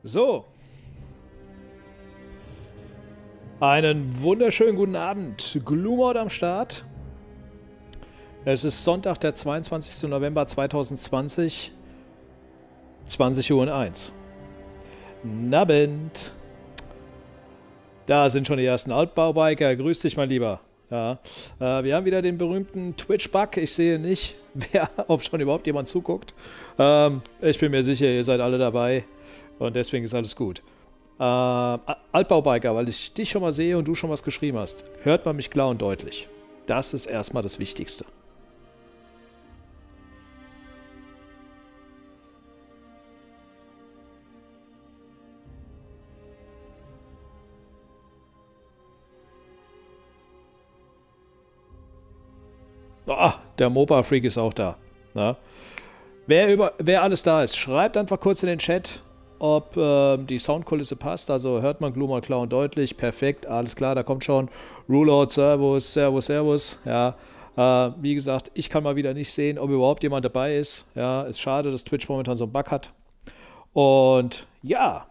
So, einen wunderschönen guten Abend. Gloomord am Start. Es ist Sonntag, der 22. November 2020, 20:01 Uhr. Nabend. Da sind schon die ersten Altbaubiker. Grüß dich, mein Lieber. Ja, wir haben wieder den berühmten Twitch-Bug. Ich sehe nicht, ob schon überhaupt jemand zuguckt. Ich bin mir sicher, ihr seid alle dabei. Und deswegen ist alles gut. Altbaubiker, weil ich dich schon mal sehe und du schon was geschrieben hast. Hört man mich klar und deutlich. Das ist erstmal das Wichtigste. Oh, der Mopa-Freak ist auch da. Na? Wer alles da ist, schreibt einfach kurz in den Chat, ob die Soundkulisse passt. Also hört man Gloomord klar und deutlich. Perfekt, alles klar, da kommt schon. Rulord, Servus, Servus, Servus. Ja, wie gesagt, ich kann mal wieder nicht sehen, ob überhaupt jemand dabei ist. Ja, ist schade, dass Twitch momentan so einen Bug hat. Und ja,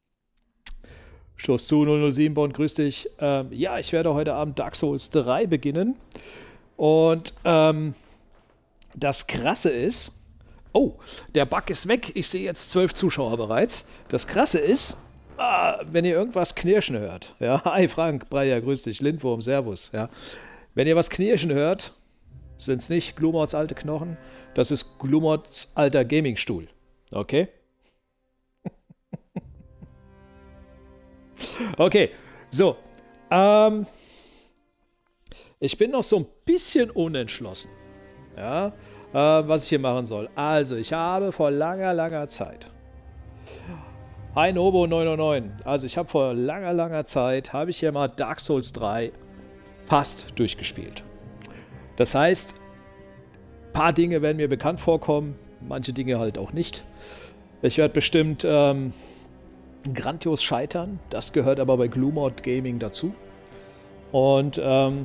Stoß zu 007 Bond, grüß dich. Ja, ich werde heute Abend Dark Souls 3 beginnen. Und das Krasse ist, oh, der Bug ist weg. Ich sehe jetzt 12 Zuschauer bereits. Das Krasse ist, wenn ihr irgendwas knirschen hört. Ja, hi Frank, Breyer, grüß dich. Lindwurm, Servus. Ja. Wenn ihr was knirschen hört, sind es nicht Gloomords alte Knochen. Das ist Gloomords alter Gamingstuhl. Okay? Okay, so. Ich bin noch so ein bisschen unentschlossen, ja, was ich hier machen soll. Also, ich habe vor langer, langer Zeit, hi Nobo909, also ich habe vor langer, langer Zeit, habe ich hier mal Dark Souls 3 fast durchgespielt. Das heißt, ein paar Dinge werden mir bekannt vorkommen, manche Dinge halt auch nicht. Ich werde bestimmt grandios scheitern, das gehört aber bei Gloomord Gaming dazu. Und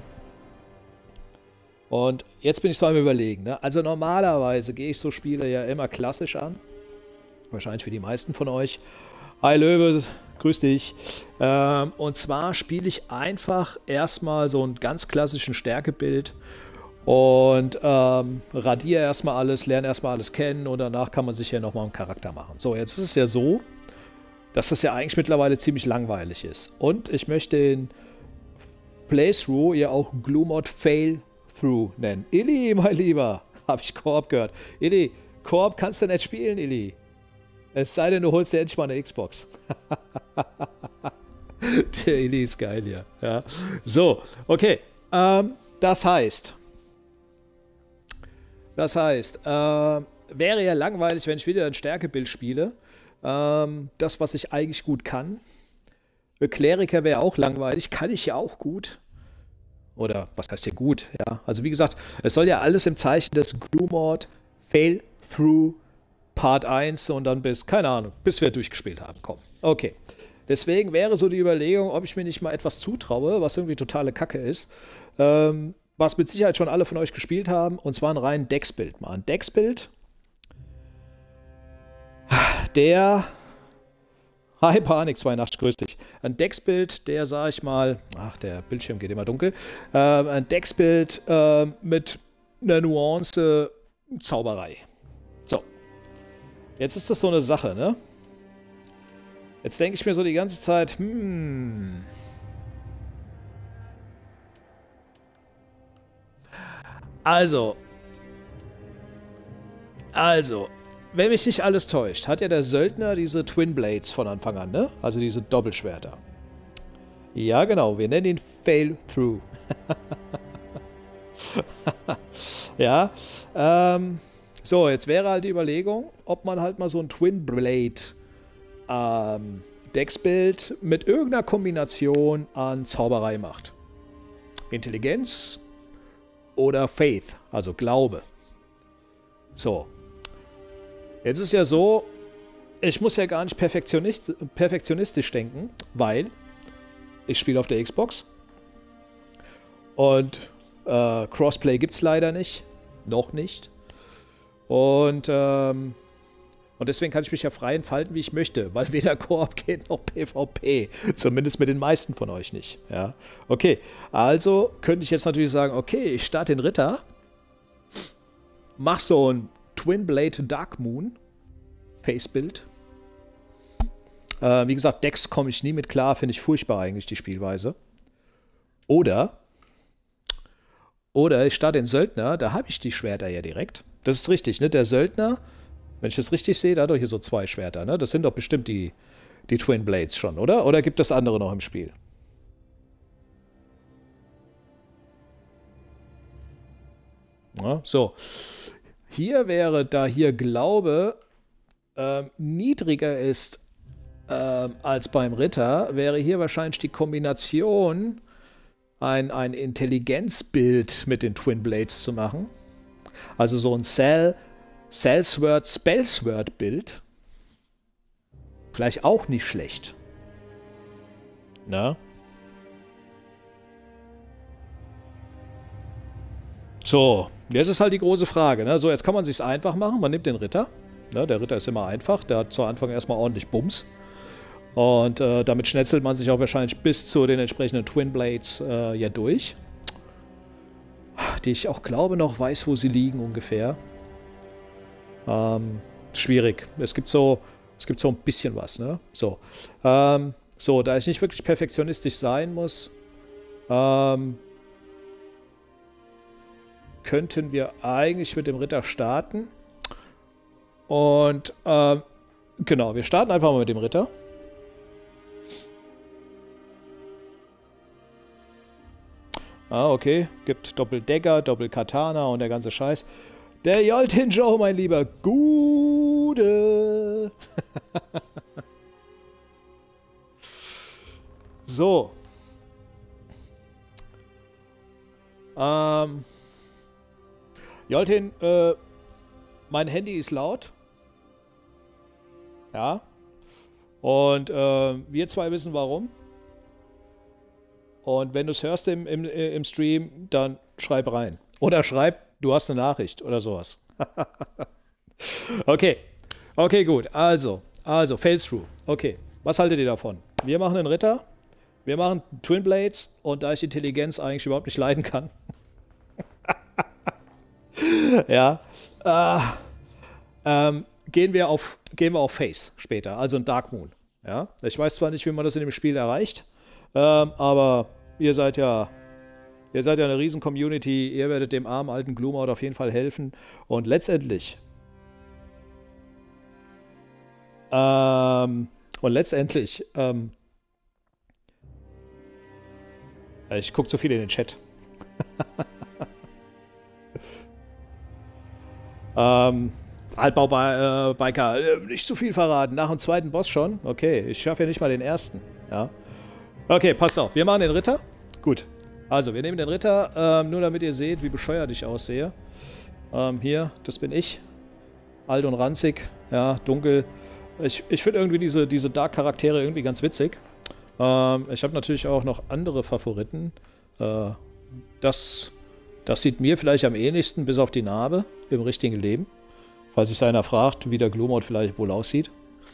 jetzt bin ich so am Überlegen. Ne? Also normalerweise gehe ich so Spiele ja immer klassisch an. Wahrscheinlich für die meisten von euch. Hi Löwe, grüß dich. Und zwar spiele ich einfach erstmal so einen ganz klassischen Stärkebild und radiere erstmal alles, lerne erstmal alles kennen und danach kann man sich ja nochmal einen Charakter machen. So, jetzt ist es ja so, dass das ja eigentlich mittlerweile ziemlich langweilig ist. Und ich möchte den Playthrough ja auch Gloomord Fail Through nennen. Illy, mein Lieber, habe ich Koop gehört. Illy, Koop kannst du nicht spielen, Illy. Es sei denn, du holst dir endlich mal eine Xbox. Der Illy ist geil hier. Ja. So, okay. Das heißt, wäre ja langweilig, wenn ich wieder ein Stärkebild spiele. Das, was ich eigentlich gut kann. Kleriker wäre auch langweilig, kann ich ja auch gut. Oder was heißt hier gut? Ja, also wie gesagt, es soll ja alles im Zeichen des Gloomord Fail Through Part 1 und dann bis, keine Ahnung, bis wir durchgespielt haben. Komm, okay. Deswegen wäre so die Überlegung, ob ich mir nicht mal etwas zutraue, was irgendwie totale Kacke ist, was mit Sicherheit schon alle von euch gespielt haben, und zwar ein rein Decksbild. Mal ein Decksbild, der... Hi Panik 82, grüß dich. Ein Decksbild, der, sag ich mal, ach, der Bildschirm geht immer dunkel. Ein Decksbild mit einer Nuance Zauberei. So. Jetzt ist das so eine Sache, ne? Jetzt denke ich mir so die ganze Zeit, Also, wenn mich nicht alles täuscht, hat ja der Söldner diese Twin Blades von Anfang an, ne? Also diese Doppelschwerter. Ja, genau, wir nennen ihn Fail Through. Ja, so, jetzt wäre halt die Überlegung, ob man halt mal so ein Twin Blade Decksbild mit irgendeiner Kombination an Zauberei macht. Intelligenz oder Faith, also Glaube. So. Jetzt ist ja so, ich muss ja gar nicht perfektionistisch denken, weil ich spiele auf der Xbox und Crossplay gibt es leider nicht, noch nicht. Und Und deswegen kann ich mich ja frei entfalten, wie ich möchte, weil weder Koop geht noch PvP. Zumindest mit den meisten von euch nicht. Ja, okay. Also könnte ich jetzt natürlich sagen, okay, ich starte den Ritter, mach so ein Twin Blade Dark Moon Facebild. Wie gesagt, Decks komme ich nie mit klar, finde ich furchtbar eigentlich, die Spielweise. Oder ich starte den Söldner, da habe ich die Schwerter ja direkt. Das ist richtig, ne? Der Söldner, wenn ich das richtig sehe, da hat doch hier so 2 Schwerter, ne? Das sind doch bestimmt die Twin Blades schon, oder? Oder gibt es andere noch im Spiel? Ja, so. Hier wäre, da hier Glaube niedriger ist als beim Ritter, wäre hier wahrscheinlich die Kombination, ein Intelligenzbild mit den Twin Blades zu machen. Also so ein Spellsword Bild. Vielleicht auch nicht schlecht. Na? So, jetzt ist halt die große Frage. Ne? So, jetzt kann man es sich einfach machen. Man nimmt den Ritter. Ne? Der Ritter ist immer einfach. Der hat zu Anfang erstmal ordentlich Bums. Und damit schnetzelt man sich auch wahrscheinlich bis zu den entsprechenden Twin Blades ja durch. Die ich auch glaube noch weiß, wo sie liegen ungefähr. Schwierig. Es gibt so ein bisschen was, ne? So. So, da ich nicht wirklich perfektionistisch sein muss, könnten wir eigentlich mit dem Ritter starten. Und genau, wir starten einfach mal mit dem Ritter. Ah, okay. Gibt Doppeldagger, Doppelkatana und der ganze Scheiß. Der Joltin Joe, mein lieber Gude. So. Joltin, mein Handy ist laut. Ja. Und wir zwei wissen warum. Und wenn du es hörst im Stream, dann schreib rein. Oder schreib, du hast eine Nachricht oder sowas. Okay. Okay, gut. Also, Fails Through. Okay. Was haltet ihr davon? Wir machen einen Ritter. Wir machen Twin Blades. Und da ich Intelligenz eigentlich überhaupt nicht leiden kann. Ja. Gehen wir auf Face später. Also ein Dark Moon. Ja. Ich weiß zwar nicht, wie man das in dem Spiel erreicht. Aber ihr seid ja eine riesen Community, ihr werdet dem armen alten Gloomhaut auf jeden Fall helfen. Und letztendlich ich gucke zu viel in den Chat. Altbau-Biker, nicht zu viel verraten, nach dem zweiten Boss schon. Okay, ich schaffe ja nicht mal den ersten. Ja. Okay, passt auf. Wir machen den Ritter. Gut. Also, wir nehmen den Ritter, nur damit ihr seht, wie bescheuert ich aussehe. Hier, das bin ich. Alt und ranzig. Ja, dunkel. Ich finde irgendwie diese Dark-Charaktere irgendwie ganz witzig. Ich habe natürlich auch noch andere Favoriten. Das sieht mir vielleicht am ähnlichsten, bis auf die Narbe, im richtigen Leben. Falls sich einer fragt, wie der Gloomhaut vielleicht wohl aussieht.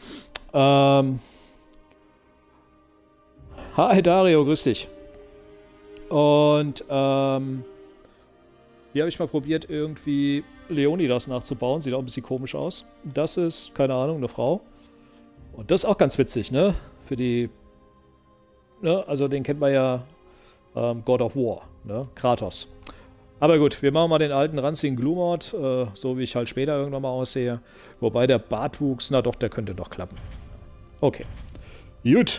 Hi Dario, grüß dich. Und hier habe ich mal probiert, irgendwie Leonidas nachzubauen. Sieht auch ein bisschen komisch aus. Das ist, keine Ahnung, eine Frau. Und das ist auch ganz witzig, ne? Für die, ne? Also den kennt man ja, God of War, ne? Kratos. Aber gut, wir machen mal den alten ranzigen Gloomhaut, so wie ich halt später irgendwann mal aussehe. Wobei der Bartwuchs, na doch, der könnte doch klappen. Okay. Gut.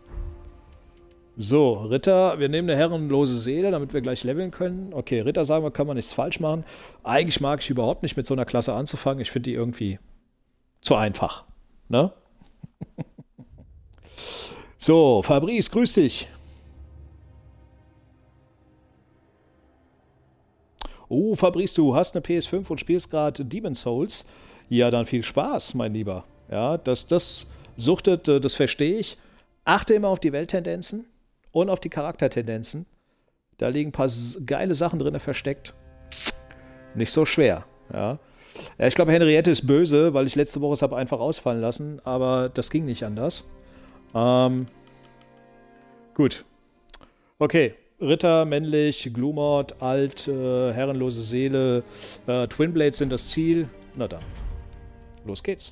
So, Ritter, wir nehmen eine herrenlose Seele, damit wir gleich leveln können. Okay, Ritter, sagen wir, kann man nichts falsch machen. Eigentlich mag ich überhaupt nicht mit so einer Klasse anzufangen. Ich finde die irgendwie zu einfach. Ne? So, Fabrice, grüß dich. Oh, Fabrice, du hast eine PS5 und spielst gerade Demon's Souls. Ja, dann viel Spaß, mein Lieber. Ja, das suchtet, das verstehe ich. Achte immer auf die Welttendenzen. Und auf die Charaktertendenzen. Da liegen ein paar geile Sachen drin versteckt. Nicht so schwer. Ja. Ja, ich glaube, Henriette ist böse, weil ich letzte Woche es habe einfach ausfallen lassen, aber das ging nicht anders. Gut. Okay. Ritter, männlich, Gloomord, alt, herrenlose Seele, Twinblades sind das Ziel. Na dann. Los geht's.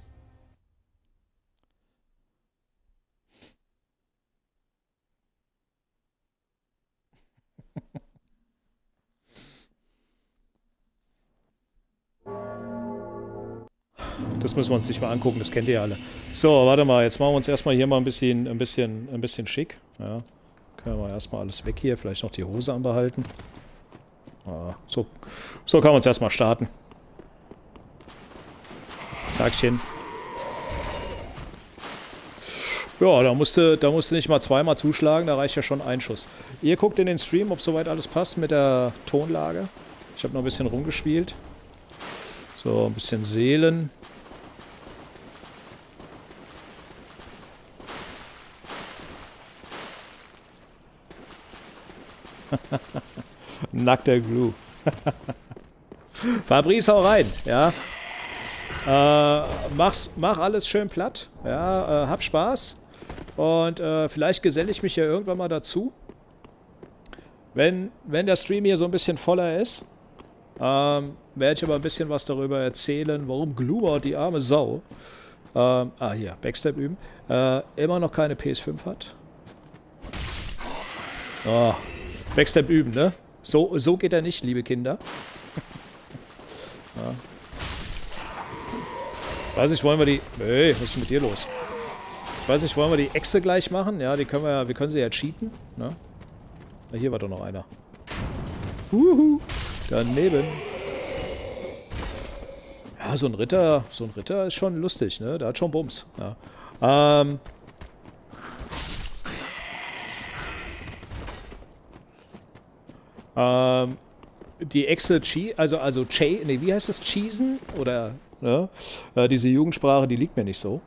Das müssen wir uns nicht mal angucken, das kennt ihr ja alle. So, warte mal, jetzt machen wir uns erstmal hier mal ein bisschen schick. Ja. Können wir erstmal alles weg hier, vielleicht noch die Hose anbehalten. Ah, so kann man uns erstmal starten. Tagchen. Ja, da musste nicht mal zweimal zuschlagen, da reicht ja schon ein Schuss. Ihr guckt in den Stream, ob soweit alles passt mit der Tonlage. Ich habe noch ein bisschen rumgespielt. So, ein bisschen Seelen. Nackter Glue. Fabrice, hau rein, ja. Mach alles schön platt, ja, hab Spaß. Und vielleicht geselle ich mich ja irgendwann mal dazu. Wenn der Stream hier so ein bisschen voller ist, werde ich aber ein bisschen was darüber erzählen, warum Gloomord, die arme Sau, hier, Backstep üben, immer noch keine PS5 hat. Oh, Backstep üben, ne? So geht er nicht, liebe Kinder. Ja. Weiß nicht, wollen wir die... Hey, was ist mit dir los? Ich weiß nicht, wollen wir die Echse gleich machen? Ja, wir können sie ja cheaten, ne? Na, hier war doch noch einer. Daneben. Ja, so ein Ritter ist schon lustig, ne? Der hat schon Bums. Ja. Die Echse, also nee, wie heißt das? Cheesen? Oder, ne? Diese Jugendsprache, die liegt mir nicht so.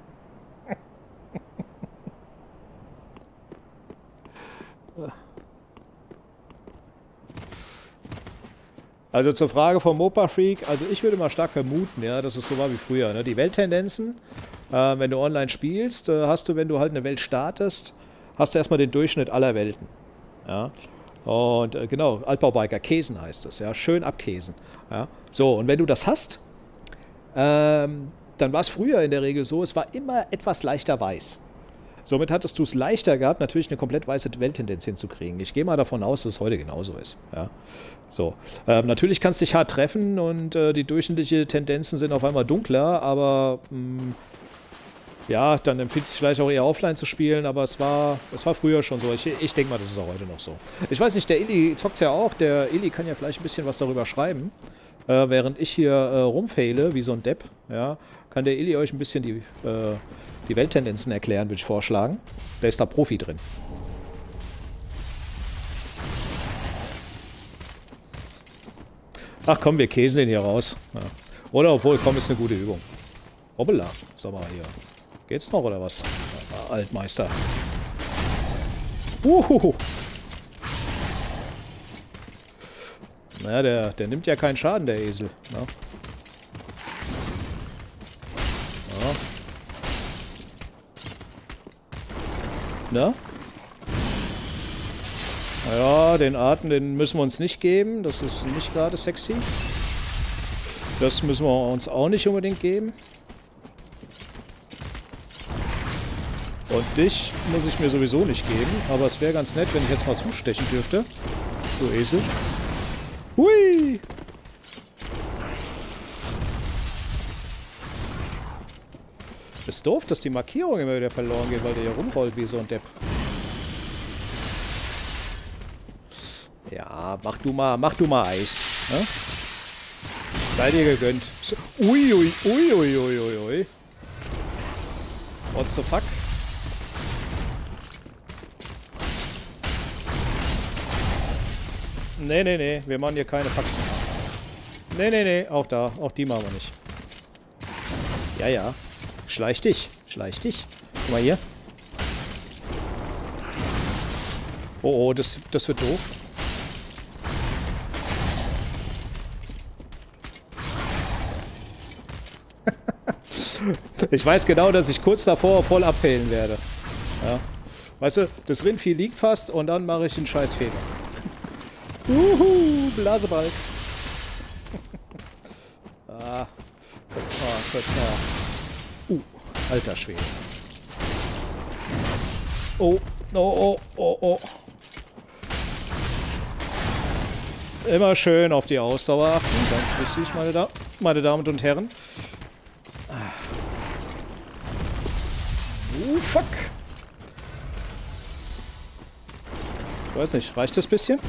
Also zur Frage vom Mopa Freak, also ich würde mal stark vermuten, ja, dass es so war wie früher. Ne? Die Welttendenzen, wenn du online spielst, hast du, wenn du halt eine Welt startest, hast du erstmal den Durchschnitt aller Welten. Ja. Und genau, Altbaubiker, Käsen heißt es, ja, schön abkäsen. Ja. So, und wenn du das hast, dann war es früher in der Regel so, es war immer etwas leichter weiß. Somit hattest du es leichter gehabt, natürlich eine komplett weiße Welttendenz hinzukriegen. Ich gehe mal davon aus, dass es heute genauso ist. Ja. So. Natürlich kannst du dich hart treffen und die durchschnittlichen Tendenzen sind auf einmal dunkler, aber ja, dann empfiehlt es sich vielleicht auch eher offline zu spielen, aber es war früher schon so. Ich denke mal, das ist auch heute noch so. Ich weiß nicht, der Illy zockt ja auch. Der Illy kann ja vielleicht ein bisschen was darüber schreiben. Während ich hier rumfaile, wie so ein Depp, ja, kann der Illy euch ein bisschen die Welttendenzen erklären, würde ich vorschlagen. Der ist da Profi drin. Ach komm, wir käsen den hier raus. Ja. Oder obwohl, komm, ist eine gute Übung. Hoppala, sag mal hier. Geht's noch oder was? Altmeister. Naja, der nimmt ja keinen Schaden, der Esel. Ja. Ja. Ja, den Arten, den müssen wir uns nicht geben. Das ist nicht gerade sexy. Das müssen wir uns auch nicht unbedingt geben. Und dich muss ich mir sowieso nicht geben. Aber es wäre ganz nett, wenn ich jetzt mal zustechen dürfte. Du Esel. Hui! Ist doof, dass die Markierung immer wieder verloren geht, weil der hier rumrollt wie so ein Depp. Ja, mach du mal Eis. Ne? Sei dir gegönnt. So, ui. What the fuck? Nee, wir machen hier keine Faxen. Nee, auch die machen wir nicht. Ja. Schleich dich. Guck mal hier. Oh, das wird doof. Ich weiß genau, dass ich kurz davor voll abfehlen werde. Ja. Weißt du, das Rindvieh liegt fast und dann mache ich einen scheiß Fehler. Blasebalg. Kurz mal. Alter Schwede. Oh. Immer schön auf die Ausdauer achten, ganz wichtig, meine Damen und Herren. Fuck. Ich weiß nicht, reicht das bisschen?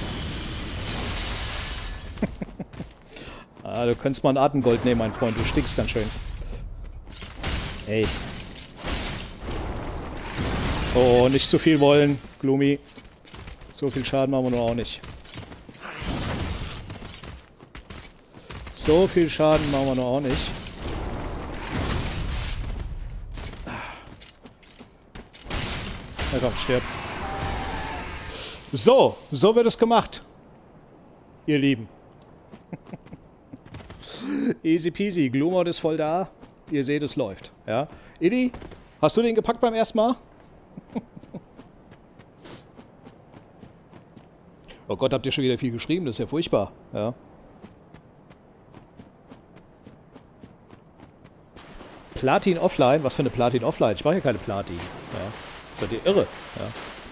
Du könntest mal ein Atemgold nehmen, mein Freund, du stinkst ganz schön. Ey. Oh, nicht zu viel wollen, Gloomy. So viel Schaden machen wir nur auch nicht. So viel Schaden machen wir nur auch nicht. Na komm, stirb. So wird es gemacht. Ihr Lieben. Easy peasy, Gloomhaut ist voll da. Ihr seht, es läuft. Ja. Idi, hast du den gepackt beim ersten Mal? Oh Gott, habt ihr schon wieder viel geschrieben? Das ist ja furchtbar. Ja. Platin offline? Was für eine Platin offline? Ich mache hier keine Platin. Ja. Seid ihr irre? Ja.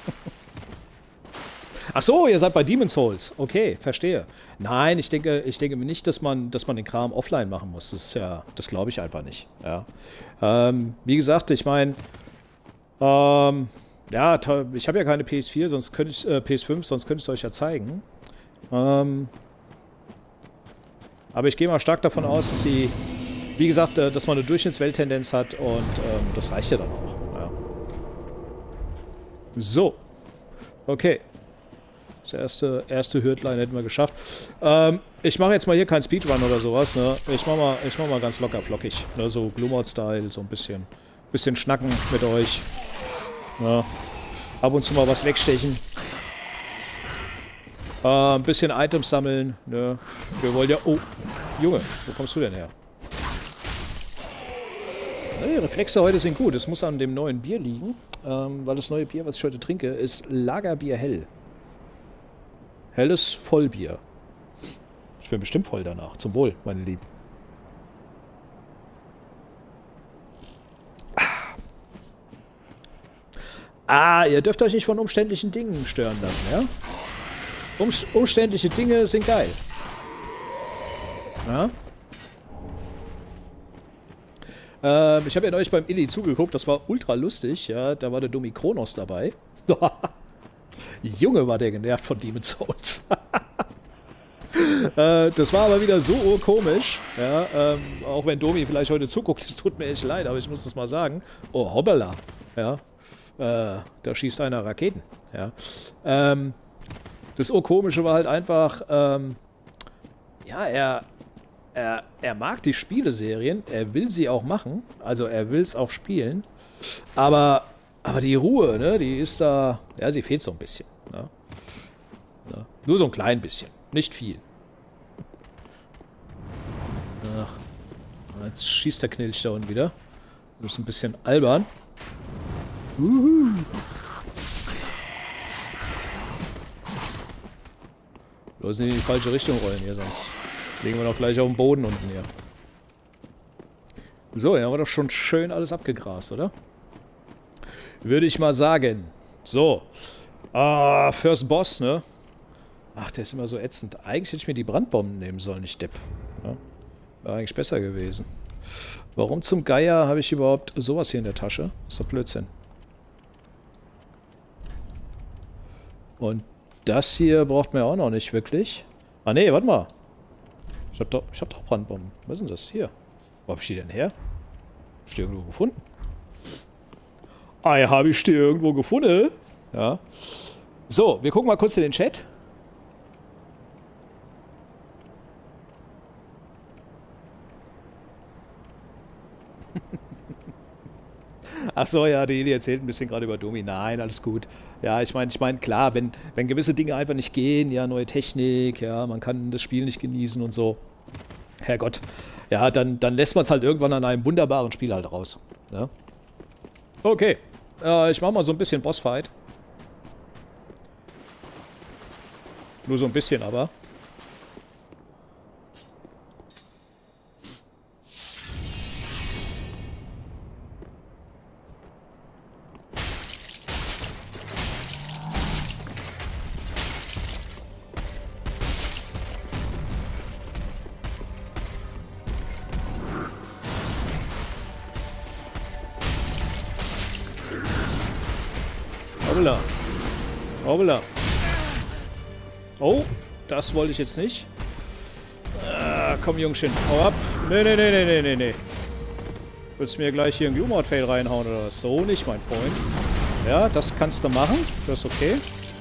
Ach so, ihr seid bei Demon's Souls. Okay, verstehe. Nein, ich denke nicht, dass man den Kram offline machen muss. Das ist ja, das glaube ich einfach nicht. Ja. Wie gesagt, ich meine, ja, ich habe ja keine PS4, sonst könnte ich PS5, sonst könnte ich es euch ja zeigen. Aber ich gehe mal stark davon aus, dass sie, wie gesagt, dass man eine Durchschnittswelttendenz hat und das reicht ja dann auch. Ja. So, okay. Das erste Hürtlein hätten wir geschafft. Ich mache jetzt mal hier keinen Speedrun oder sowas. Ne? Ich mach mal ganz locker flockig. Ne? So Gloomhaut-Style, so ein bisschen schnacken mit euch. Ja. Ab und zu mal was wegstechen. Ein bisschen Items sammeln. Ne? Wir wollen ja... Oh, Junge, wo kommst du denn her? Die Reflexe heute sind gut. Es muss an dem neuen Bier liegen. Weil das neue Bier, was ich heute trinke, ist Lagerbier Hell. Helles Vollbier. Ich bin bestimmt voll danach. Zum Wohl, meine Lieben. Ihr dürft euch nicht von umständlichen Dingen stören lassen, ja? Umständliche Dinge sind geil. Ja? Ich habe ja neulich beim Illy zugeguckt, das war ultra lustig, ja? Da war der Domi Kronos dabei. Junge, war der genervt von Demon's Souls. Das war aber wieder so urkomisch. Ja, auch wenn Domi vielleicht heute zuguckt, es tut mir echt leid, aber ich muss das mal sagen. Oh, hoppala. Ja, da schießt einer Raketen. Ja. Das Urkomische war halt einfach, ja, er mag die Spieleserien, er will sie auch machen, also er will es auch spielen, aber die Ruhe, ne, die ist da, ja, sie fehlt so ein bisschen. Ne? Ja, nur so ein klein bisschen, nicht viel. Ach, jetzt schießt der Knilch da unten wieder. Das ist ein bisschen albern. Bloß nicht in die falsche Richtung rollen hier, sonst legen wir doch gleich auf den Boden unten hier. So, ja, haben wir doch schon schön alles abgegrast, oder? Würde ich mal sagen. So. First Boss, ne? Ach, der ist immer so ätzend. Eigentlich hätte ich mir die Brandbomben nehmen sollen, nicht Depp. Ja? Wäre eigentlich besser gewesen. Warum zum Geier habe ich überhaupt sowas hier in der Tasche? Ist doch Blödsinn. Und das hier braucht man ja auch noch nicht wirklich. Ah, nee, warte mal. Ich hab doch Brandbomben. Was ist denn das? Hier. Wo hab ich die denn her? Hab ich die irgendwo gefunden? Ah, ja, habe ich die irgendwo gefunden. Ja. So, wir gucken mal kurz in den Chat. Ach so, ja, die erzählt ein bisschen gerade über Domi. Nein, alles gut. Ja, ich meine, klar, wenn gewisse Dinge einfach nicht gehen, ja, neue Technik, ja, man kann das Spiel nicht genießen und so. Herrgott. Ja, dann lässt man es halt irgendwann an einem wunderbaren Spiel halt raus. Ja? Okay. Ich mache mal so ein bisschen Bossfight. Nur so ein bisschen, aber. Hoppla. Hoppla. Oh, das wollte ich jetzt nicht. Komm, Jungchen, hau ab. Nee. Willst du mir gleich hier einen U-Mod-Fail reinhauen oder was? So nicht, mein Freund. Ja, das kannst du machen. Das ist okay.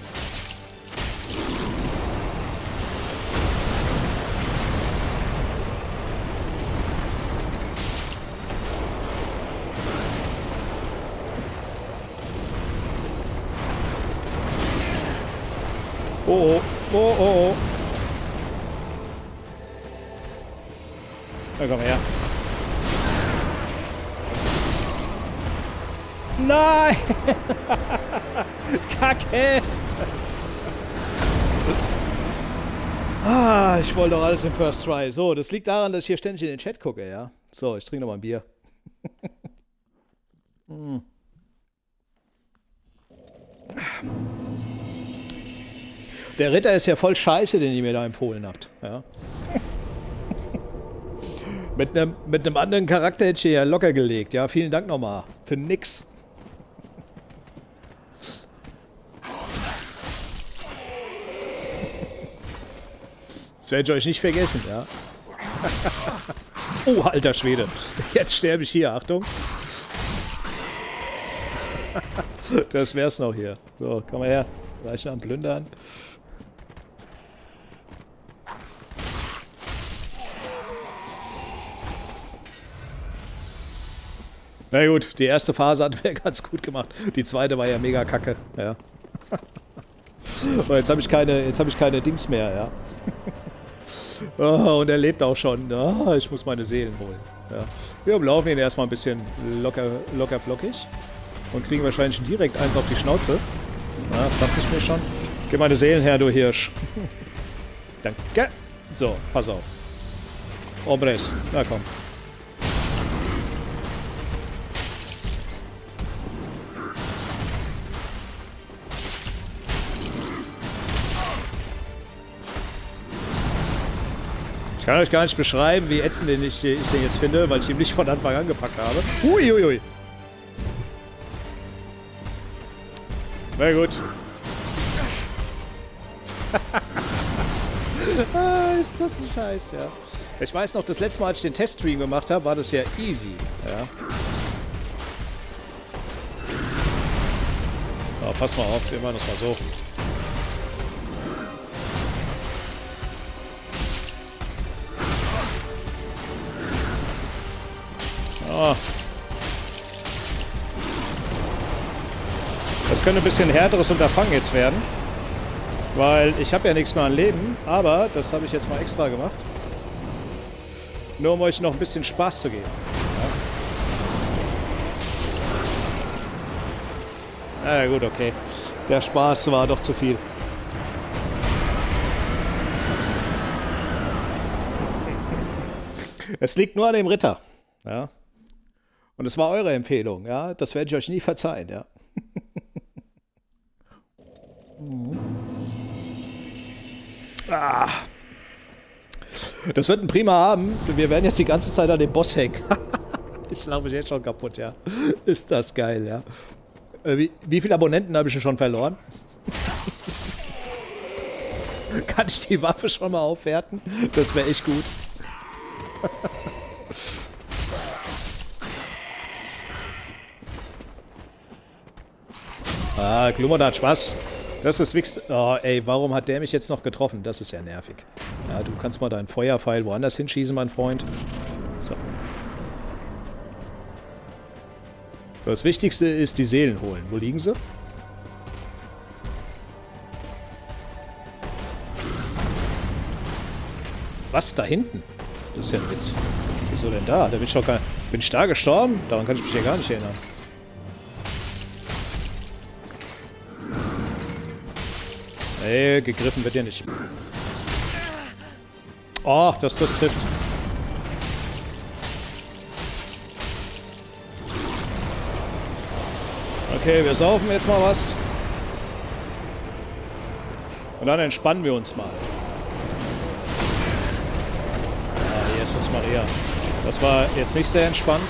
Oh, oh, oh, oh, oh. Na, komm her. Nein! Kacke! Ich wollte doch alles im First Try. So, das liegt daran, dass ich hier ständig in den Chat gucke, ja. So, ich trinke noch mal ein Bier. Der Ritter ist ja voll scheiße, den ihr mir da empfohlen habt. Ja. mit einem anderen Charakter hätte ich hier ja locker gelegt. Ja, vielen Dank nochmal. Für nix. Das werde ich euch nicht vergessen, ja. Oh, alter Schwede. Jetzt sterbe ich hier. Achtung. Das wär's noch hier. So, komm mal her. Gleich noch am Plündern. Na gut, die erste Phase hat mir ganz gut gemacht. Die zweite war ja mega kacke. Ja. Und jetzt habe ich keine Dings mehr, ja. Oh, und er lebt auch schon. Oh, ich muss meine Seelen holen. Ja. Wir umlaufen ihn erstmal ein bisschen locker flockig. Und kriegen wahrscheinlich direkt eins auf die Schnauze. Ja, das dachte ich mir schon. Gib meine Seelen her, du Hirsch. Danke. So, pass auf. Hombres. Na komm. Ich kann euch gar nicht beschreiben, wie ätzend ich den jetzt finde, weil ich ihn nicht von Anfang an gepackt habe. Uiuiui. Na gut. Ist das ein Scheiß, ja. Ich weiß noch, das letzte Mal, als ich den Teststream gemacht habe, war das ja easy. Ja. Oh, pass mal auf, wir machen das mal so. Oh. Das könnte ein bisschen härteres Unterfangen jetzt werden. Weil ich habe ja nichts mehr an Leben, aber das habe ich jetzt mal extra gemacht. Nur um euch noch ein bisschen Spaß zu geben. Ja, gut, okay. Der Spaß war doch zu viel. Es liegt nur an dem Ritter. Ja. Und es war eure Empfehlung, ja. Das werde ich euch nie verzeihen, ja. Das wird ein prima Abend. Wir werden jetzt die ganze Zeit an dem Boss hängen. Ich lache mich jetzt schon kaputt, ja. Ist das geil, ja. Wie viele Abonnenten habe ich denn schon verloren? Kann ich die Waffe schon mal aufwerten? Das wäre echt gut. Glummer hat Spaß. Das ist Wix. Oh, ey, warum hat der mich jetzt noch getroffen? Das ist ja nervig. Ja, du kannst mal deinen Feuerpfeil woanders hinschießen, mein Freund. So. Das Wichtigste ist die Seelen holen. Wo liegen sie? Was? Da hinten? Das ist ja ein Witz. Wieso denn da? Da bin ich doch gar nicht... Bin ich da gestorben? Daran kann ich mich ja gar nicht erinnern. Nee, gegriffen wird ja nicht. Oh, dass das trifft. Okay, wir saufen jetzt mal was. Und dann entspannen wir uns mal. Ah, Jesus Maria. Das war jetzt nicht sehr entspannt.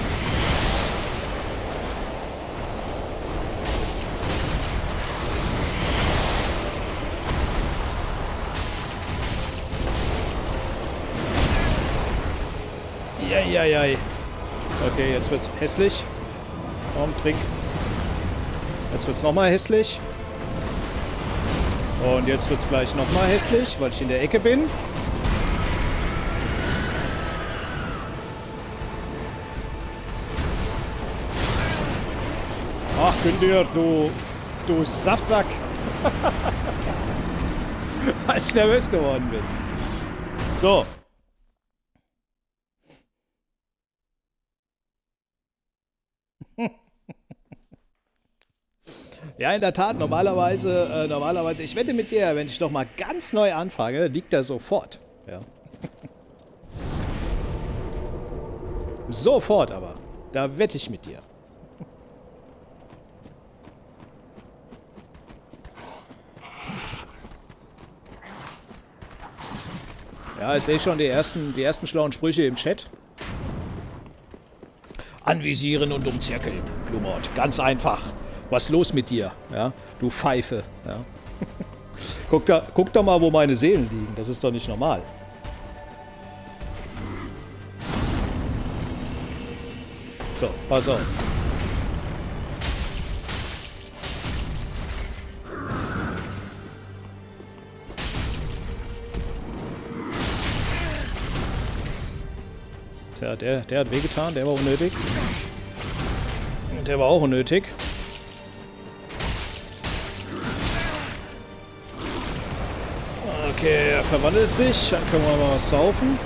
Eieiei. Okay, jetzt wird's hässlich. Komm, trink. Jetzt wird's nochmal hässlich. Und jetzt wird's gleich nochmal hässlich, weil ich in der Ecke bin. Ach, Günther, du Saftsack. Als ich nervös geworden bin. So. Ja, in der Tat, normalerweise, ich wette mit dir, wenn ich noch mal ganz neu anfange, liegt er sofort. Ja. Sofort aber. Da wette ich mit dir. Ja, ich sehe schon die ersten schlauen Sprüche im Chat. Anvisieren und umzirkeln, Glumord. Ganz einfach. Was ist los mit dir? Ja, du Pfeife. Ja. Guck doch mal, wo meine Seelen liegen. Das ist doch nicht normal. So, pass auf. Tja, der hat wehgetan, der war unnötig. Der war auch unnötig. Okay, er verwandelt sich. Dann können wir mal was saufen.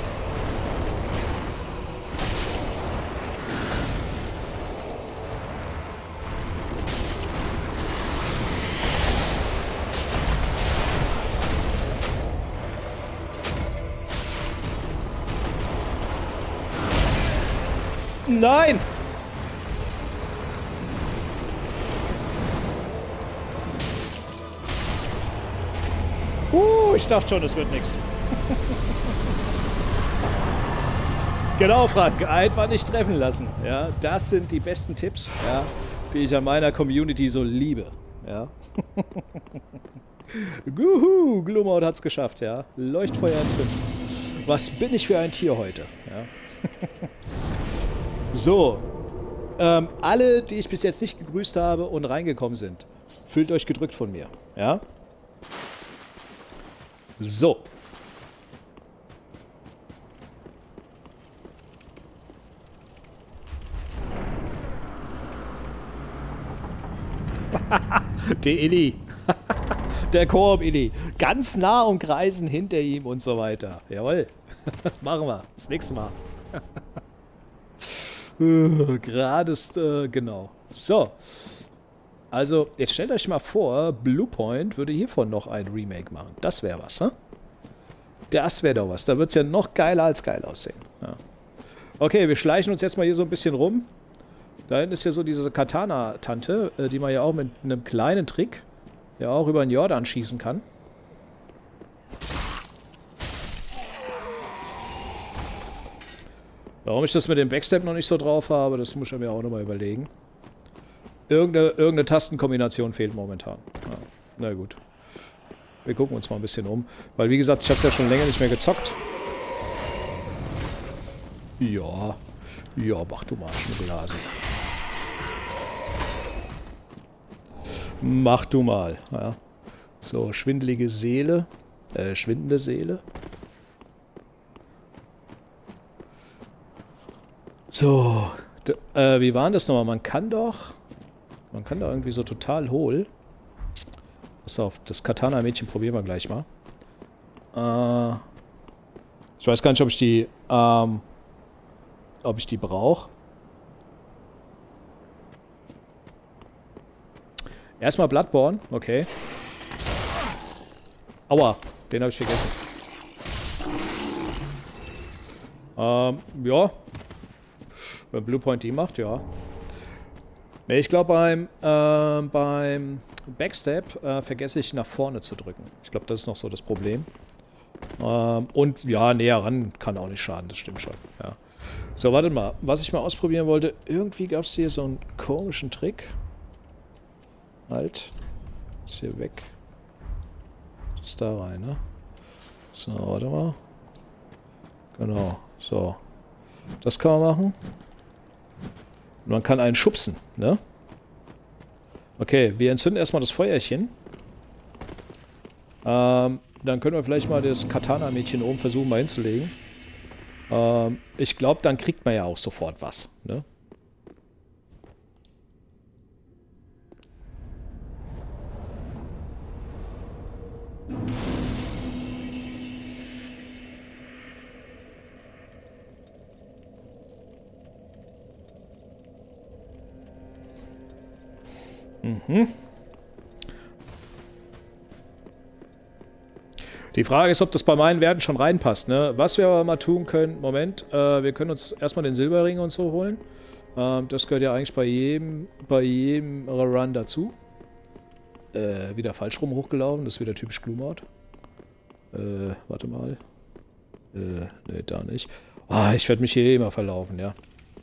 Nein! Ich dachte schon, es wird nichts. Genau, Frank. Einfach nicht treffen lassen. Ja, das sind die besten Tipps, ja, die ich an meiner Community so liebe. Ja. Juhu, Glumord hat's geschafft, ja. Leuchtfeuer entzünden. Was bin ich für ein Tier heute? Ja. So. Alle, die ich bis jetzt nicht gegrüßt habe und reingekommen sind, fühlt euch gedrückt von mir. Ja. So. Der Illy. Der Koop-Illy. Ganz nah umkreisen hinter ihm und so weiter. Jawohl. Machen wir. Das nächste Mal. Gerades, genau. So. Also, jetzt stellt euch mal vor, Bluepoint würde hiervon noch ein Remake machen. Das wäre was, hä? Das wäre doch was. Da wird es ja noch geiler als geil aussehen. Ja. Okay, wir schleichen uns jetzt mal hier so ein bisschen rum. Da hinten ist ja so diese Katana-Tante, die man ja auch mit einem kleinen Trick ja auch über den Jordan schießen kann. Warum ich das mit dem Backstep noch nicht so drauf habe, das muss ich mir auch nochmal überlegen. Irgendeine Tastenkombination fehlt momentan. Ja, na gut. Wir gucken uns mal ein bisschen um. Weil wie gesagt, ich habe es ja schon länger nicht mehr gezockt. Ja. Ja, mach du mal, Schnibbelhase. Mach du mal. Ja. So, schwindelige Seele. Schwindende Seele. So. Wie war denn das nochmal? Man kann doch irgendwie so total hohl. Pass auf, das Katana-Mädchen probieren wir gleich mal. Ich weiß gar nicht, ob ich die brauche. Erstmal Bloodborne, okay. Aua, den habe ich vergessen. Ja. Wenn Bluepoint die macht, ja. Ne, ich glaube beim Backstep vergesse ich nach vorne zu drücken. Ich glaube, das ist noch so das Problem. Und ja, näher ran kann auch nicht schaden, das stimmt schon. Ja. So, warte mal. Was ich mal ausprobieren wollte, irgendwie gab es hier so einen komischen Trick. Halt. Ist hier weg. Das ist da rein, ne? So, warte mal. Genau. So. Das kann man machen. Und man kann einen schubsen, ne? Okay, wir entzünden erstmal das Feuerchen. Dann können wir vielleicht mal das Katana-Mädchen oben versuchen mal hinzulegen. Ich glaube, dann kriegt man ja auch sofort was, ne? Mhm. Die Frage ist, ob das bei meinen Werten schon reinpasst, ne? Was wir aber mal tun können, Moment, wir können uns erstmal den Silberring und so holen. Das gehört ja eigentlich bei jedem Run dazu. Wieder falsch rum hochgelaufen, das ist wieder typisch Glumord. Warte mal. Ne, da nicht. Ah, ich werde mich hier immer verlaufen, ja.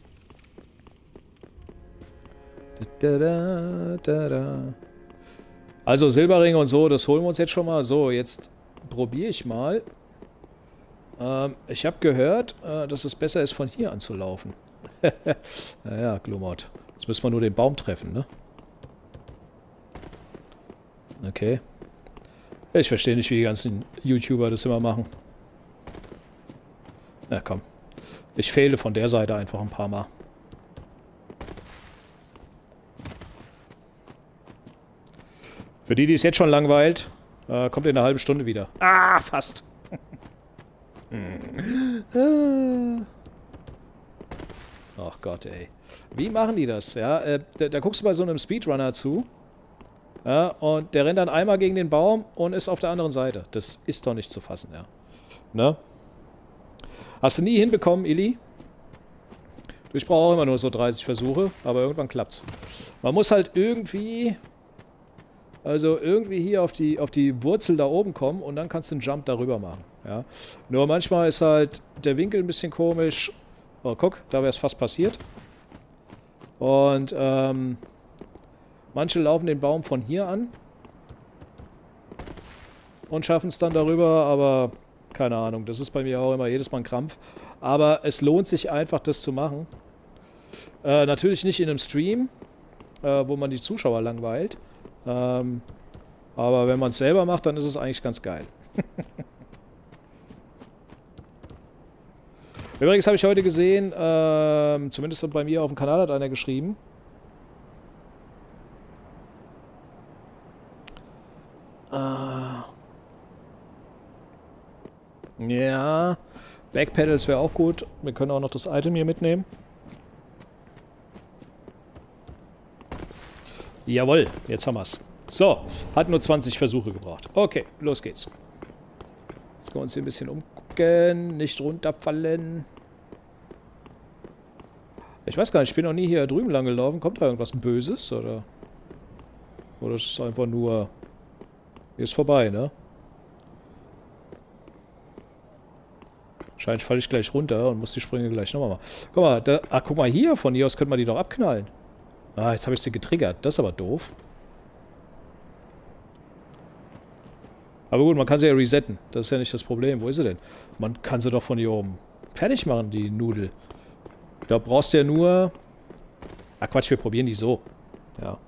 Also Silberring und so, das holen wir uns jetzt schon mal. So, jetzt probiere ich mal. Ich habe gehört, dass es besser ist, von hier anzulaufen. Naja, Glumord. Jetzt müssen wir nur den Baum treffen, ne? Okay. Ich verstehe nicht, wie die ganzen YouTuber das immer machen. Na komm. Ich fehle von der Seite einfach ein paar Mal. Für die, die es jetzt schon langweilt, kommt in einer halben Stunde wieder. Ah, fast. Ach Gott, ey. Wie machen die das? Ja, da guckst du bei so einem Speedrunner zu. Ja, und der rennt dann einmal gegen den Baum und ist auf der anderen Seite. Das ist doch nicht zu fassen, ja. Ne? Hast du nie hinbekommen, Ili? Ich brauche auch immer nur so 30 Versuche, aber irgendwann klappt's. Man muss halt irgendwie... Also irgendwie hier auf die Wurzel da oben kommen und dann kannst du einen Jump darüber machen. Ja. Nur manchmal ist halt der Winkel ein bisschen komisch. Oh, guck, da wäre es fast passiert. Und manche laufen den Baum von hier an und schaffen es dann darüber, aber keine Ahnung, das ist bei mir auch immer jedes Mal ein Krampf. Aber es lohnt sich einfach, das zu machen. Natürlich nicht in einem Stream, wo man die Zuschauer langweilt. Aber wenn man es selber macht, dann ist es eigentlich ganz geil. Übrigens habe ich heute gesehen, zumindest bei mir auf dem Kanal hat einer geschrieben, ja, Backpedals wäre auch gut. Wir können auch noch das Item hier mitnehmen. Jawohl, jetzt haben wir es. So, hat nur 20 Versuche gebraucht. Okay, los geht's. Jetzt können wir uns hier ein bisschen umgucken, nicht runterfallen. Ich weiß gar nicht, ich bin noch nie hier drüben lang gelaufen. Kommt da irgendwas Böses, oder? Oder ist es einfach nur... Hier ist vorbei, ne? Wahrscheinlich falle ich gleich runter und muss die Sprünge gleich nochmal machen. Guck mal, da, guck mal hier, von hier aus könnte man die doch abknallen. Ah, jetzt habe ich sie getriggert. Das ist aber doof. Aber gut, man kann sie ja resetten. Das ist ja nicht das Problem. Wo ist sie denn? Man kann sie doch von hier oben fertig machen, die Nudel. Da brauchst du ja nur... Ah, Quatsch, wir probieren die so. Ja.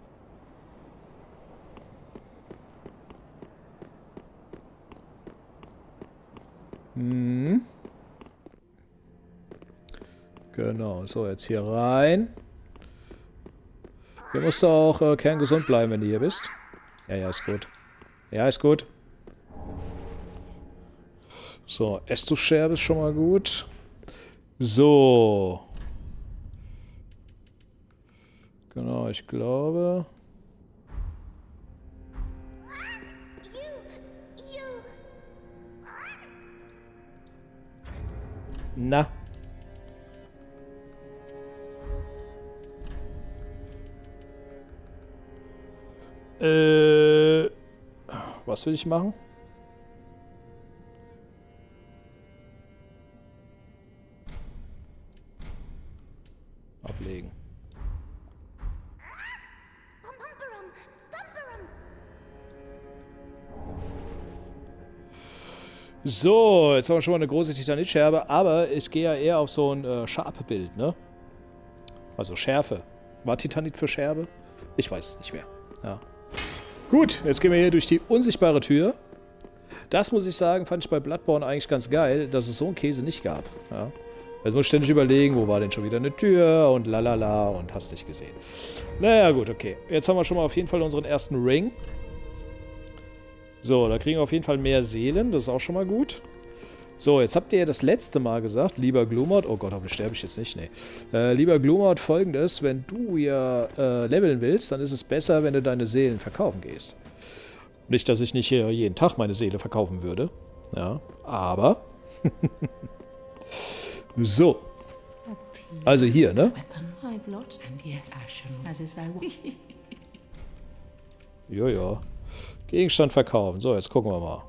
Hm. Genau, so, jetzt hier rein. Hier musst du auch kerngesund bleiben, wenn du hier bist. Ja, ja, ist gut. Ja, ist gut. So, Estus-Scherbe ist schon mal gut. So. Genau, ich glaube... Na. Was will ich machen? Ablegen. So, jetzt haben wir schon mal eine große Titanitscherbe, aber ich gehe ja eher auf so ein Sharp-Bild, ne? Also Schärfe. War Titanit für Scherbe? Ich weiß es nicht mehr. Ja. Gut, jetzt gehen wir hier durch die unsichtbare Tür. Das muss ich sagen, fand ich bei Bloodborne eigentlich ganz geil, dass es so einen Käse nicht gab. Ja. Jetzt muss ich ständig überlegen, wo war denn schon wieder eine Tür und lalala und hast nicht gesehen. Naja, gut, okay. Jetzt haben wir schon mal auf jeden Fall unseren ersten Ring. So, da kriegen wir auf jeden Fall mehr Seelen, das ist auch schon mal gut. So, jetzt habt ihr ja das letzte Mal gesagt, lieber Glumod, oh Gott, hoffentlich sterbe ich jetzt nicht, nee. Lieber Glumod, folgendes, wenn du hier leveln willst, dann ist es besser, wenn du deine Seelen verkaufen gehst. Nicht, dass ich nicht hier jeden Tag meine Seele verkaufen würde, ja, aber... So. Also hier, ne? Jojo. Gegenstand verkaufen. So, jetzt gucken wir mal.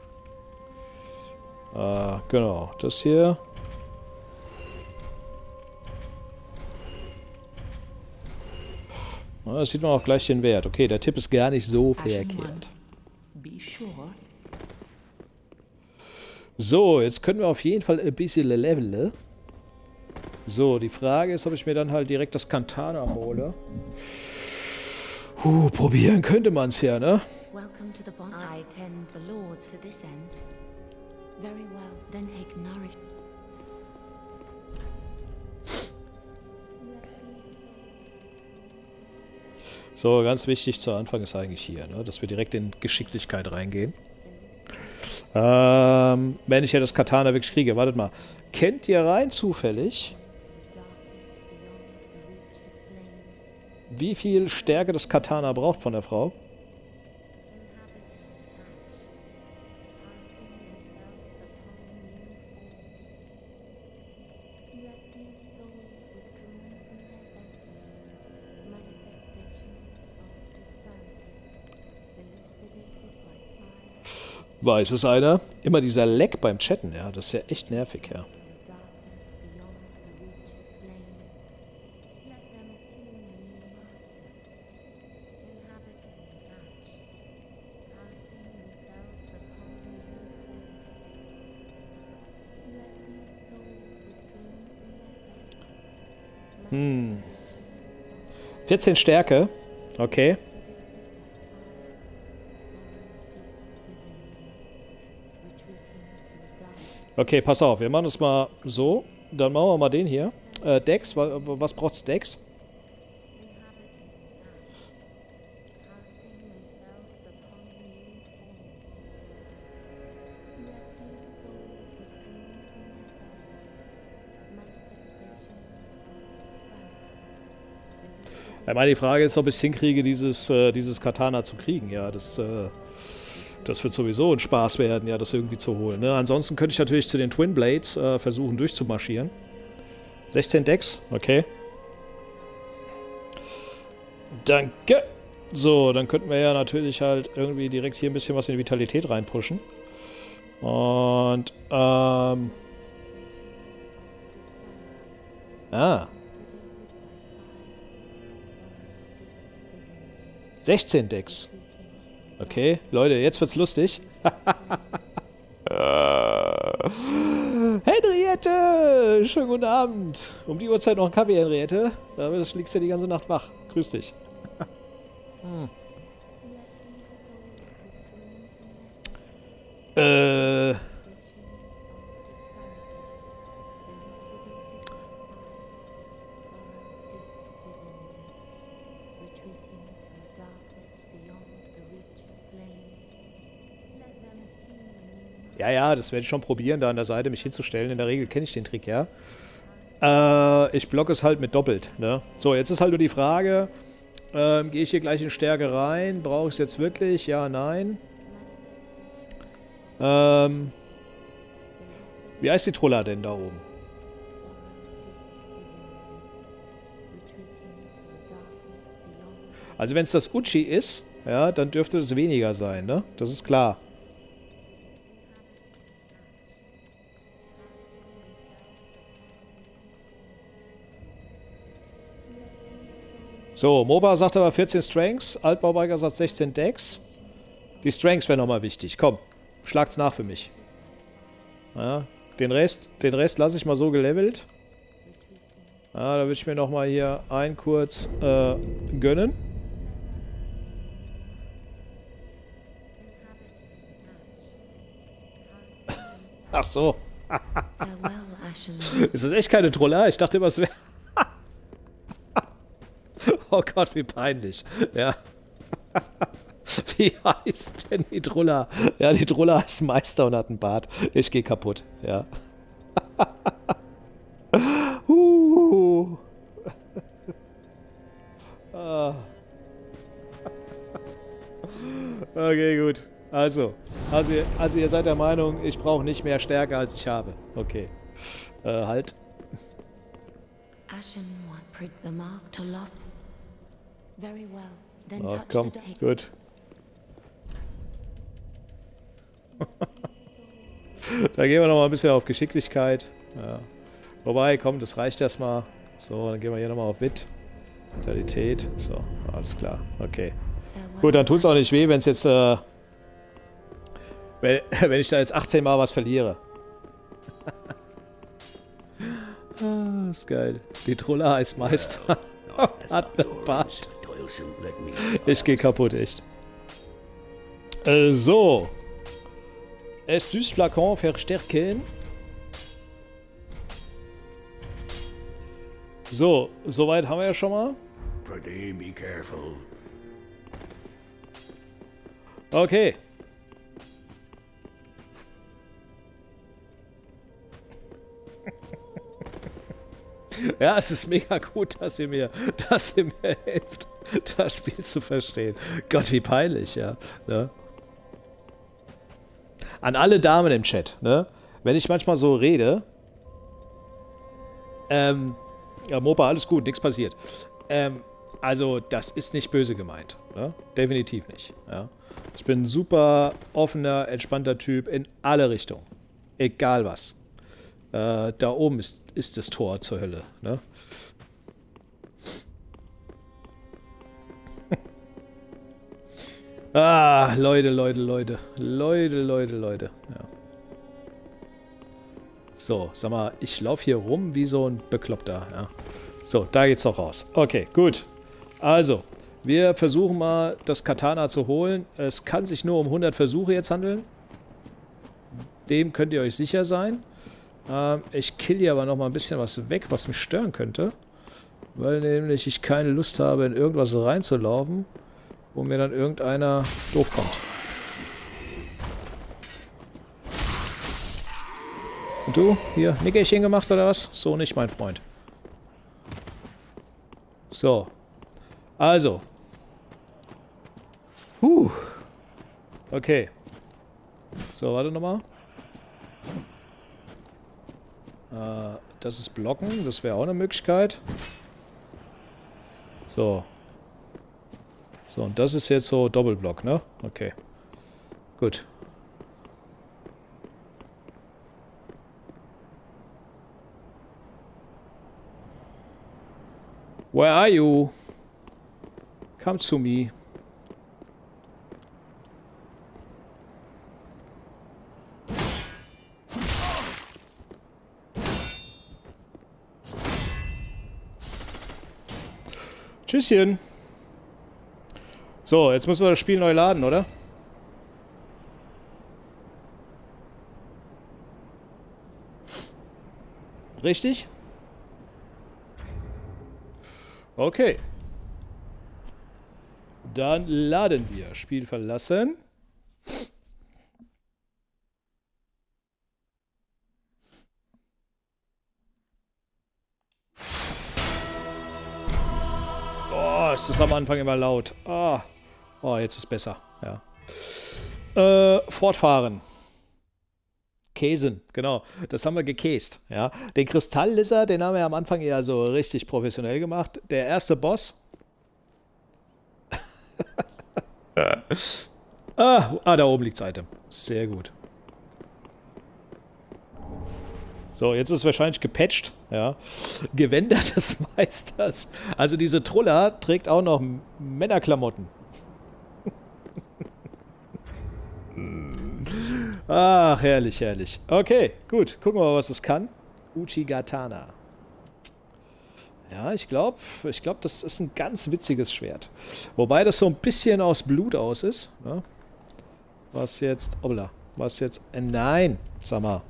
Genau. Das hier. Da sieht man auch gleich den Wert. Okay, der Tipp ist gar nicht so verkehrt. So, jetzt können wir auf jeden Fall ein bisschen leveln. So, die Frage ist, ob ich mir dann halt direkt das Katana hole. Probieren könnte man es ja, ne? Welcome to the bond. I tend the lords to this end. Very well, then take nourish. So, ganz wichtig zu Anfang ist eigentlich hier, ne? Dass wir direkt in Geschicklichkeit reingehen. Wenn ich ja das Katana wirklich kriege. Wartet mal. Kennt ihr rein zufällig, wie viel Stärke das Katana braucht von der Frau? Weiß es einer? Immer dieser Leck beim Chatten, ja, das ist ja echt nervig, ja. Hm. 14 Stärke. Okay. Okay, pass auf. Wir machen das mal so. Dann machen wir mal den hier. Dex, was braucht's Dex? Ich meine, die Frage ist, ob ich es hinkriege, dieses Katana zu kriegen. Ja, das wird sowieso ein Spaß werden, ja, das irgendwie zu holen. Ne? Ansonsten könnte ich natürlich zu den Twin Blades versuchen durchzumarschieren. 16 Dex, okay. Danke. So, dann könnten wir ja natürlich halt irgendwie direkt hier ein bisschen was in die Vitalität reinpushen. Und, Ah. 16 Decks. Okay, Leute, jetzt wird's lustig. Henriette! Schönen guten Abend. Um die Uhrzeit noch ein Kaffee, Henriette. Da liegst du ja die ganze Nacht wach. Grüß dich. Ja, ja, das werde ich schon probieren, da an der Seite mich hinzustellen. In der Regel kenne ich den Trick, ja. Ich blocke es halt mit doppelt, ne? So, jetzt ist halt nur die Frage, gehe ich hier gleich in Stärke rein? Brauche ich es jetzt wirklich? Ja, nein. Wie heißt die Trulla denn da oben? Also wenn es das Uchi ist, ja, dann dürfte es weniger sein, ne? Das ist klar. So, MOBA sagt aber 14 Strengths, Altbaubiker sagt 16 Dex. Die Strengths wäre nochmal wichtig. Komm, schlagt's nach für mich. Ja, den Rest lasse ich mal so gelevelt. Ja, da würde ich mir nochmal hier einen kurz gönnen. Ach so. Ist das echt keine Troller? Ich dachte immer, es wäre... Oh Gott, wie peinlich. Ja. Wie heißt denn die Trulla? Ja, die Trulla ist Meister und hat einen Bart. Ich gehe kaputt. Ja. Ah. Okay, gut. Also ihr seid der Meinung, ich brauche nicht mehr Stärke, als ich habe. Okay. Halt. Oh, komm, gut. Da gehen wir noch mal ein bisschen auf Geschicklichkeit. Ja. Wobei, komm, das reicht erstmal. So, dann gehen wir hier nochmal auf Wit. Vitalität. So, alles klar. Okay. Gut, dann tut es auch nicht weh, wenn es jetzt, wenn ich da jetzt 18 Mal was verliere. Ah, ist geil. Die Trulla heißt Meister. Hat einen Bart. Ich gehe kaputt, echt. So. Estus Flakon verstärken. So, soweit haben wir ja schon mal. Okay. Ja, es ist mega gut, dass ihr mir helft, das Spiel zu verstehen. Gott, wie peinlich, ja. Ne? An alle Damen im Chat, ne? Wenn ich manchmal so rede, ja, Mopa, alles gut, nichts passiert. Also, das ist nicht böse gemeint. Ne? Definitiv nicht. Ja? Ich bin ein super offener, entspannter Typ in alle Richtungen. Egal was. Da oben ist das Tor zur Hölle. Ne? Ah, Leute. Ja. So, sag mal, ich laufe hier rum wie so ein Bekloppter. Ja. So, da geht's doch raus. Okay, gut. Also, wir versuchen mal, das Katana zu holen. Es kann sich nur um 100 Versuche jetzt handeln. Dem könnt ihr euch sicher sein. Ich kill hier aber noch mal ein bisschen was weg, was mich stören könnte. Weil nämlich ich keine Lust habe, in irgendwas reinzulaufen, wo mir dann irgendeiner doof kommt. Und du? Hier, Nickerchen gemacht oder was? So nicht, mein Freund. So. Also. Okay. So, warte nochmal. Das ist Blocken. Das wäre auch eine Möglichkeit. So. So, und das ist jetzt so Doppelblock, ne? Okay. Gut. Where are you? Come to me. Tschüsschen. So, jetzt müssen wir das Spiel neu laden, oder? Richtig? Okay. Dann laden wir. Spiel verlassen. ist es am Anfang immer laut. Ah. Oh, jetzt ist besser. Ja. Fortfahren. Käsen, genau. Das haben wir gekäst. Ja. Den Kristalllizard, den haben wir am Anfang eher so richtig professionell gemacht. Der erste Boss. Da oben liegt das Item. Sehr gut. So, jetzt ist es wahrscheinlich gepatcht. Ja. Gewänder des Meisters. Also diese Trulla trägt auch noch Männerklamotten. Ach, herrlich, herrlich. Okay, gut. Gucken wir mal, was es kann. Uchigatana. Ja, ich glaube, das ist ein ganz witziges Schwert. Wobei das so ein bisschen aus Blut aus ist. Ne? Was jetzt... Obla. Was jetzt... nein! Sag mal.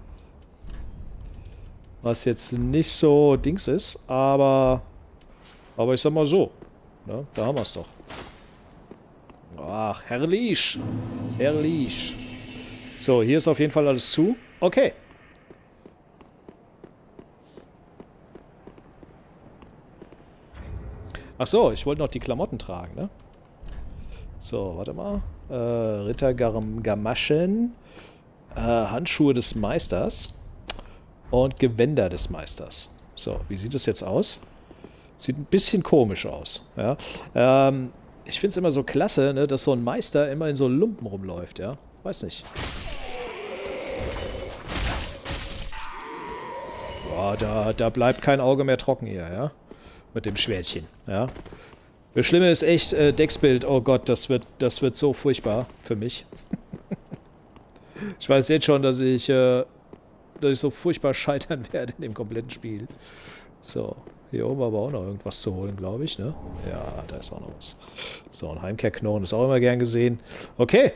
Was jetzt nicht so Dings ist, aber ich sag mal so. Ne? Da haben wir es doch. Ach, herrlich. Herrlich. So, hier ist auf jeden Fall alles zu. Okay. Ach so, ich wollte noch die Klamotten tragen, ne? So, warte mal. Rittergamaschen, Handschuhe des Meisters und Gewänder des Meisters. So, wie sieht es jetzt aus? Sieht ein bisschen komisch aus, ja. Ich finde es immer so klasse, ne, dass so ein Meister immer in so Lumpen rumläuft, ja. Weiß nicht. Boah, da bleibt kein Auge mehr trocken hier, ja. Mit dem Schwertchen, ja. Das Schlimme ist echt, Decksbild, oh Gott, das wird so furchtbar für mich. Ich weiß jetzt schon, dass ich so furchtbar scheitern werde in dem kompletten Spiel. So, hier oben aber auch noch irgendwas zu holen, glaube ich, ne? Ja, da ist auch noch was. So, ein Heimkehrknochen ist auch immer gern gesehen. Okay.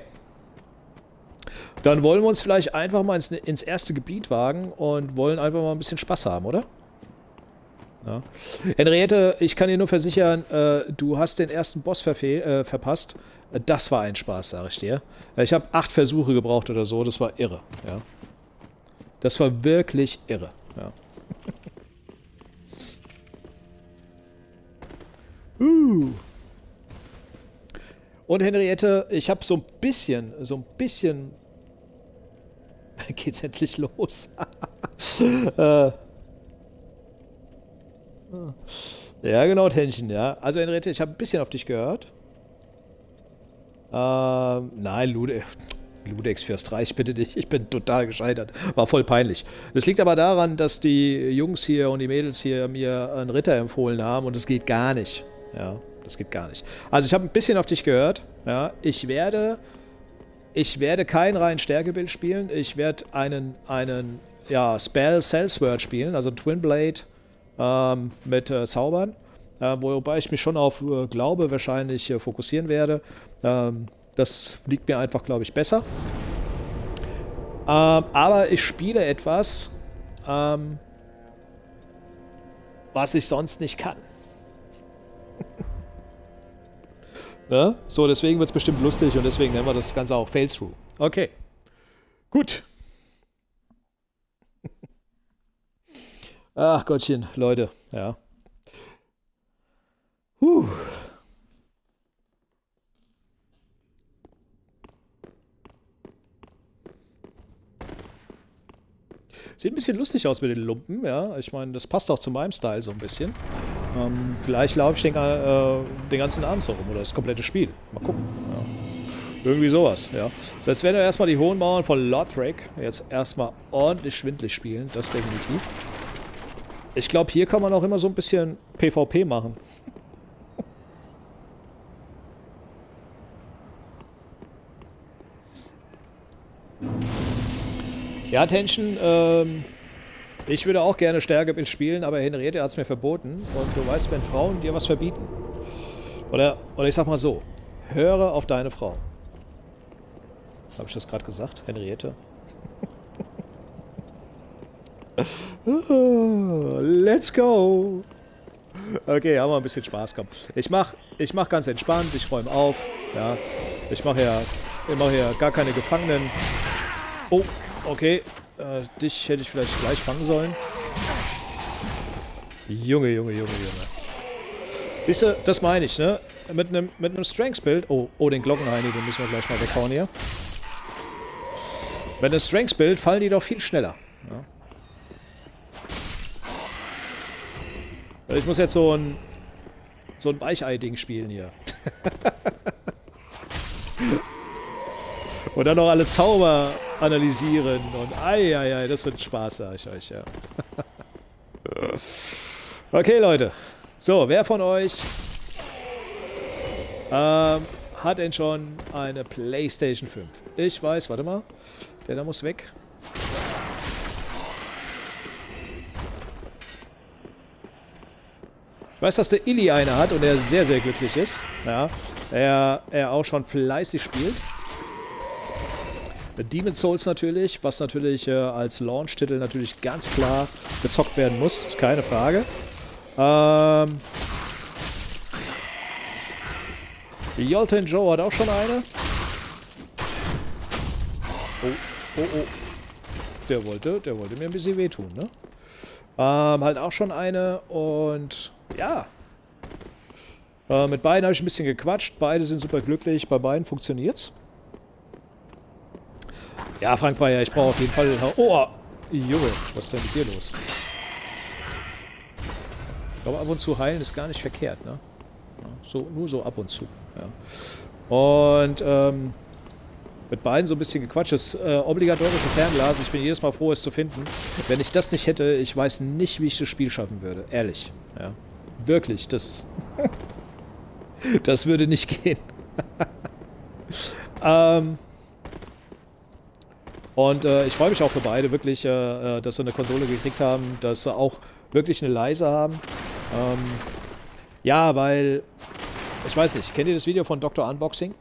Dann wollen wir uns vielleicht einfach mal ins erste Gebiet wagen und wollen einfach mal ein bisschen Spaß haben, oder? Ja. Henriette, ich kann dir nur versichern, du hast den ersten Boss verpasst. Das war ein Spaß, sage ich dir. Ich habe 8 Versuche gebraucht oder so, das war irre. Ja. Das war wirklich irre. Ja. Und Henriette, ich habe so ein bisschen geht's endlich los. Ja, genau, Tänchen, ja. Also, Henriette, ich habe ein bisschen auf dich gehört. Nein, Ludex fürs Streich, bitte dich. Ich bin total gescheitert. War voll peinlich. Das liegt aber daran, dass die Jungs hier und die Mädels hier mir einen Ritter empfohlen haben und es geht gar nicht. Ja, das geht gar nicht. Also, ich habe ein bisschen auf dich gehört. Ja, ich werde kein rein Stärkebild spielen. Ich werde einen Spell Sellsword spielen, also ein Twin Blade mit Zaubern, wobei ich mich schon auf Glaube wahrscheinlich fokussieren werde. Das liegt mir einfach, glaube ich, besser. Aber ich spiele etwas, was ich sonst nicht kann. Ne? So, deswegen wird es bestimmt lustig und deswegen nennen wir das Ganze auch Fail-Through. Okay. Gut. Ach Gottchen, Leute, ja. Sieht ein bisschen lustig aus mit den Lumpen, ja. Ich meine, das passt auch zu meinem Style so ein bisschen. Vielleicht laufe ich den ganzen Abend so rum oder das komplette Spiel. Mal gucken. Ja. Irgendwie sowas, ja. So, jetzt werden wir erstmal die hohen Mauern von Lothric jetzt erstmal ordentlich schwindlig spielen, das definitiv. Ich glaube, hier kann man auch immer so ein bisschen PvP machen. Ja, Tension, ich würde auch gerne Stärkebild spielen, aber Henriette hat es mir verboten. Und du weißt, wenn Frauen dir was verbieten. Oder ich sag mal so, höre auf deine Frau. Habe ich das gerade gesagt, Henriette? Let's go! Okay, haben wir ein bisschen Spaß, komm. Ich mach ganz entspannt, ich räume auf. Ja, ich mache hier gar keine Gefangenen. Oh, okay. Dich hätte ich vielleicht gleich fangen sollen. Junge. Siehst du, das meine ich, ne? Mit einem Strengths-Bild. Oh, den Glockenheini, den müssen wir gleich mal weghauen hier. Mit einem Strengths-Bild fallen die doch viel schneller. Ja. Ich muss jetzt so ein Weichei-Ding spielen hier. Und dann noch alle Zauber analysieren. Und ei, das wird Spaß, sag ich euch, ja. Okay, Leute. So, wer von euch hat denn schon eine PlayStation 5? Ich weiß, warte mal. Der da muss weg. Ich weiß, dass der Illy eine hat und er sehr, sehr glücklich ist. Ja, er auch schon fleißig spielt. Demon's Souls natürlich, was natürlich als Launch-Titel natürlich ganz klar gezockt werden muss, ist keine Frage. Jolten Joe hat auch schon eine. Oh. Der wollte mir ein bisschen wehtun, ne? Halt auch schon eine und ja. Mit beiden habe ich ein bisschen gequatscht. Beide sind super glücklich. Bei beiden funktioniert's. Ja, Frank Bayer, ich brauche auf jeden Fall... Oh, Junge, was ist denn mit dir los? Ich glaube, ab und zu heilen ist gar nicht verkehrt, ne? Ja, nur so ab und zu. Ja. Und mit beiden so ein bisschen gequatscht. Das obligatorische Fernglas, ich bin jedes Mal froh, es zu finden. Wenn ich das nicht hätte, ich weiß nicht, wie ich das Spiel schaffen würde. Ehrlich. Ja. Wirklich, das... das würde nicht gehen. Und ich freue mich auch für beide wirklich, dass sie eine Konsole gekriegt haben, dass sie auch wirklich eine leise haben. Ja, weil, ich weiß nicht, kennt ihr das Video von Dr. Unboxing?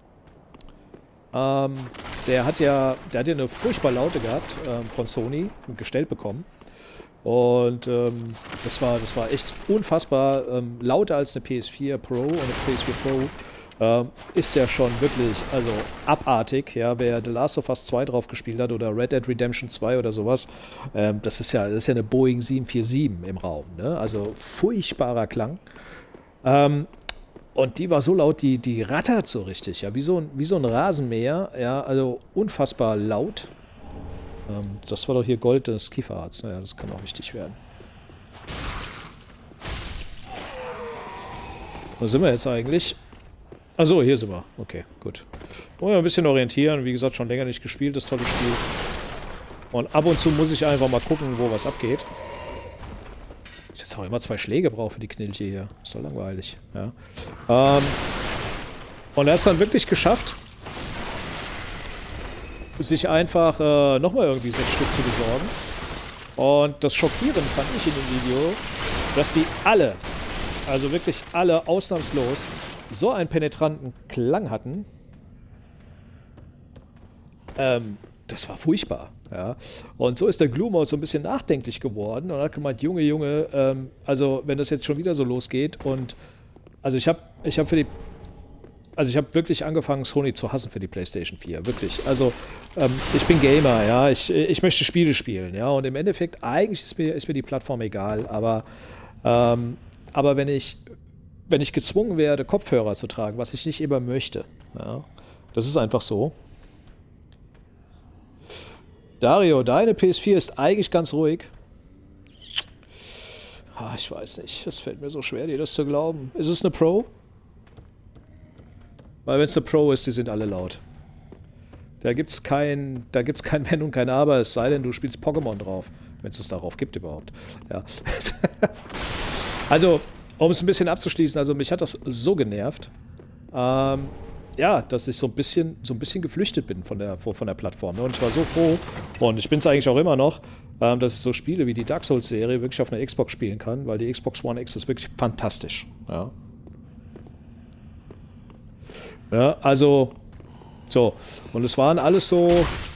Der hat ja eine furchtbar laute gehabt von Sony gestellt bekommen. Und das war echt unfassbar lauter als eine PS4 Pro und eine PS4 Pro. Ist ja schon wirklich, also abartig, ja, wer The Last of Us 2 drauf gespielt hat oder Red Dead Redemption 2 oder sowas, das ist ja eine Boeing 747 im Raum, ne? Also furchtbarer Klang. Und die war so laut, die rattert so richtig, ja, wie so ein Rasenmäher, ja, also unfassbar laut. Das war doch hier Gold des Kieferharz, naja, das kann auch wichtig werden. Wo sind wir jetzt eigentlich? Achso, hier sind wir. Okay, gut. Wollen wir ein bisschen orientieren. Wie gesagt, schon länger nicht gespielt, das tolle Spiel. Und ab und zu muss ich einfach mal gucken, wo was abgeht. Ich jetzt auch immer 2 Schläge brauche für die Knilche hier. Ist doch langweilig. Ja. Und er hat es dann wirklich geschafft, sich einfach nochmal irgendwie 6 Stück zu besorgen. Und das Schockierende fand ich in dem Video, dass die alle, also wirklich alle ausnahmslos, so einen penetranten Klang hatten. Das war furchtbar. Ja. Und so ist der Gloom auch so ein bisschen nachdenklich geworden und hat gemeint, Junge, also wenn das jetzt schon wieder so losgeht und also ich habe wirklich angefangen, Sony zu hassen für die PlayStation 4, wirklich. Also ich bin Gamer, ja, ich möchte Spiele spielen, ja, und im Endeffekt eigentlich ist mir die Plattform egal, aber wenn ich gezwungen werde, Kopfhörer zu tragen, was ich nicht immer möchte. Ja, das ist einfach so. Dario, deine PS4 ist eigentlich ganz ruhig. Ich weiß nicht, das fällt mir so schwer, dir das zu glauben. Ist es eine Pro? Weil wenn es eine Pro ist, die sind alle laut. Da gibt's kein Wenn und kein Aber, es sei denn, du spielst Pokémon drauf. Wenn es darauf gibt überhaupt. Ja. Also, um es ein bisschen abzuschließen, also mich hat das so genervt, ja, dass ich so ein bisschen geflüchtet bin von der Plattform. Ne? Und ich war so froh, und ich bin es eigentlich auch immer noch, dass ich so Spiele wie die Dark Souls-Serie wirklich auf einer Xbox spielen kann, weil die Xbox One X ist wirklich fantastisch. Ja, ja, also, so. Und es waren alles so...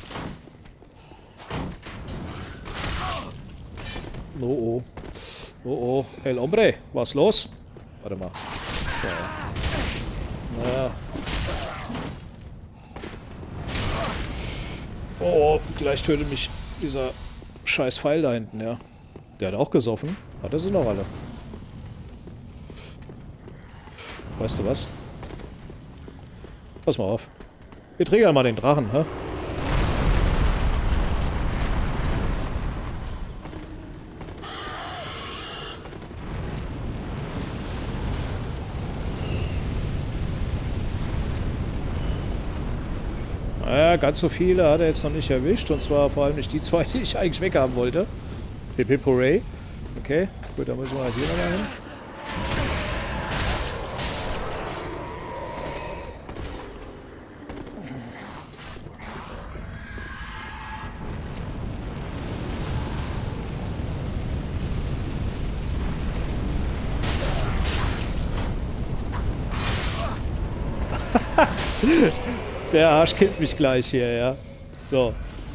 Oh, El Hombre, was los? Warte mal. So. Naja. Oh, gleich tötet mich dieser scheiß Pfeil da hinten, ja. Der hat auch gesoffen. Hat er sie noch alle? Weißt du was? Pass mal auf. Wir triggern mal den Drachen, hä? Naja, ganz so viele hat er jetzt noch nicht erwischt. Und zwar vor allem nicht die zwei, die ich eigentlich weghaben wollte. Hip Hip Hooray. Okay, gut, dann müssen wir halt hier nochmal hin. Der Arsch killt mich gleich hier, ja. So.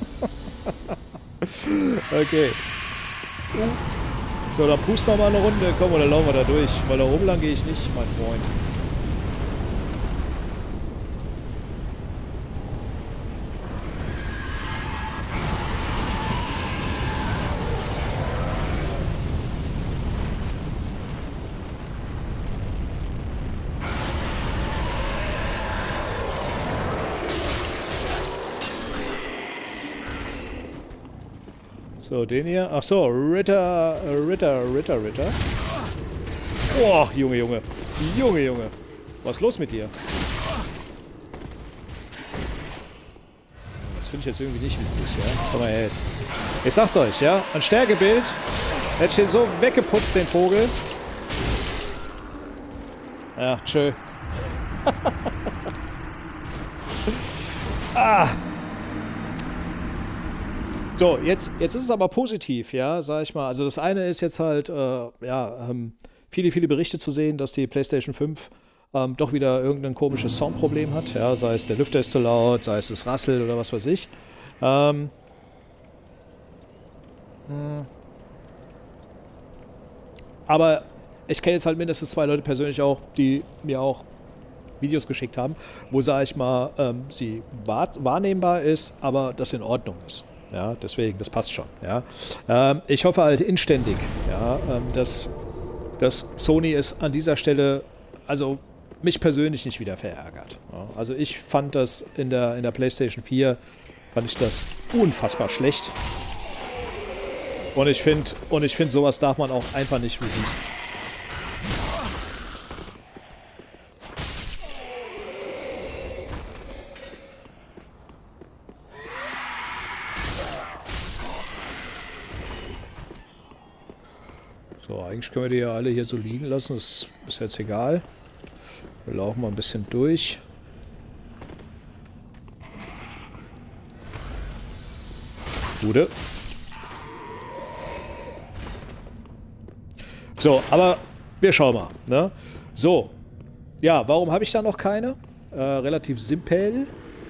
Okay. So, dann pust noch mal eine Runde. Komm, oder laufen wir da durch. Weil da oben lang gehe ich nicht, mein Freund. So, den hier. Ach so, Ritter. Boah, Junge, Junge. Junge, Junge. Was ist los mit dir? Das finde ich jetzt irgendwie nicht witzig, ja. Komm mal her jetzt. Ich sag's euch, ja. Ein Stärkebild. Hätte ich den so weggeputzt, den Vogel. Ja, tschö. Ah. So, jetzt ist es aber positiv, ja, sag ich mal. Also das eine ist jetzt halt, viele Berichte zu sehen, dass die PlayStation 5 doch wieder irgendein komisches Soundproblem hat. Ja, sei es der Lüfter ist zu laut, sei es das Rassel oder was weiß ich. Aber ich kenne jetzt halt mindestens 2 Leute persönlich auch, die mir auch Videos geschickt haben, wo, sag ich mal, sie wahrnehmbar ist, aber das in Ordnung ist. Ja, deswegen, das passt schon. Ja. Ich hoffe halt inständig, ja, dass Sony es an dieser Stelle, also mich persönlich nicht wieder verärgert. Ja. Also ich fand das in der PlayStation 4, fand ich das unfassbar schlecht. Und ich finde, sowas darf man auch einfach nicht releasen. So, eigentlich können wir die ja alle hier so liegen lassen. Das ist jetzt egal. Wir laufen mal ein bisschen durch. Gute. So, aber wir schauen mal. Ne? So. Ja, warum habe ich da noch keine? Relativ simpel.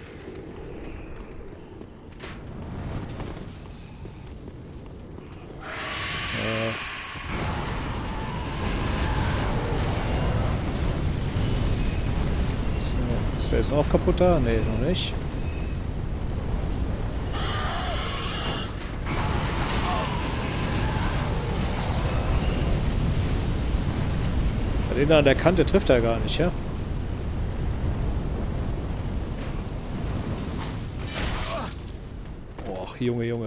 Ist der jetzt auch kaputt da? Ne, noch nicht. Den da an der Kante trifft er gar nicht, ja? Och, Junge, Junge.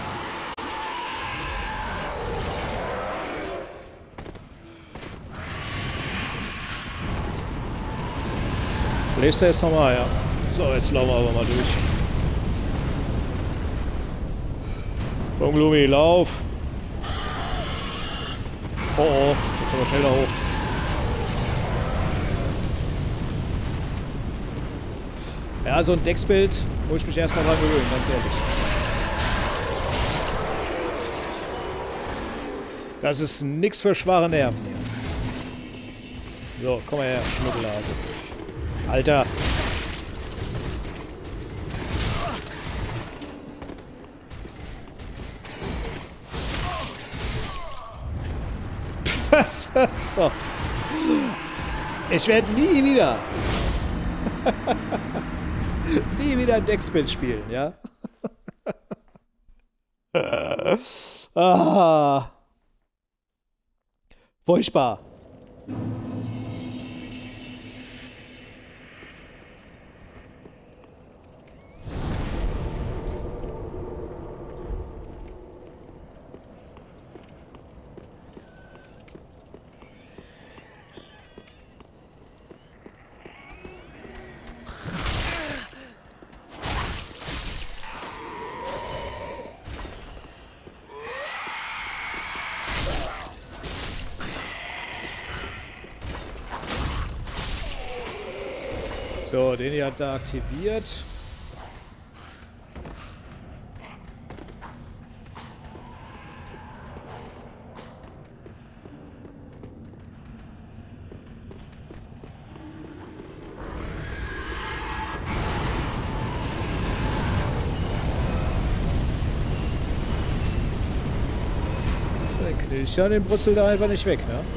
Bläst er jetzt nochmal, ja. So, jetzt laufen wir aber mal durch. Komm, Lumi, lauf! Oh, oh, jetzt aber schneller hoch. Ja, so ein Decksbild muss ich mich erstmal dran gewöhnen, ganz ehrlich. Das ist nix für schwache Nerven hier. So, komm mal her, Schnuckelhase. Alter! Was ist so? Ich werde nie wieder ein Decksbild spielen, ja? Ah. Furchtbar. So, den hier hat er aktiviert. Ich ja den Brüssel da einfach nicht weg, ne?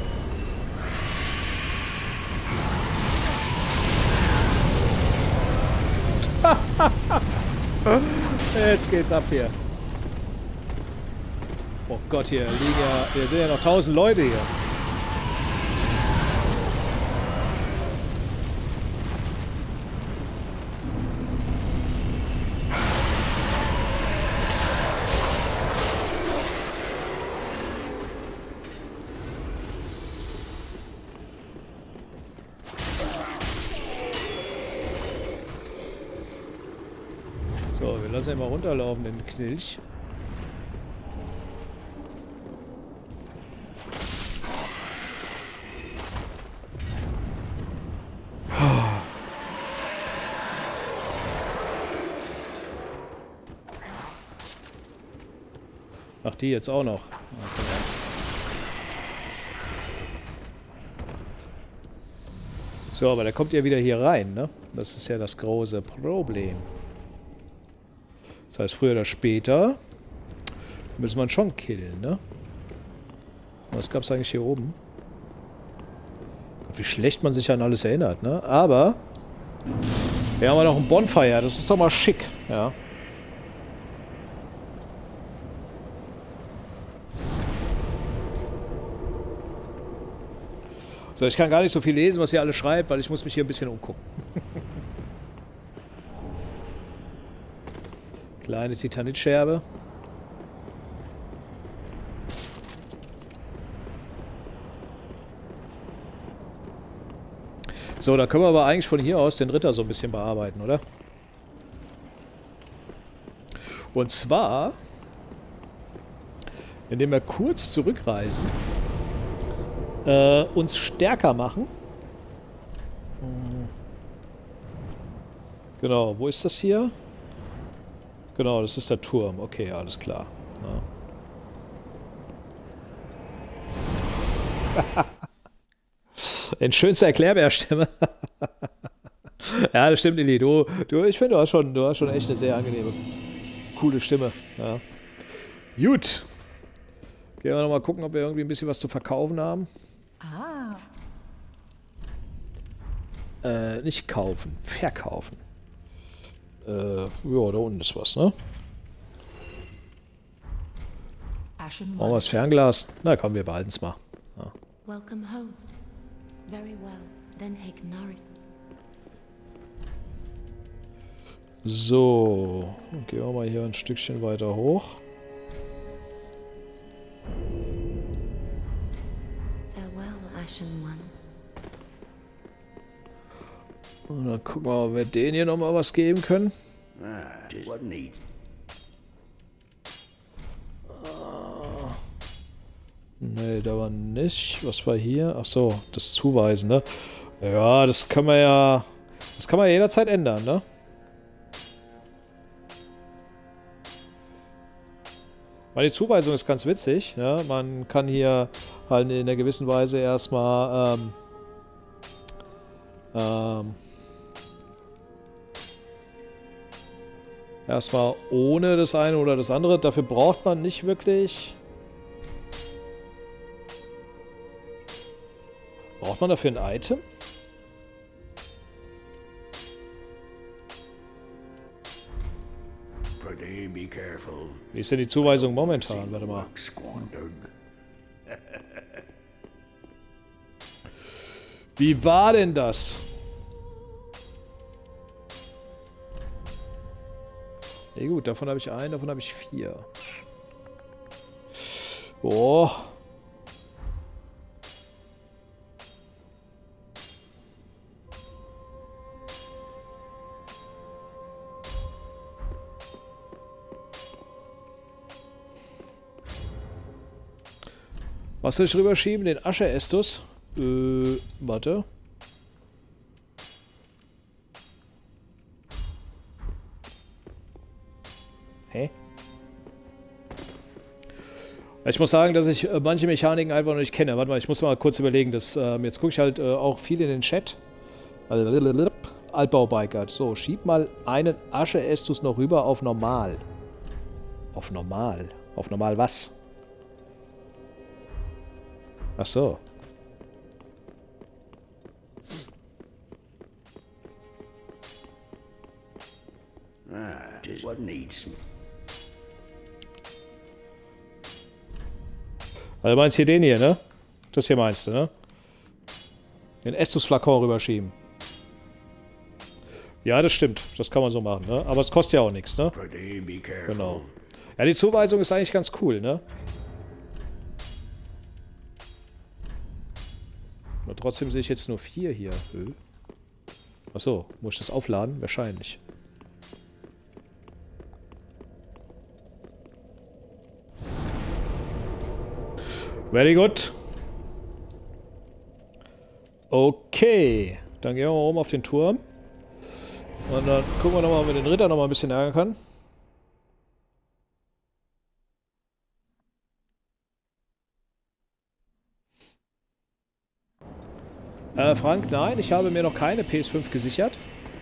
Jetzt geht's ab hier. Oh Gott, hier liegen ja, hier sind ja noch 1000 Leute hier. So, wir lassen ihn mal runterlaufen, den Knilch. Ach, die jetzt auch noch. Okay. So, aber der kommt ja wieder hier rein, ne? Das ist ja das große Problem. Das heißt, früher oder später müssen wir ihn schon killen, ne? Was gab es eigentlich hier oben? Wie schlecht man sich an alles erinnert, ne? Aber wir haben ja noch ein Bonfire, das ist doch mal schick, ja. So, ich kann gar nicht so viel lesen, was ihr alle schreibt, weil ich muss mich hier ein bisschen umgucken. Kleine Titanitscherbe. So, da können wir aber eigentlich von hier aus den Ritter so ein bisschen bearbeiten, oder? Und zwar, indem wir kurz zurückreisen, uns stärker machen. Genau, wo ist das hier? Genau, das ist der Turm. Okay, alles klar. Ja. In schönster Erklärbärstimme. Ja, das stimmt, Lili. Ich finde, du hast schon echt eine sehr angenehme, coole Stimme. Ja. Gut. Gehen wir nochmal gucken, ob wir irgendwie ein bisschen was zu verkaufen haben. Nicht kaufen, verkaufen. Ja, da unten ist was, ne? Machen wir das Fernglas? Na komm, wir behalten es mal. Ja. So, gehen wir mal hier ein Stückchen weiter hoch. Und dann gucken wir mal, ob wir denen hier nochmal was geben können. Nee, da war nicht. Was war hier? Ach so, das Zuweisen, ne? Ja, das kann man ja... Das kann man ja jederzeit ändern, ne? Weil die Zuweisung ist ganz witzig, ja? Man kann hier halt in einer gewissen Weise erstmal... erstmal ohne das eine oder das andere. Dafür braucht man nicht wirklich... Braucht man dafür ein Item? Wie ist denn die Zuweisung momentan? Warte mal. Wie war denn das? Ja gut, davon habe ich einen, davon habe ich 4. Boah. Was soll ich rüberschieben? Den Asche-Estus? Warte. Hä? Ich muss sagen, dass ich manche Mechaniken einfach noch nicht kenne. Warte mal, ich muss mal kurz überlegen. Jetzt gucke ich halt auch viel in den Chat. Altbaubiker. So, schieb mal einen Asche-Estus noch rüber auf normal. Auf normal? Auf normal was? Ach so. Just what needs. Also meinst hier den hier, ne? Das hier meinst du, ne? Den Estus-Flakon rüberschieben. Ja, das stimmt. Das kann man so machen, ne? Aber es kostet ja auch nichts, ne? Genau. Ja, die Zuweisung ist eigentlich ganz cool, ne? Aber trotzdem sehe ich jetzt nur 4 hier. Achso, muss ich das aufladen? Wahrscheinlich. Very good. Okay. Dann gehen wir mal oben auf den Turm. Und dann gucken wir nochmal, ob wir den Ritter nochmal ein bisschen ärgern können. Frank, nein, ich habe mir noch keine PS5 gesichert.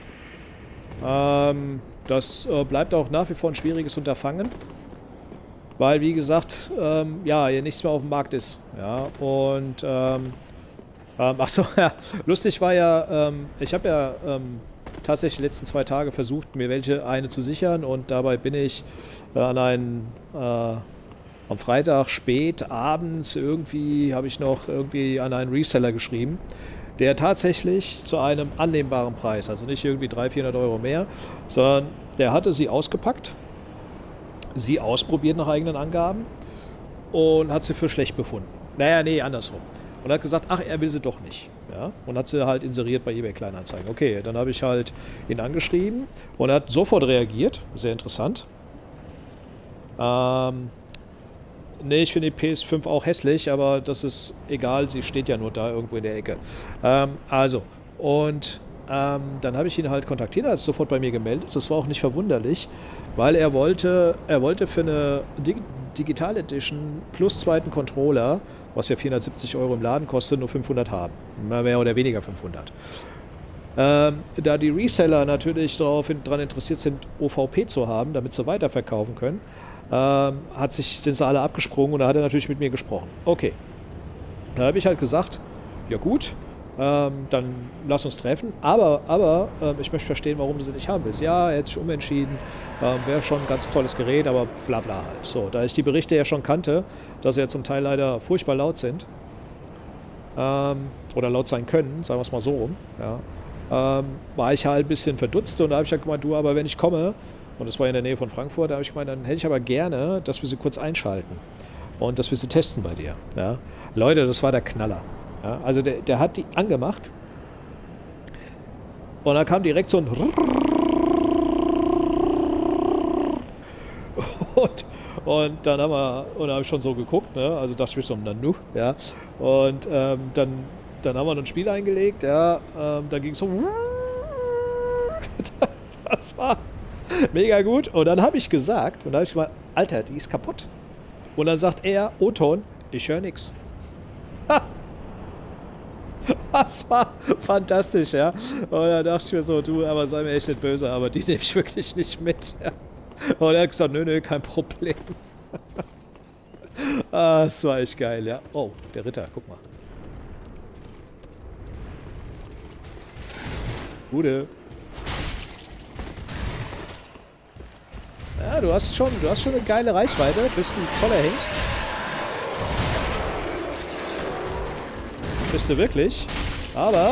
Das bleibt auch nach wie vor ein schwieriges Unterfangen. Weil, wie gesagt, ja, hier nichts mehr auf dem Markt ist. Ja, und, achso, ja, lustig war ja, ich habe ja tatsächlich die letzten 2 Tage versucht, mir eine zu sichern und dabei bin ich am Freitag spät abends habe ich noch irgendwie an einen Reseller geschrieben, der tatsächlich zu einem annehmbaren Preis, also nicht irgendwie 300-400 Euro mehr, sondern der hatte sie ausgepackt, sie ausprobiert nach eigenen Angaben und hat sie für schlecht befunden. Naja, nee, andersrum. Und hat gesagt, ach, er will sie doch nicht. Ja? Und hat sie halt inseriert bei eBay Kleinanzeigen. Okay, dann habe ich halt ihn angeschrieben und er hat sofort reagiert. Sehr interessant. Nee, ich finde die PS5 auch hässlich, aber das ist egal, sie steht ja nur da irgendwo in der Ecke. Dann habe ich ihn halt kontaktiert, er hat sich sofort bei mir gemeldet. Das war auch nicht verwunderlich, weil er wollte für eine Digital Edition plus zweiten Controller, was ja 470 Euro im Laden kostet, nur 500 haben. Mehr oder weniger 500. Da die Reseller natürlich daran interessiert sind, OVP zu haben, damit sie weiterverkaufen können, sind sie alle abgesprungen und da hat er natürlich mit mir gesprochen. Okay. Da habe ich halt gesagt, ja gut, dann lass uns treffen, aber ich möchte verstehen, warum du sie nicht haben willst. Ja, er hat sich umentschieden, wäre schon ein ganz tolles Gerät, aber bla bla halt. So, da ich die Berichte ja schon kannte, dass sie ja zum Teil leider furchtbar laut sind, oder laut sein können, sagen wir es mal so rum, ja, war ich halt ein bisschen verdutzt und da habe ich halt gemeint, du, aber wenn ich komme, und das war in der Nähe von Frankfurt, da habe ich gemeint, dann hätte ich aber gerne, dass wir sie kurz einschalten und dass wir sie testen bei dir. Ja. Leute, das war der Knaller. Ja, also der hat die angemacht und dann kam direkt so ein und dann habe ich schon so geguckt, ne? Also dachte ich mir so, Nanu, ja. Und dann haben wir ein Spiel eingelegt, ja, dann ging es so das war mega gut. Und dann habe ich gesagt, und da habe ich mal, Alter, die ist kaputt. Und dann sagt er, O-Ton, ich höre nix. Ha! Das war fantastisch, ja. Und da dachte ich mir so, du, aber sei mir echt nicht böse, aber die nehme ich wirklich nicht mit. Ja. Und er hat gesagt, nö, kein Problem. Das war echt geil, ja. Oh, der Ritter, guck mal. Gute. Ja, du hast schon eine geile Reichweite, bist ein toller Hengst. Bist du wirklich? Aber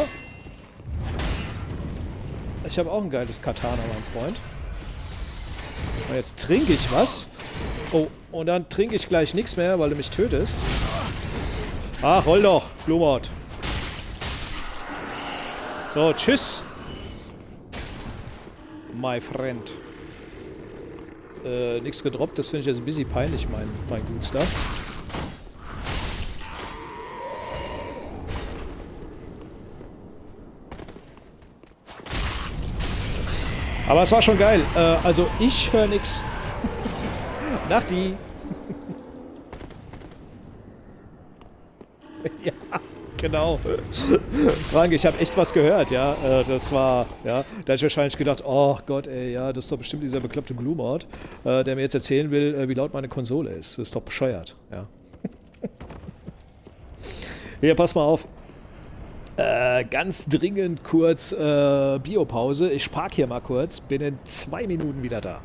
ich habe auch ein geiles Katana, mein Freund. Und jetzt trinke ich was. Oh, und dann trinke ich gleich nichts mehr, weil du mich tötest. Ach, roll doch, Blumort. So, tschüss. My friend. Nichts gedroppt, das finde ich jetzt ein bisschen peinlich, mein Gutster. Aber es war schon geil. Also ich höre nichts. Nachti. Ja, genau. Frank, ich habe echt was gehört, ja. Das war, ja, da hätte ich wahrscheinlich gedacht, oh Gott, ey, ja, das ist doch bestimmt dieser bekloppte Glumord, der mir jetzt erzählen will, wie laut meine Konsole ist. Das ist doch bescheuert, ja. Hier, pass mal auf. Ganz dringend kurz Biopause. Ich park hier mal kurz. Bin in 2 Minuten wieder da.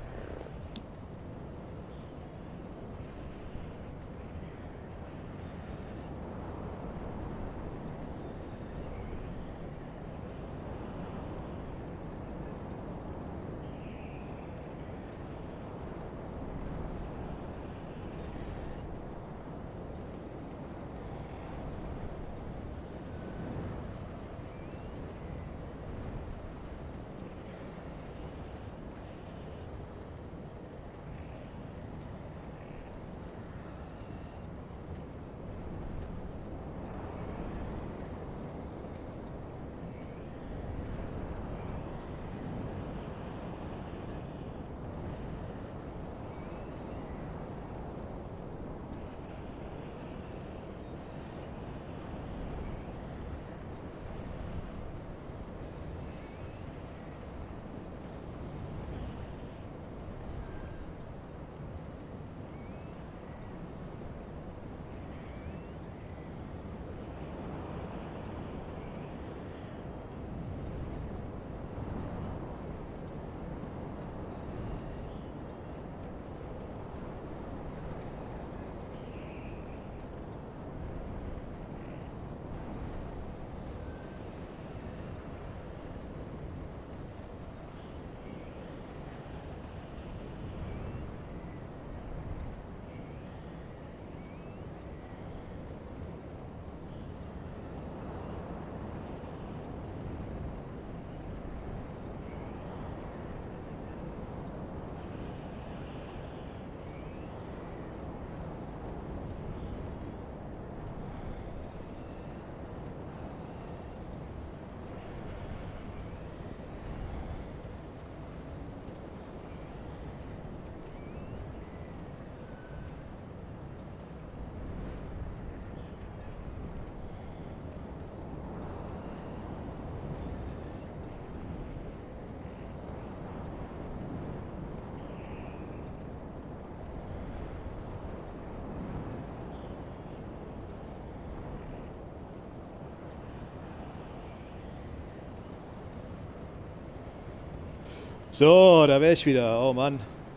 So, da wäre ich wieder. Oh Mann.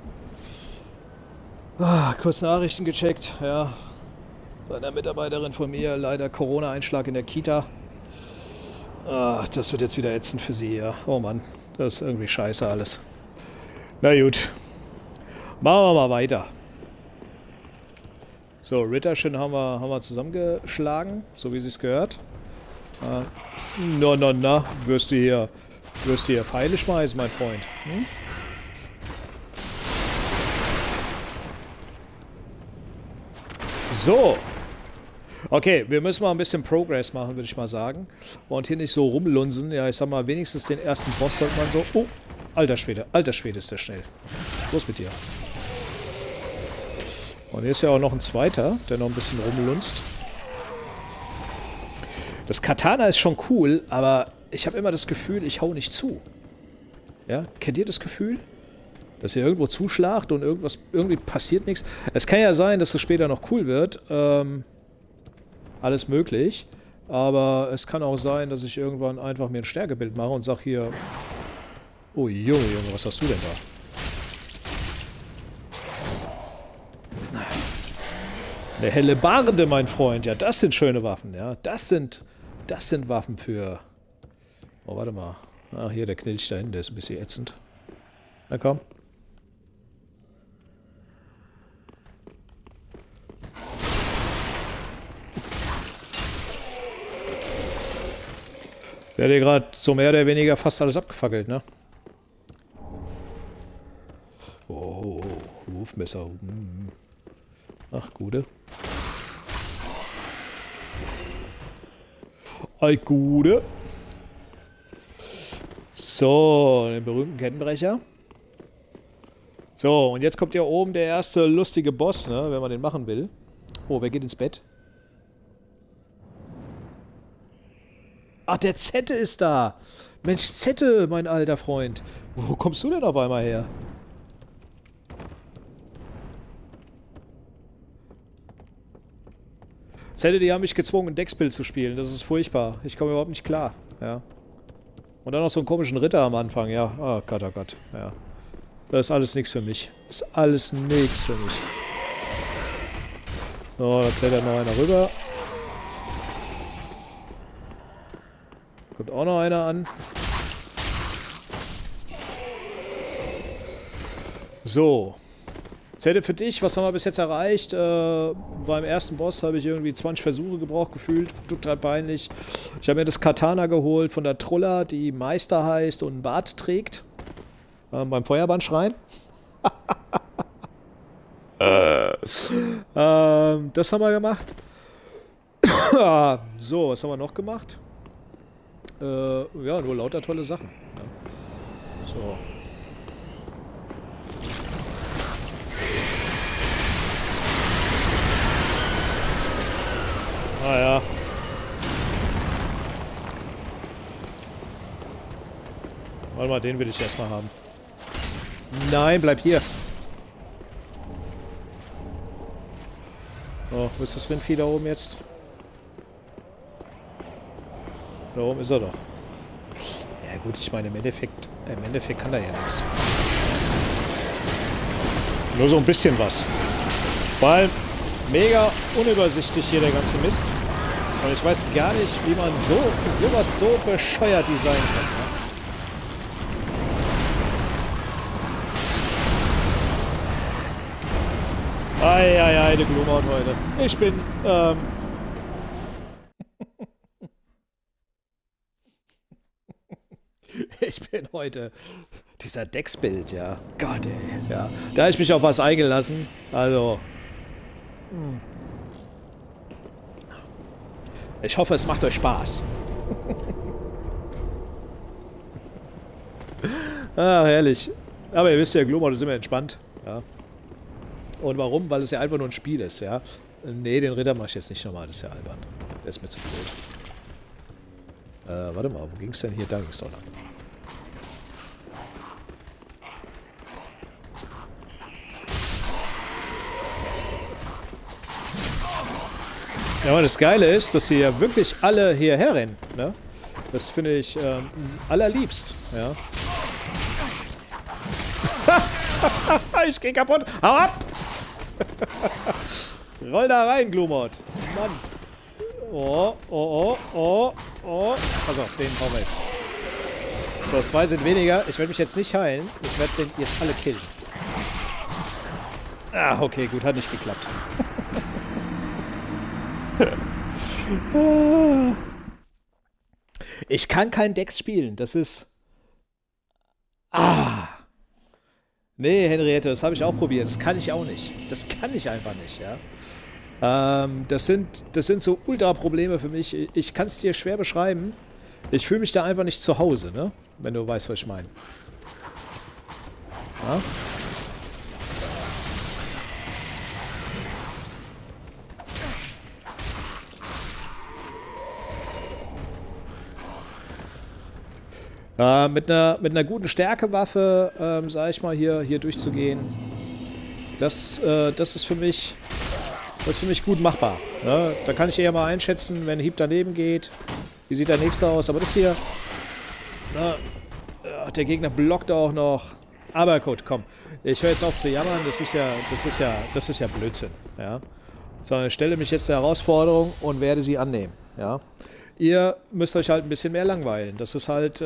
Kurz Nachrichten gecheckt. Ja. Bei einer Mitarbeiterin von mir leider Corona-Einschlag in der Kita. Das wird jetzt wieder ätzend für sie, ja. Oh Mann. Das ist irgendwie scheiße alles. Na gut. Machen wir mal weiter. So, Ritterchen haben wir zusammengeschlagen, so wie es gehört. Na, wirst du hier Pfeile schmeißen, mein Freund. Hm? So. Okay, wir müssen mal ein bisschen Progress machen, würde ich mal sagen. Und hier nicht so rumlunsen. Ja, ich sag mal, wenigstens den ersten Boss sollte man so... Oh, alter Schwede ist der schnell. Los mit dir. Und hier ist ja auch noch ein zweiter, der noch ein bisschen rumlunzt. Das Katana ist schon cool, aber ich habe immer das Gefühl, ich hau nicht zu. Ja, kennt ihr das Gefühl? Dass ihr irgendwo zuschlagt und irgendwie passiert nichts. Es kann ja sein, dass es später noch cool wird. Alles möglich. Aber es kann auch sein, dass ich irgendwann einfach mir ein Stärkebild mache und sag hier... Oh Junge, was hast du denn da? Eine Hellebarde, mein Freund. Ja, das sind schöne Waffen, ja. Das sind Waffen für... Oh, warte mal. Ah, hier, der Knilch da hinten, der ist ein bisschen ätzend. Na komm. Der hat dir gerade so mehr oder weniger fast alles abgefackelt, ne? Oh, Wurfmesser. Ach, gute. Ei, gute. So, den berühmten Kettenbrecher. So, und jetzt kommt hier oben der erste lustige Boss, ne, wenn man den machen will. Oh, wer geht ins Bett? Ach, der Zette ist da. Mensch, Zette, mein alter Freund. Wo kommst du denn auf einmal her? Zette, die haben mich gezwungen, Deckspiel zu spielen. Das ist furchtbar. Ich komme überhaupt nicht klar. Ja. Und dann noch so einen komischen Ritter am Anfang. Ja, oh Gott, oh Gott. Ja. Das ist alles nichts für mich. Das ist alles nichts für mich. So, da klettert noch einer rüber. Kommt auch noch einer an. So. Zette für dich, was haben wir bis jetzt erreicht? Beim ersten Boss habe ich irgendwie 20 Versuche gebraucht, gefühlt. Total peinlich. Ich habe mir das Katana geholt von der Trulla, die Meister heißt und einen Bart trägt. Beim Feuerbandschrein. Das haben wir gemacht. So, was haben wir noch gemacht? Ja, nur lauter tolle Sachen. Ja. So. Ah ja. Warte mal, den will ich erstmal haben. Nein, bleib hier. So, wo ist das Rindvieh da oben jetzt? Da oben ist er doch. Ja gut, ich meine, im Endeffekt kann er ja nichts. Nur so ein bisschen was. Vor allem mega unübersichtlich hier der ganze Mist. Und ich weiß gar nicht, wie man sowas so bescheuert designen kann. Eieiei, der Gloomhaut heute. Ich bin, ich bin heute dieser Decksbild, ja. Gott, ey. Ja. Da habe ich mich auf was eingelassen. Also. Ich hoffe, es macht euch Spaß. Ah, herrlich. Aber ihr wisst ja, Gloomhaut ist immer entspannt. Ja. Und warum? Weil es ja einfach nur ein Spiel ist, ja. Nee, den Ritter mache ich jetzt nicht nochmal, das ist ja albern. Der ist mir zu blöd. Warte mal, wo ging es denn hier? Da ging es doch lang. Ja, aber das Geile ist, dass sie ja wirklich alle hierher rennen, ne? Das finde ich allerliebst, ja. Ich geh kaputt! Hau ab! Roll da rein, Gloomhaut. Mann. Oh, oh, oh, oh, oh. Pass auf, den hauen wir jetzt. So, 2 sind weniger. Ich werde mich jetzt nicht heilen. Ich werde den jetzt alle killen. Ah, okay, gut. Hat nicht geklappt. Ich kann kein Dex spielen. Das ist... Ah... Nee, Henriette, das habe ich auch probiert. Das kann ich auch nicht. Das kann ich einfach nicht, ja. Das sind so Ultra-Probleme für mich. Ich kann es dir schwer beschreiben. Ich fühle mich da einfach nicht zu Hause, ne? Wenn du weißt, was ich meine. Ja? Mit einer guten Stärkewaffe, sag ich mal, hier durchzugehen, das ist für mich gut machbar. Ne? Da kann ich eher mal einschätzen, wenn ein Hieb daneben geht, wie sieht der nächste aus. Aber das hier, na, der Gegner blockt auch noch. Aber gut, komm, ich höre jetzt auf zu jammern, das ist ja Blödsinn. Ja? Sondern ich stelle mich jetzt der Herausforderung und werde sie annehmen. Ja? Ihr müsst euch halt ein bisschen mehr langweilen. Das ist ja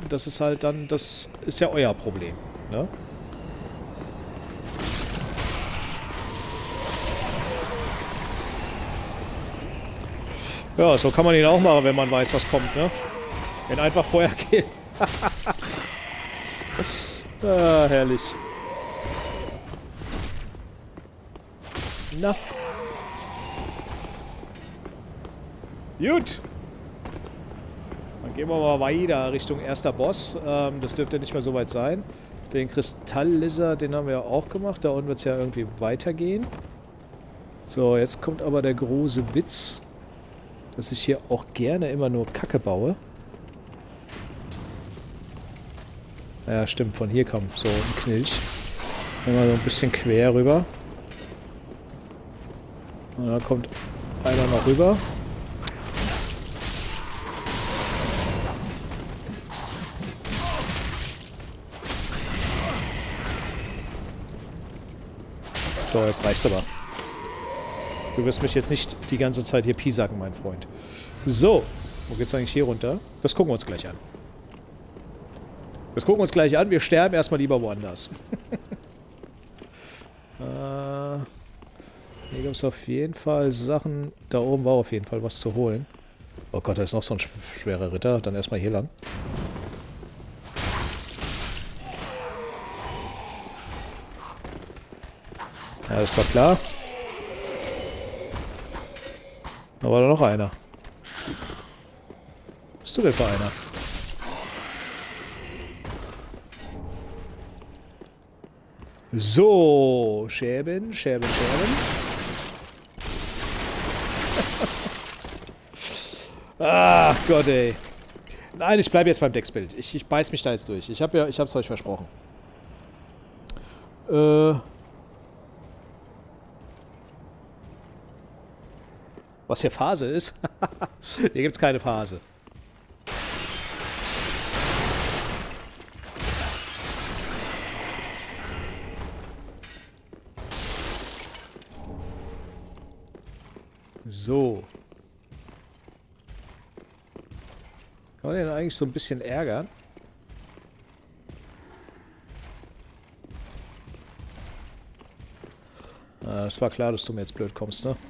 euer Problem. Ne? Ja, so kann man ihn auch machen, wenn man weiß, was kommt, ne? Den einfach vorher killen. Ah, herrlich. Na. Gut. Dann gehen wir mal weiter Richtung erster Boss. Das dürfte nicht mehr so weit sein. Den Kristall-Lizard, den haben wir ja auch gemacht. Da unten wird es ja irgendwie weitergehen. So, jetzt kommt aber der große Witz, dass ich hier auch gerne immer nur Kacke baue. Ja, stimmt, von hier kommt so ein Knilch. Immer so ein bisschen quer rüber. Und dann kommt einer noch rüber. So, jetzt reicht's aber. Du wirst mich jetzt nicht die ganze Zeit hier piesacken, mein Freund. So, wo geht's eigentlich hier runter? Das gucken wir uns gleich an. Das gucken wir uns gleich an. Wir sterben erstmal lieber woanders. Hier gibt es auf jeden Fall Sachen. Da oben war auf jeden Fall was zu holen. Oh Gott, da ist noch so ein schwerer Ritter. Dann erstmal hier lang. Ja, das war klar. Da war da noch einer. Was bist du denn für einer? So, Scherben, Scherben, Scherben. Ach Gott, ey. Nein, ich bleibe jetzt beim Decksbild. Ich beiß mich da jetzt durch. Ich hab's euch versprochen. Was hier Phase ist? Hier gibt's keine Phase. So. Kann man den eigentlich so ein bisschen ärgern? Ah, das war klar, dass du mir jetzt blöd kommst, ne?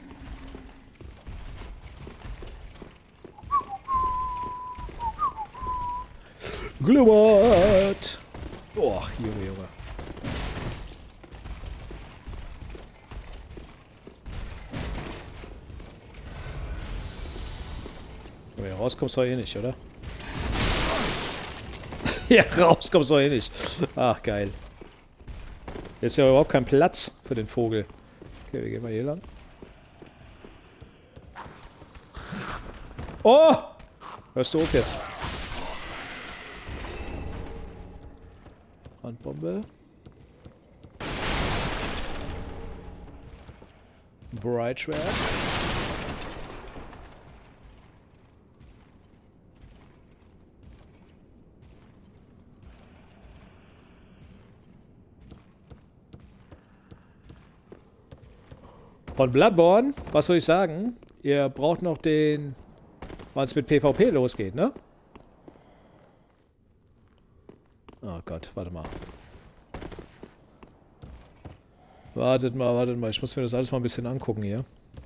Glummert! Oh, Junge, Junge. Aber hier raus kommst du eh nicht, oder? Ja, raus kommst du eh nicht. Ach, geil. Hier ist ja überhaupt kein Platz für den Vogel. Okay, wir gehen mal hier lang. Oh! Hörst du auf jetzt? Brandbombe. Breitschwert. Von Bloodborne, was soll ich sagen? Ihr braucht noch den, wann es mit PvP losgeht, ne? Oh Gott, warte mal. Wartet mal. Ich muss mir das alles mal ein bisschen angucken hier.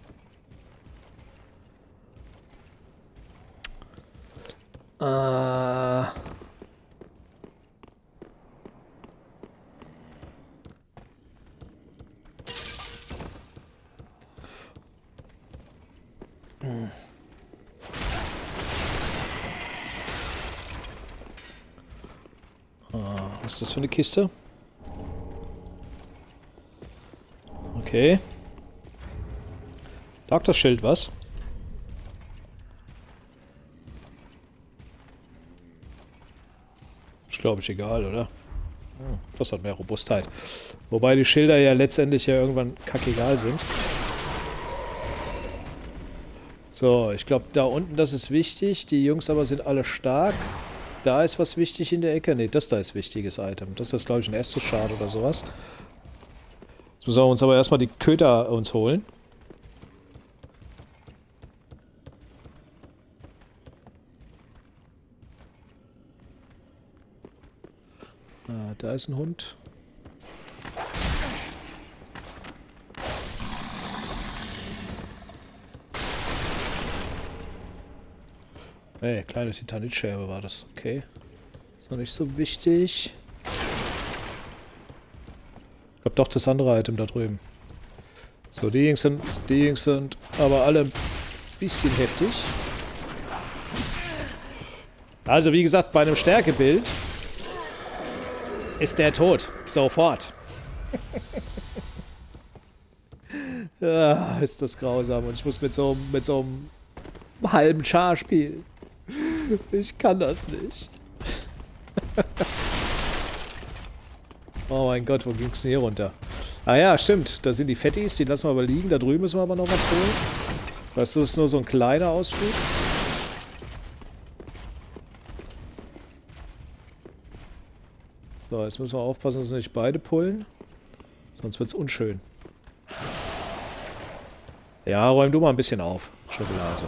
Was ist das für eine Kiste? Okay. Dr. Schild, was? Ist, glaube ich, egal, oder? Das hat mehr Robustheit. Wobei die Schilder ja letztendlich ja irgendwann kackegal sind. So, ich glaube, da unten, das ist wichtig. Die Jungs aber sind alle stark. Da ist was wichtig in der Ecke. Ne, das da ist wichtiges Item. Das ist, glaube ich, ein Estus-Schad oder sowas. Jetzt müssen wir uns aber erstmal die Köter uns holen. Ah, da ist ein Hund. Hey, kleine Titanitscherbe war das. Okay. Ist noch nicht so wichtig. Ich glaube doch das andere Item da drüben. So, die Jungs sind aber alle ein bisschen heftig. Also wie gesagt, bei einem Stärkebild ist der tot. Sofort. Ja, ist das grausam. Und ich muss mit so einem halben Char spielen. Ich kann das nicht. Oh mein Gott, wo ging's denn hier runter? Ah ja, stimmt. Da sind die Fettis, die lassen wir aber liegen. Da drüben müssen wir aber noch was holen. Das heißt, das ist nur so ein kleiner Ausflug. So, jetzt müssen wir aufpassen, dass wir nicht beide pullen. Sonst wird's unschön. Ja, räum du mal ein bisschen auf, Schokolade.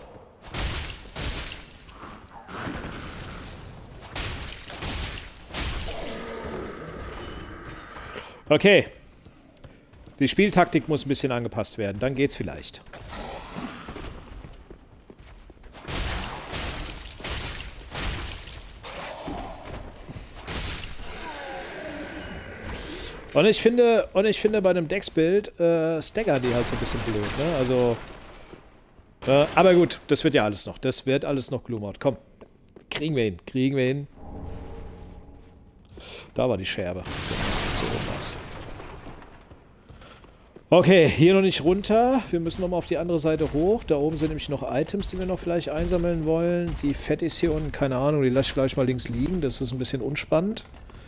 Okay. Die Spieltaktik muss ein bisschen angepasst werden, dann geht's vielleicht. Und ich finde bei einem Dex-Bild staggern die halt so ein bisschen blöd, ne? Also. Aber gut, das wird ja alles noch. Das wird alles noch Gloomhaut. Komm. Kriegen wir hin. Kriegen wir hin. Da war die Scherbe. So was. Okay, hier noch nicht runter. Wir müssen nochmal auf die andere Seite hoch. Da oben sind nämlich noch Items, die wir noch vielleicht einsammeln wollen. Die Fettis hier unten, keine Ahnung, die lasse ich gleich mal links liegen. Das ist ein bisschen unspannend.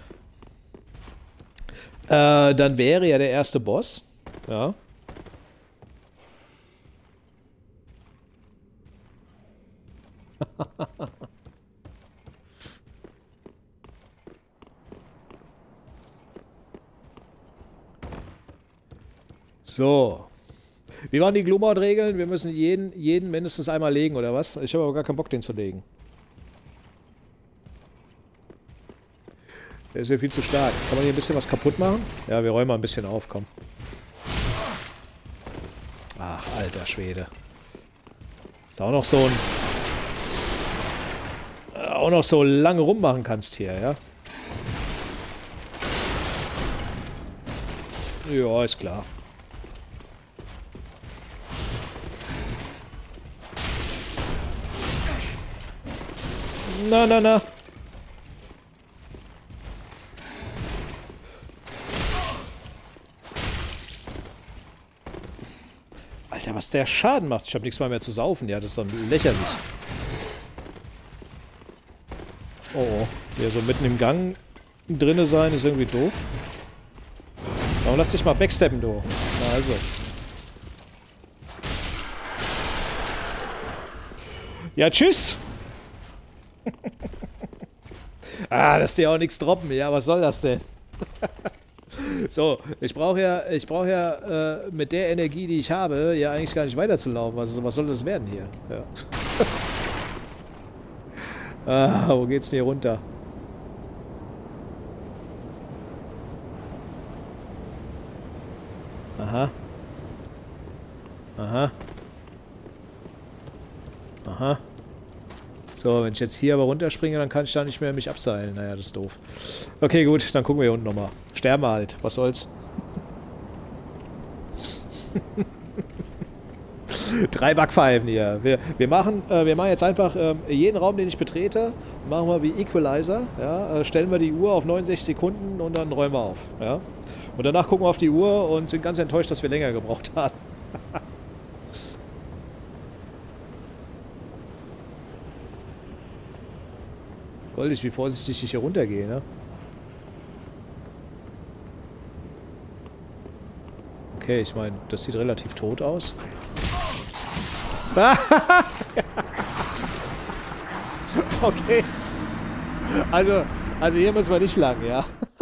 Dann wäre ja der erste Boss. Ja. So. Wie waren die Gloomhaut-Regeln? Wir müssen jeden mindestens einmal legen, oder was? Ich habe aber gar keinen Bock, den zu legen. Der ist mir viel zu stark. Kann man hier ein bisschen was kaputt machen? Ja, wir räumen mal ein bisschen auf, komm. Ach, alter Schwede. Ist auch noch so ein... auch noch so lange rummachen kannst hier, ja? Ja, ist klar. Na, na, na. Alter, was der Schaden macht. Ich habe nichts mal mehr zu saufen. Ja, das ist doch lächerlich. Oh, oh. Hier so mitten im Gang drinne sein ist irgendwie doof. Warum lass dich mal backsteppen, du? Na also. Ja, tschüss! Ah, dass die auch nichts droppen. Ja, was soll das denn? So, ich brauche ja mit der Energie, die ich habe, ja eigentlich gar nicht weiterzulaufen. Also, was soll das werden hier? Ja. Wo geht's denn hier runter? Aha. Aha. Aha. So, wenn ich jetzt hier aber runterspringe, dann kann ich da nicht mehr mich abseilen. Naja, das ist doof. Okay, gut, dann gucken wir hier unten nochmal. Sterben wir halt. Was soll's? 3 Backpfeifen hier. Wir machen jetzt einfach jeden Raum, den ich betrete, machen wir wie Equalizer. Ja, stellen wir die Uhr auf 69 Sekunden und dann räumen wir auf. Ja? Und danach gucken wir auf die Uhr und sind ganz enttäuscht, dass wir länger gebraucht haben. Goldig, wie vorsichtig ich hier runtergehe, ne? Okay, ich meine, das sieht relativ tot aus. Okay. Also hier müssen wir nicht lang, ja.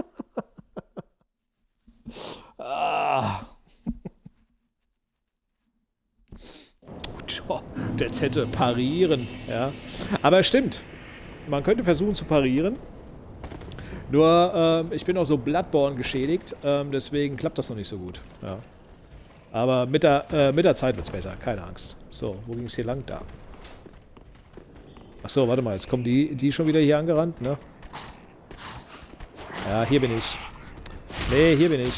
Gut, der jetzt hätte parieren, ja. Aber stimmt. Man könnte versuchen zu parieren. Nur, ich bin auch so Bloodborne geschädigt, deswegen klappt das noch nicht so gut. Ja. Aber mit der Zeit wird es besser, keine Angst. So, wo ging es hier lang? Da. Achso, warte mal, jetzt kommen die schon wieder hier angerannt, ne? Ja, hier bin ich. Nee, hier bin ich.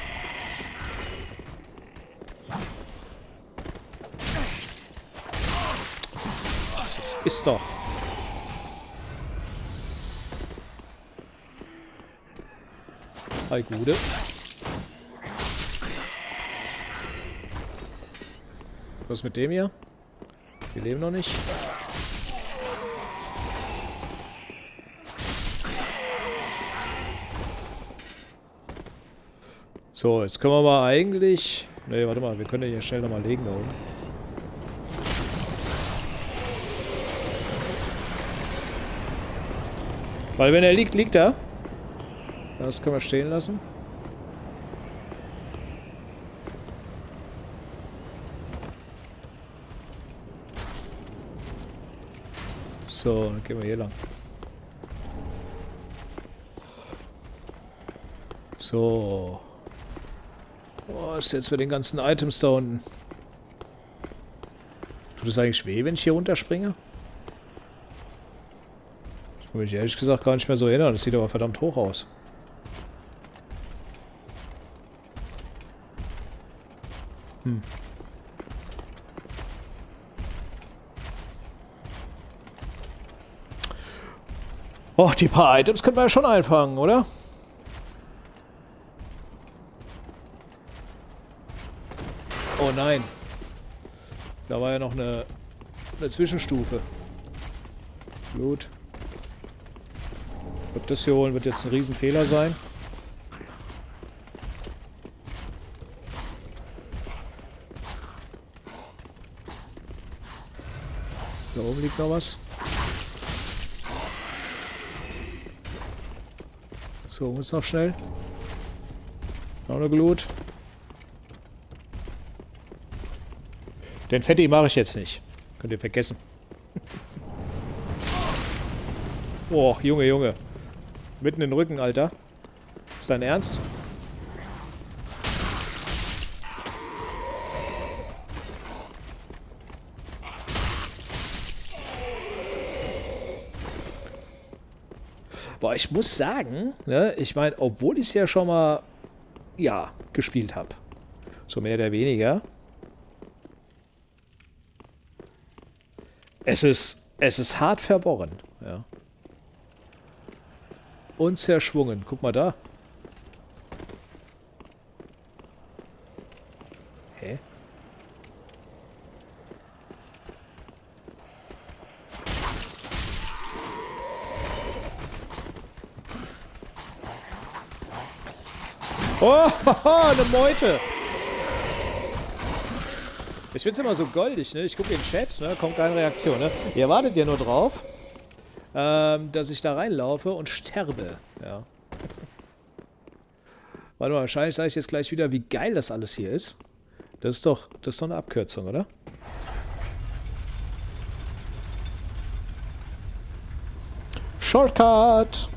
Das ist doch... Hi, Gude. Was ist mit dem hier? Wir leben noch nicht. So, jetzt können wir mal eigentlich... Ne, warte mal, wir können den hier schnell nochmal legen da oben. Weil wenn er liegt, liegt er. Das können wir stehen lassen. So, dann gehen wir hier lang. So. Was ist jetzt mit den ganzen Items da unten? Tut es eigentlich weh, wenn ich hier runterspringe? Das kann mich ehrlich gesagt gar nicht mehr so erinnern. Das sieht aber verdammt hoch aus. Och, die paar Items können wir ja schon einfangen, oder? Oh nein. Da war ja noch eine Zwischenstufe. Gut. Ich glaube, das hier holen wird jetzt ein Riesenfehler sein. Da oben liegt noch was. So, muss noch schnell. Noch eine Glut. Den Fetti mache ich jetzt nicht. Könnt ihr vergessen. Oh, Junge, Junge. Mitten in den Rücken, Alter. Ist dein Ernst? Boah, ich muss sagen, ne, ich meine, obwohl ich es ja schon mal, ja, gespielt habe. So mehr oder weniger. Es ist hart verworren, ja. Und zerschwungen. Guck mal da. Hä? Oh, eine Meute. Ich find's immer so goldig, ne? Ich gucke in den Chat, ne? Kommt keine Reaktion, ne? Ihr wartet ja nur drauf, dass ich da reinlaufe und sterbe, ja. Warte mal, wahrscheinlich sage ich jetzt gleich wieder, wie geil das alles hier ist. Das ist doch eine Abkürzung, oder? Shortcut!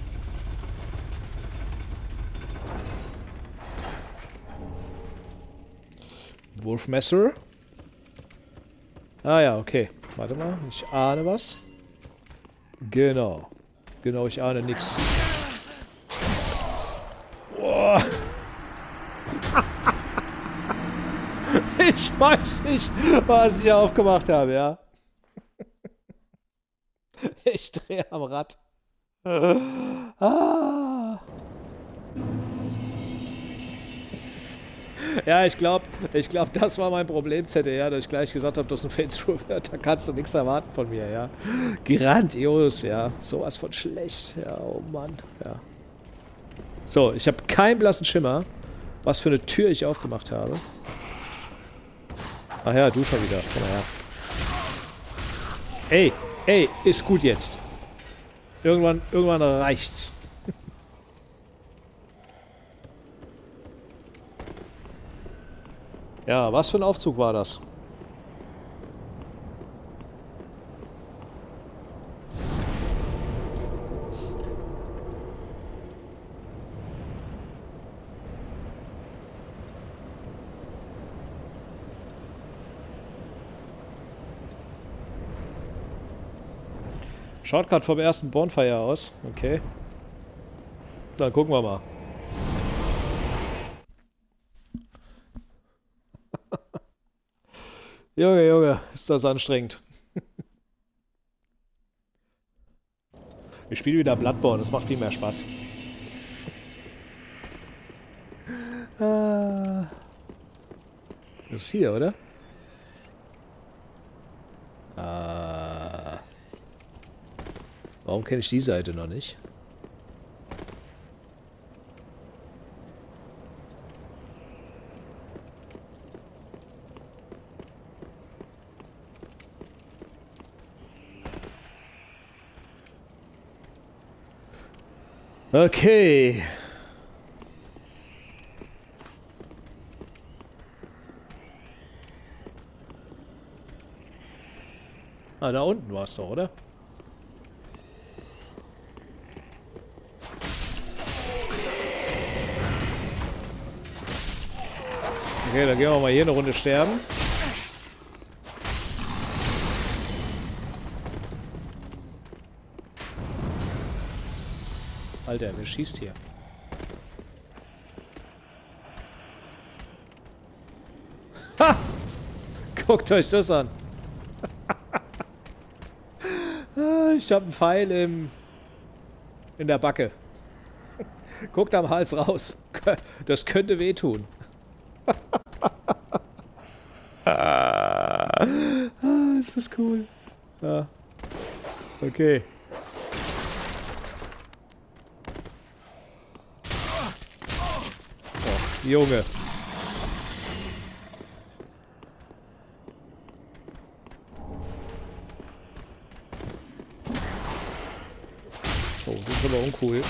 Wolfmesser. Ah ja, okay. Warte mal, ich ahne was. Genau. Genau, ich ahne nix. Boah. Ich weiß nicht, was ich aufgemacht habe, ja. Ich drehe am Rad. Ah. Ja, ich glaube, das war mein Problem, ZDR, dass ich gleich gesagt habe, dass ein Fates-Rule wird. Da kannst du nichts erwarten von mir, ja. Grandios, ja. Sowas von schlecht. Ja, oh Mann, ja. So, ich habe keinen blassen Schimmer, was für eine Tür ich aufgemacht habe. Ach ja, du schon wieder. Komm mal her. Ey, ist gut jetzt. Irgendwann reicht's. Ja, was für ein Aufzug war das? Shortcut vom ersten Bonfire aus. Okay. Dann gucken wir mal. Junge, ist das anstrengend. Ich spiele wieder Bloodborne, das macht viel mehr Spaß. Das ist hier, oder? Warum kenne ich die Seite noch nicht? Okay. Ah, da unten war es doch, oder? Okay, dann gehen wir mal hier eine Runde sterben. Alter, wer schießt hier? Ha! Guckt euch das an. Ich habe einen Pfeil in der Backe. Guckt am Hals raus. Das könnte wehtun. Ist das cool. Ja. Okay. Oh, Junge. Oh, das ist aber uncool.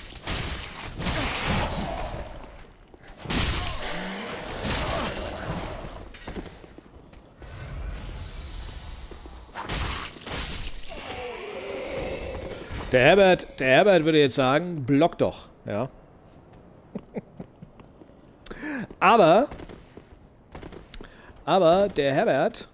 Der Herbert würde jetzt sagen, block doch, ja. aber der Herbert,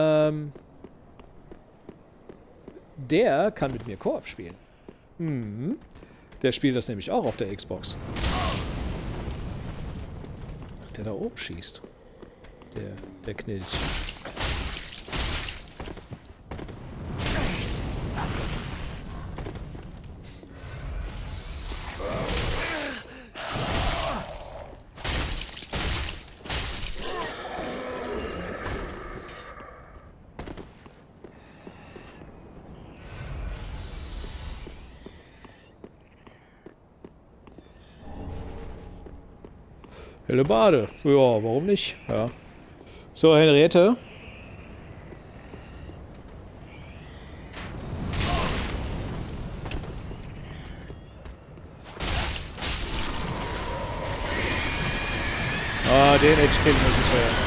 der kann mit mir Koop spielen. Mhm. Der spielt das nämlich auch auf der Xbox. Der da oben schießt. Der Knilch. Helle Bade. Ja, warum nicht? Ja. So, Henriette. Ah, den Edge-Kill muss ich zuerst.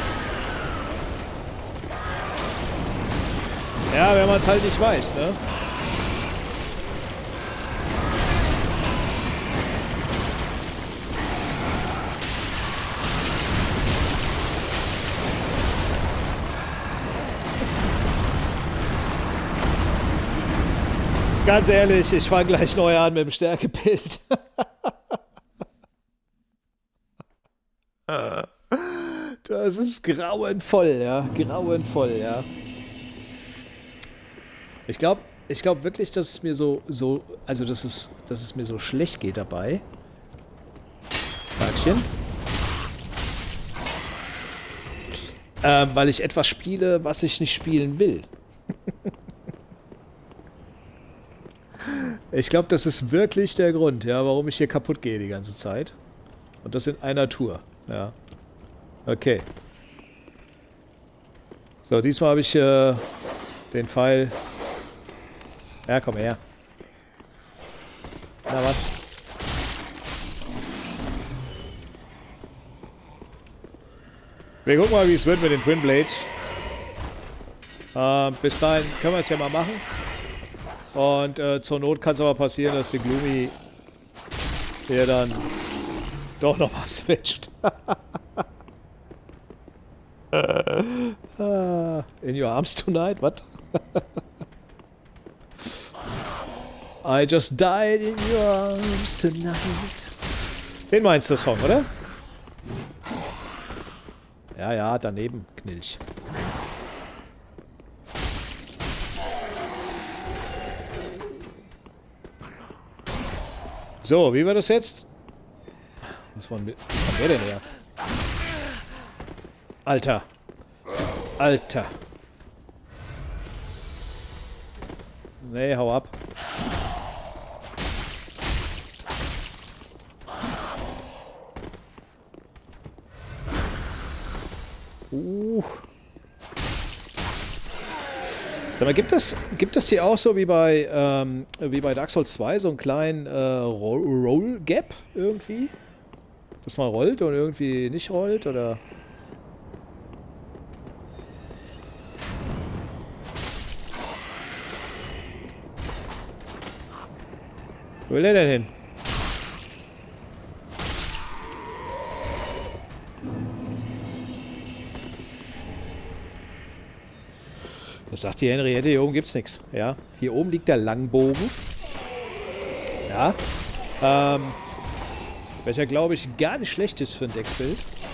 Ja, wenn man es halt nicht weiß, ne? Ganz ehrlich, ich fange gleich neu an mit dem Stärkebild. Das ist grauenvoll, ja. Grauenvoll, ja. Ich glaube wirklich, dass es mir also dass es mir so schlecht geht dabei. Tagchen. Weil ich etwas spiele, was ich nicht spielen will. Ich glaube, das ist wirklich der Grund, ja, warum ich hier kaputt gehe die ganze Zeit. Und das in einer Tour, ja. Okay. So, diesmal habe ich den Pfeil. Ja, komm her. Na was? Wir gucken mal, wie es wird mit den Twin Blades. Bis dahin können wir es ja mal machen. Und zur Not kann es aber passieren, dass die Gloomy hier dann doch noch was switcht. In your arms tonight? What? I just died in your arms tonight. Den meinst du, der Song, oder? Ja, ja, daneben, Knilch. So, wie war das jetzt? Was war der denn her? Alter. Alter. Nee, hau ab. Sag mal, gibt es hier auch so wie bei Dark Souls 2 so einen kleinen Roll-Gap irgendwie? Dass man rollt und irgendwie nicht rollt, oder? Wo will der denn hin? Das sagt die Henriette, hier oben gibt's nichts. Ja, hier oben liegt der Langbogen. Ja. Welcher, glaube ich, gar nicht schlecht ist für ein Decksbild.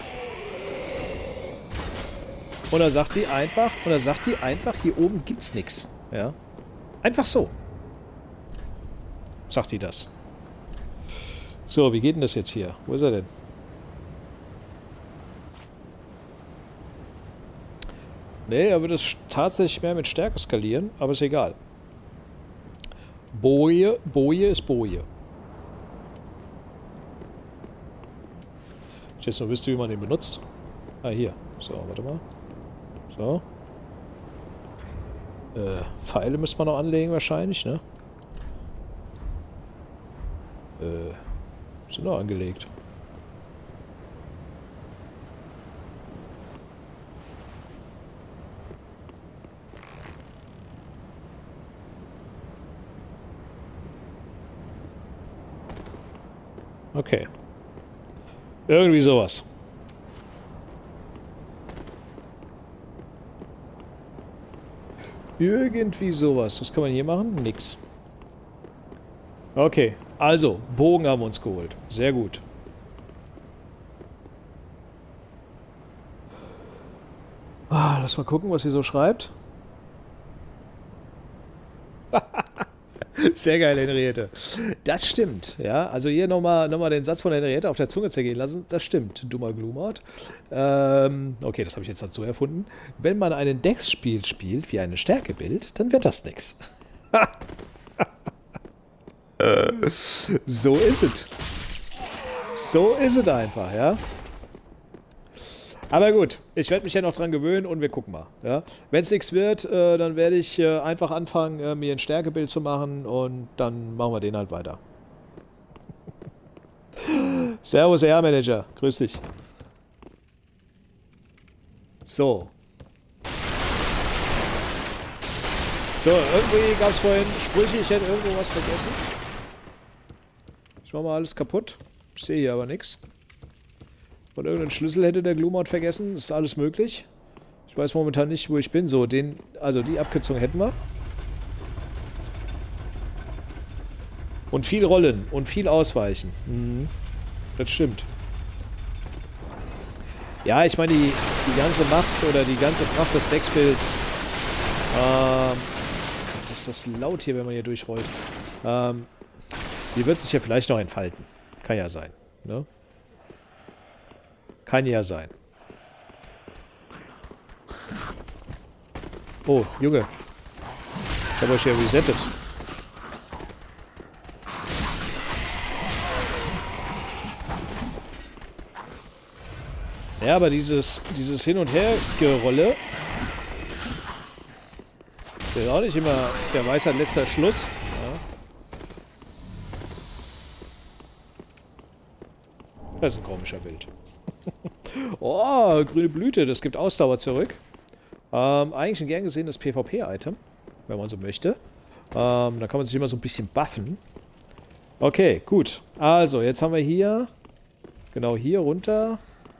Und da sagt die einfach, hier oben gibt's nichts. Ja. Einfach so. Sagt die das. So, wie geht denn das jetzt hier? Wo ist er denn? Nee, er würde es tatsächlich mehr mit Stärke skalieren, aber ist egal. Boje ist Boje. Ich jetzt noch wüsste, wie man den benutzt. Ah, hier. So, warte mal. So. Pfeile müsste man noch anlegen wahrscheinlich, ne? Sind noch angelegt. Okay. Irgendwie sowas. Irgendwie sowas. Was kann man hier machen? Nix. Okay. Also, Bogen haben wir uns geholt. Sehr gut. Lass mal gucken, was sie so schreibt. Sehr geil, Henriette. Das stimmt, ja. Also hier nochmal den Satz von Henriette auf der Zunge zergehen lassen. Das stimmt, dummer Glumort. Okay, das habe ich jetzt dazu erfunden. Wenn man einen Decksspiel spielt wie ein Stärkebild, dann wird das nix. So ist es. So ist es einfach, ja. Aber gut, ich werde mich ja noch dran gewöhnen und wir gucken mal. Ja? Wenn es nichts wird, dann werde ich einfach anfangen, mir ein Stärkebild zu machen und dann machen wir den halt weiter. Servus, R-Manager. Grüß dich. So. So, irgendwie gab es vorhin Sprüche, ich hätte irgendwo was vergessen. Ich mache mal alles kaputt. Ich sehe hier aber nichts. Und irgendeinen Schlüssel hätte der Glumort vergessen. Das ist alles möglich. Ich weiß momentan nicht, wo ich bin. So, also die Abkürzung hätten wir. Und viel rollen und viel ausweichen. Mhm. Das stimmt. Ja, ich meine, die ganze Macht oder die ganze Kraft des Decksbilds. Das ist das laut hier, wenn man hier durchrollt. Die wird sich ja vielleicht noch entfalten. Kann ja sein. Ne? Kann ja sein. Oh, Junge. Ich habe euch hier resettet. Ja, aber dieses Hin- und Her-Gerolle ist auch nicht immer der Weisheit letzter Schluss. Ja. Das ist ein komischer Bild. Oh, grüne Blüte, das gibt Ausdauer zurück. Eigentlich ein gern gesehenes PvP-Item, wenn man so möchte. Da kann man sich immer so ein bisschen buffen. Okay, gut. Also, jetzt haben wir hier, genau hier runter.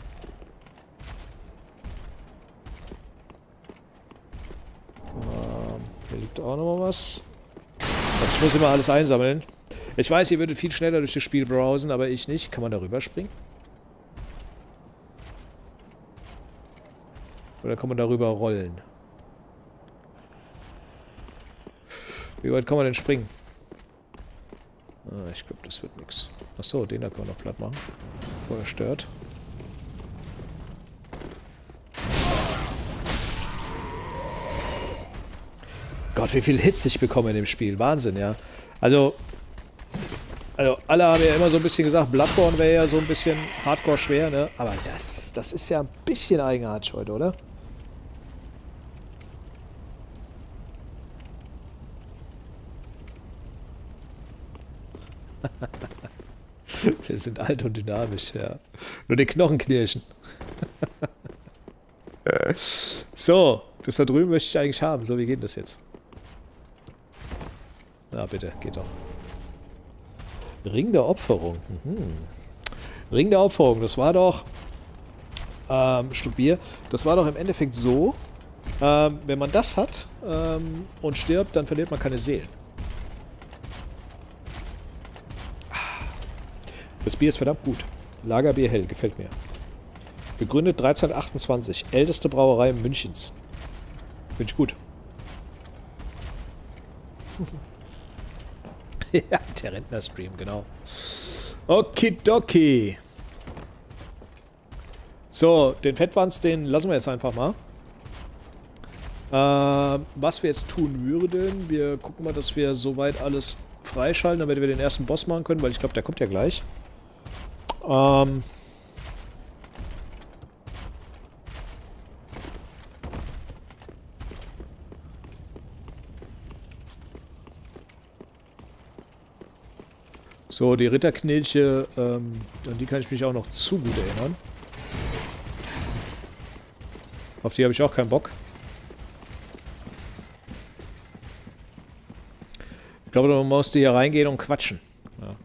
Hier liegt auch noch mal was. Ich muss immer alles einsammeln. Ich weiß, ihr würdet viel schneller durch das Spiel browsen, aber ich nicht. Kann man da rüberspringen? Oder kann man darüber rollen? Wie weit kann man denn springen? Ah, ich glaube, das wird nichts. Achso, den da kann man noch platt machen. Bevor er stört. Gott, wie viel Hits ich bekomme in dem Spiel. Wahnsinn, ja. Also alle haben ja immer so ein bisschen gesagt, Bloodborne wäre ja so ein bisschen hardcore schwer, ne? Aber das ist ja ein bisschen eigenartig heute, oder? Wir sind alt und dynamisch, ja. Nur die Knochen knirschen. So, das da drüben möchte ich eigentlich haben. So, wie geht das jetzt? Na bitte, geht doch. Ring der Opferung. Ring der Opferung, das war doch... Schluck Bier. Das war doch im Endeffekt so, wenn man das hat und stirbt, dann verliert man keine Seelen. Das Bier ist verdammt gut. Lagerbier hell, gefällt mir. Gegründet 1328, älteste Brauerei Münchens. Finde ich gut. Ja, der Rentner-Stream, genau. Okidoki. So, den Fettwanz, den lassen wir jetzt einfach mal. Was wir jetzt tun würden, wir gucken mal, dass wir soweit alles freischalten, damit wir den ersten Boss machen können, weil ich glaube, der kommt ja gleich. So, die Ritterknilche, an die kann ich mich auch noch zu gut erinnern. Auf die habe ich auch keinen Bock. Ich glaube, du musst hier reingehen und quatschen. Ja.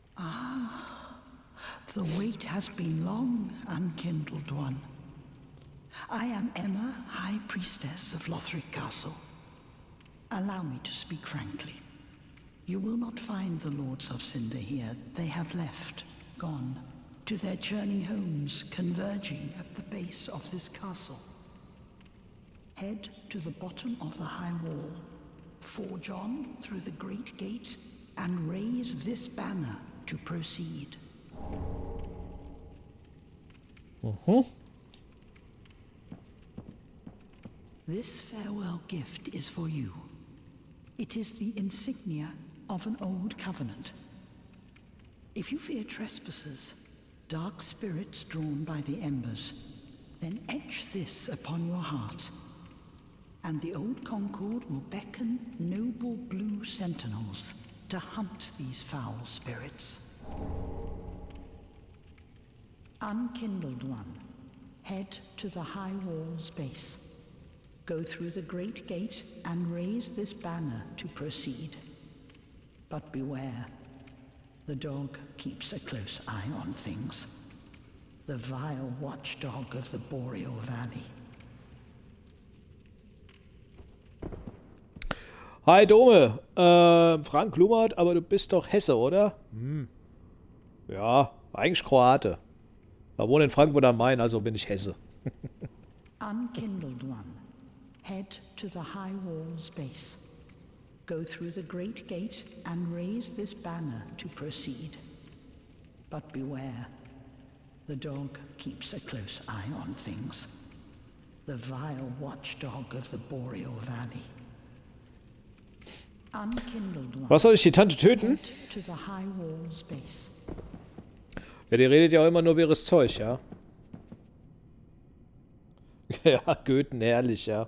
The wait has been long, unkindled one. I am Emma, High Priestess of Lothric Castle. Allow me to speak frankly. You will not find the Lords of Cinder here. They have left, gone, to their churning homes, converging at the base of this castle. Head to the bottom of the high wall, forge on through the great gate, and raise this banner to proceed. This farewell gift is for you. It is the insignia of an old covenant. If you fear trespassers, dark spirits drawn by the embers, then etch this upon your heart, and the old Concord will beckon noble blue sentinels to hunt these foul spirits. Unkindled one, head to the high wall's base. Go through the great gate and raise this banner to proceed. But beware, the dog keeps a close eye on things. The vile watchdog of the Boreal Valley. Hi Dome, Frank Lummert, aber du bist doch Hesse, oder? Ja, eigentlich Kroate. Ich wohne in Frankfurt am Main, also bin ich Hesse. Unkindled one, head to the high wall's base. Go through the great gate and raise this banner to proceed. But beware, the dog keeps a close eye on things. The vile watchdog of the Boreal Valley. Unkindled one, Was soll ich die Tante töten? head to the high wall's base. Ja, die redet ja auch immer nur wirres Zeug, ja. Ja, Goethen, herrlich, ja.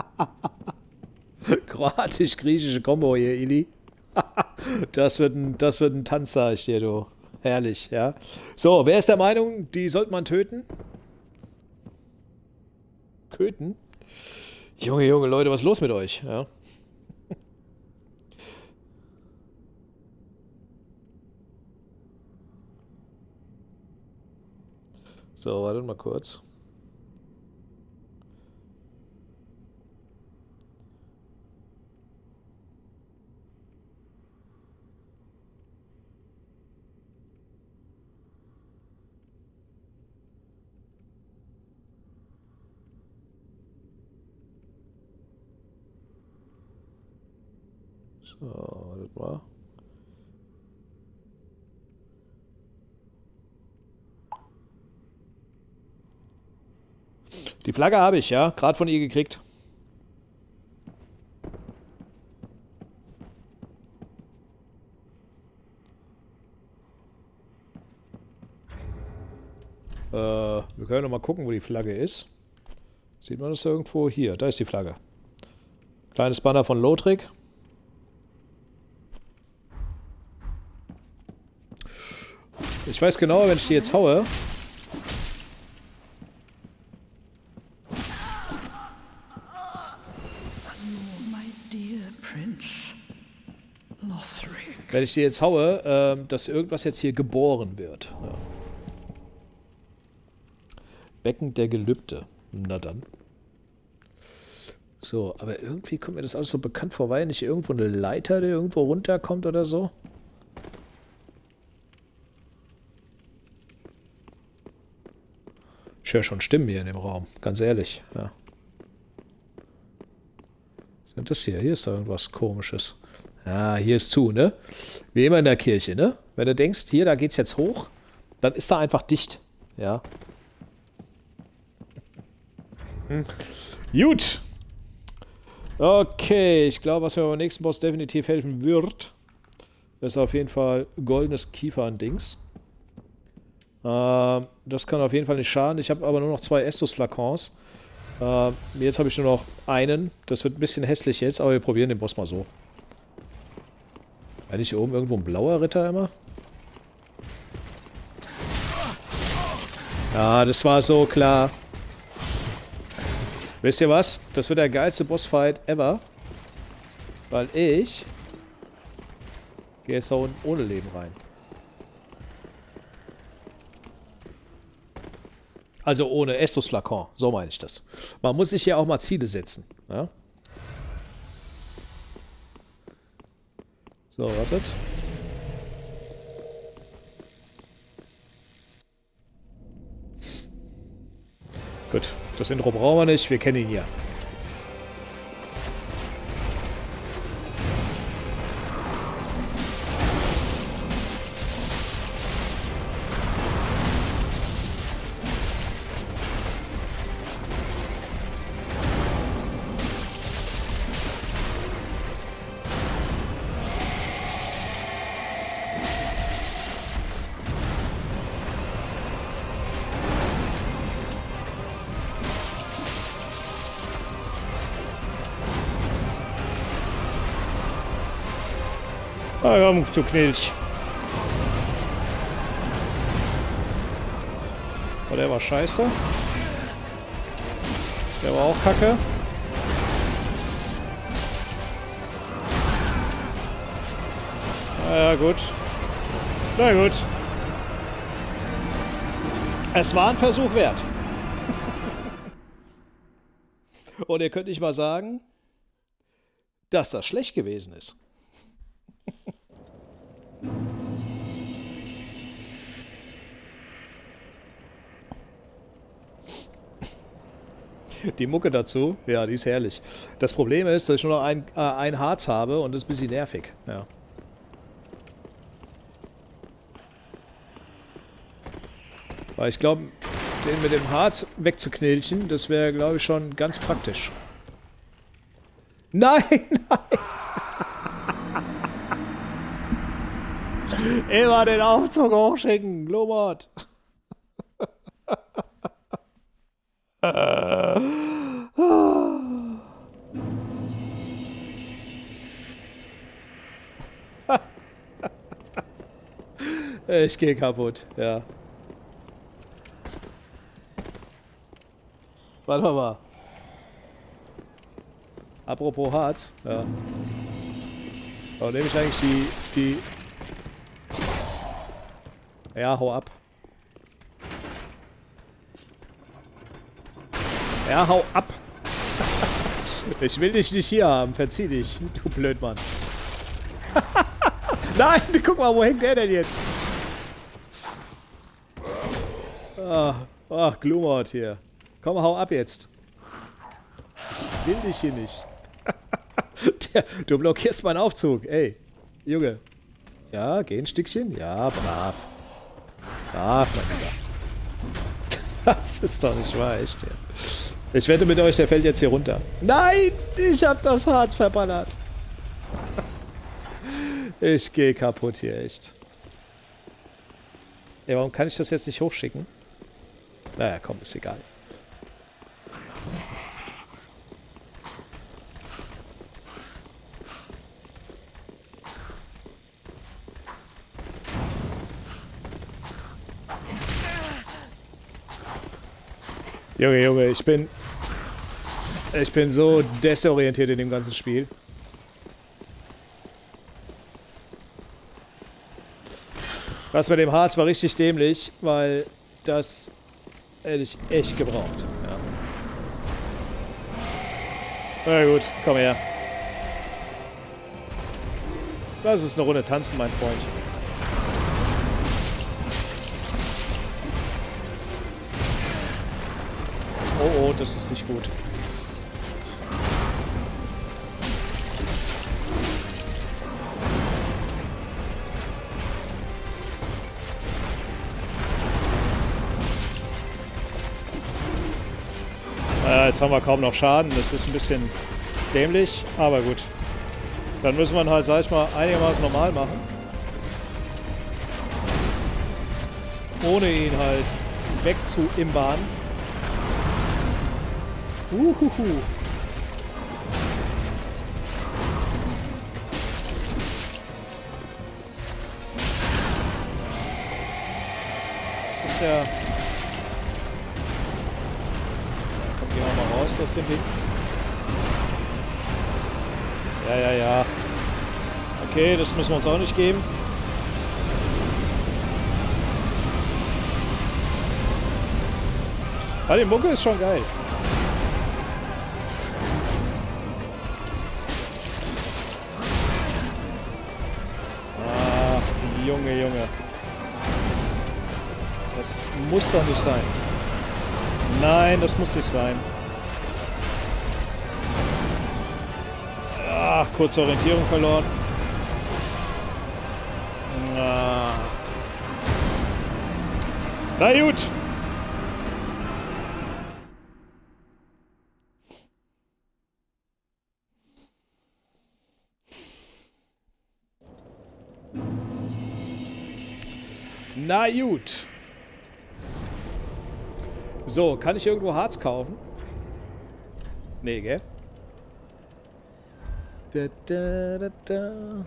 Kroatisch-griechische Kombo hier, Ili. Das wird ein Tanz, sag ich dir, du. Herrlich, ja. So, wer ist der Meinung, die sollte man töten? Köten? Junge, Leute, was ist los mit euch? Ja. So, wartet mal kurz. So, wartet mal. Die Flagge habe ich, ja. Gerade von ihr gekriegt. Wir können noch mal gucken, wo die Flagge ist. Sieht man das irgendwo? Hier, da ist die Flagge. Kleines Banner von Lothric. Ich weiß genau, wenn ich die jetzt haue. Wenn ich die jetzt haue, dass irgendwas jetzt hier geboren wird. Ja. Becken der Gelübde. Na dann. So, aber irgendwie kommt mir das alles so bekannt vor. War ja nicht irgendwo eine Leiter, die irgendwo runterkommt oder so? Ich höre schon Stimmen hier in dem Raum, ganz ehrlich. Ja. Was ist denn das hier? Hier ist da irgendwas Komisches. Ah, hier ist zu, ne? Wie immer in der Kirche, ne? Wenn du denkst, hier, da geht's jetzt hoch, dann ist da einfach dicht. Ja. Gut. Okay, ich glaube, was mir beim nächsten Boss definitiv helfen wird, ist auf jeden Fall goldenes Kiefern-Dings. Das kann auf jeden Fall nicht schaden. Ich habe aber nur noch 2 Estus-Flakons. Jetzt habe ich nur noch einen. Das wird ein bisschen hässlich jetzt, aber wir probieren den Boss mal so. War nicht hier oben irgendwo ein blauer Ritter immer? Ja, das war so klar. Wisst ihr was? Das wird der geilste Bossfight ever. Weil ich gehe jetzt da unten ohne Leben rein. Also ohne Estus-Flakon. So meine ich das. Man muss sich hier auch mal Ziele setzen. Ja? So, wartet. Gut, das Intro brauchen wir nicht. Wir kennen ihn ja. Ah, komm, du Knilch. Oh, der war scheiße. Der war auch kacke. Ja, gut. Na gut. Es war ein Versuch wert. Und ihr könnt nicht mal sagen, dass das schlecht gewesen ist. Die Mucke dazu, ja, die ist herrlich. Das Problem ist, dass ich nur noch ein Harz habe und das ist ein bisschen nervig. Ja. Weil ich glaube, den mit dem Harz wegzuknilchen, das wäre, glaube ich, schon ganz praktisch. Nein, nein! Immer den Aufzug hochschicken, Glomot. Ich gehe kaputt, ja. Warte mal. Apropos Harz, ja. Warum nehme ich eigentlich die... Ja, hau ab. Ja, hau ab. Ich will dich nicht hier haben. Verzieh dich, du Blödmann. Nein, guck mal, wo hängt der denn jetzt? Ach, Glumort hier. Komm, hau ab jetzt. Ich will dich hier nicht. Du blockierst meinen Aufzug. Ey, Junge. Ja, geh ein Stückchen. Ja, brav. Brav, mein Lieber. Das ist doch nicht wahr, echt. Ja. Ich wette mit euch, der fällt jetzt hier runter. Nein, ich hab das Harz verballert. Ich gehe kaputt hier, echt. Ja, warum kann ich das jetzt nicht hochschicken? Naja, komm, ist egal. Junge, Junge, ich bin so desorientiert in dem ganzen Spiel. Das mit dem Harz war richtig dämlich, weil das hätte ich echt gebraucht. Ja. Na gut, komm her. Lass uns eine Runde tanzen, mein Freund. Oh, oh, das ist nicht gut. Jetzt haben wir kaum noch Schaden. Das ist ein bisschen dämlich, aber gut. Dann müssen wir ihn halt, sag ich mal, einigermaßen normal machen. Ohne ihn halt wegzuimbahnen. Das ist ja... Komm, gehen wir mal raus aus dem Ding. Ja. Okay, das müssen wir uns auch nicht geben. Aber die Mucke ist schon geil. Ah, Junge. Das muss doch nicht sein. Nein, das muss nicht sein. Ah, kurze Orientierung verloren. Ah. Na gut. Na gut. So, kann ich irgendwo Harz kaufen? Nee, gell? Da.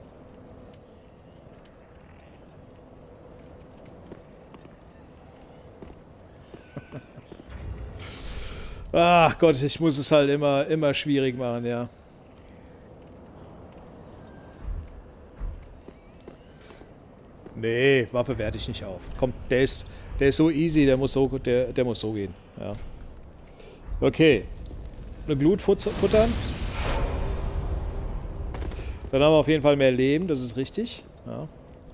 Ach Gott, ich muss es halt immer schwierig machen, ja. Nee, Waffe werte ich nicht auf. Komm, der ist so easy, der muss so gehen. Ja. Okay. Eine Glut futtern. Dann haben wir auf jeden Fall mehr Leben, das ist richtig. Ja.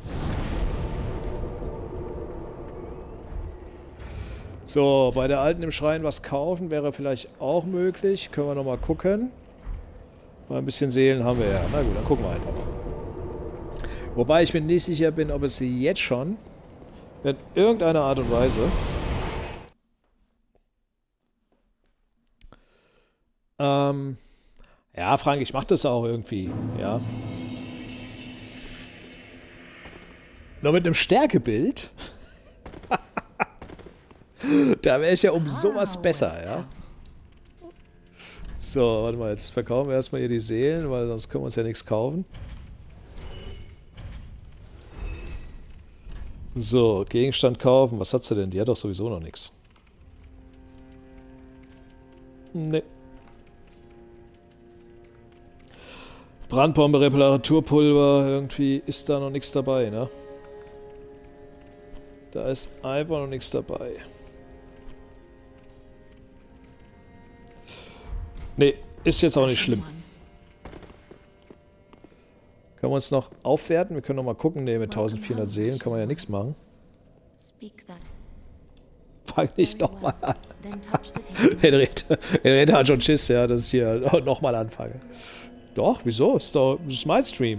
So, bei der Alten im Schrein was kaufen wäre vielleicht auch möglich. Können wir nochmal gucken. Mal ein bisschen Seelen haben wir ja. Na gut, dann gucken wir einfach mal. Wobei ich mir nicht sicher bin, ob es sie jetzt schon in irgendeiner Art und Weise ja, Frank, ich mach das auch irgendwie, ja. Nur mit einem Stärkebild da wäre ich ja um sowas besser, ja. So, warte mal, jetzt verkaufen wir erstmal hier die Seelen, weil sonst können wir uns ja nichts kaufen. So, Gegenstand kaufen. Was hat sie denn? Die hat doch sowieso noch nichts. Ne. Brandbombe, Reparaturpulver. Irgendwie ist da noch nichts dabei, ne? Da ist einfach noch nichts dabei. Ne, ist jetzt auch nicht schlimm. Können wir uns noch aufwerten? Wir können noch mal gucken. Ne, mit 1400 Seelen kann man ja nichts machen. Fang nicht nochmal an. Henriette hat schon Schiss, ja, dass ich hier nochmal anfange. Doch, wieso? Das ist mein Stream.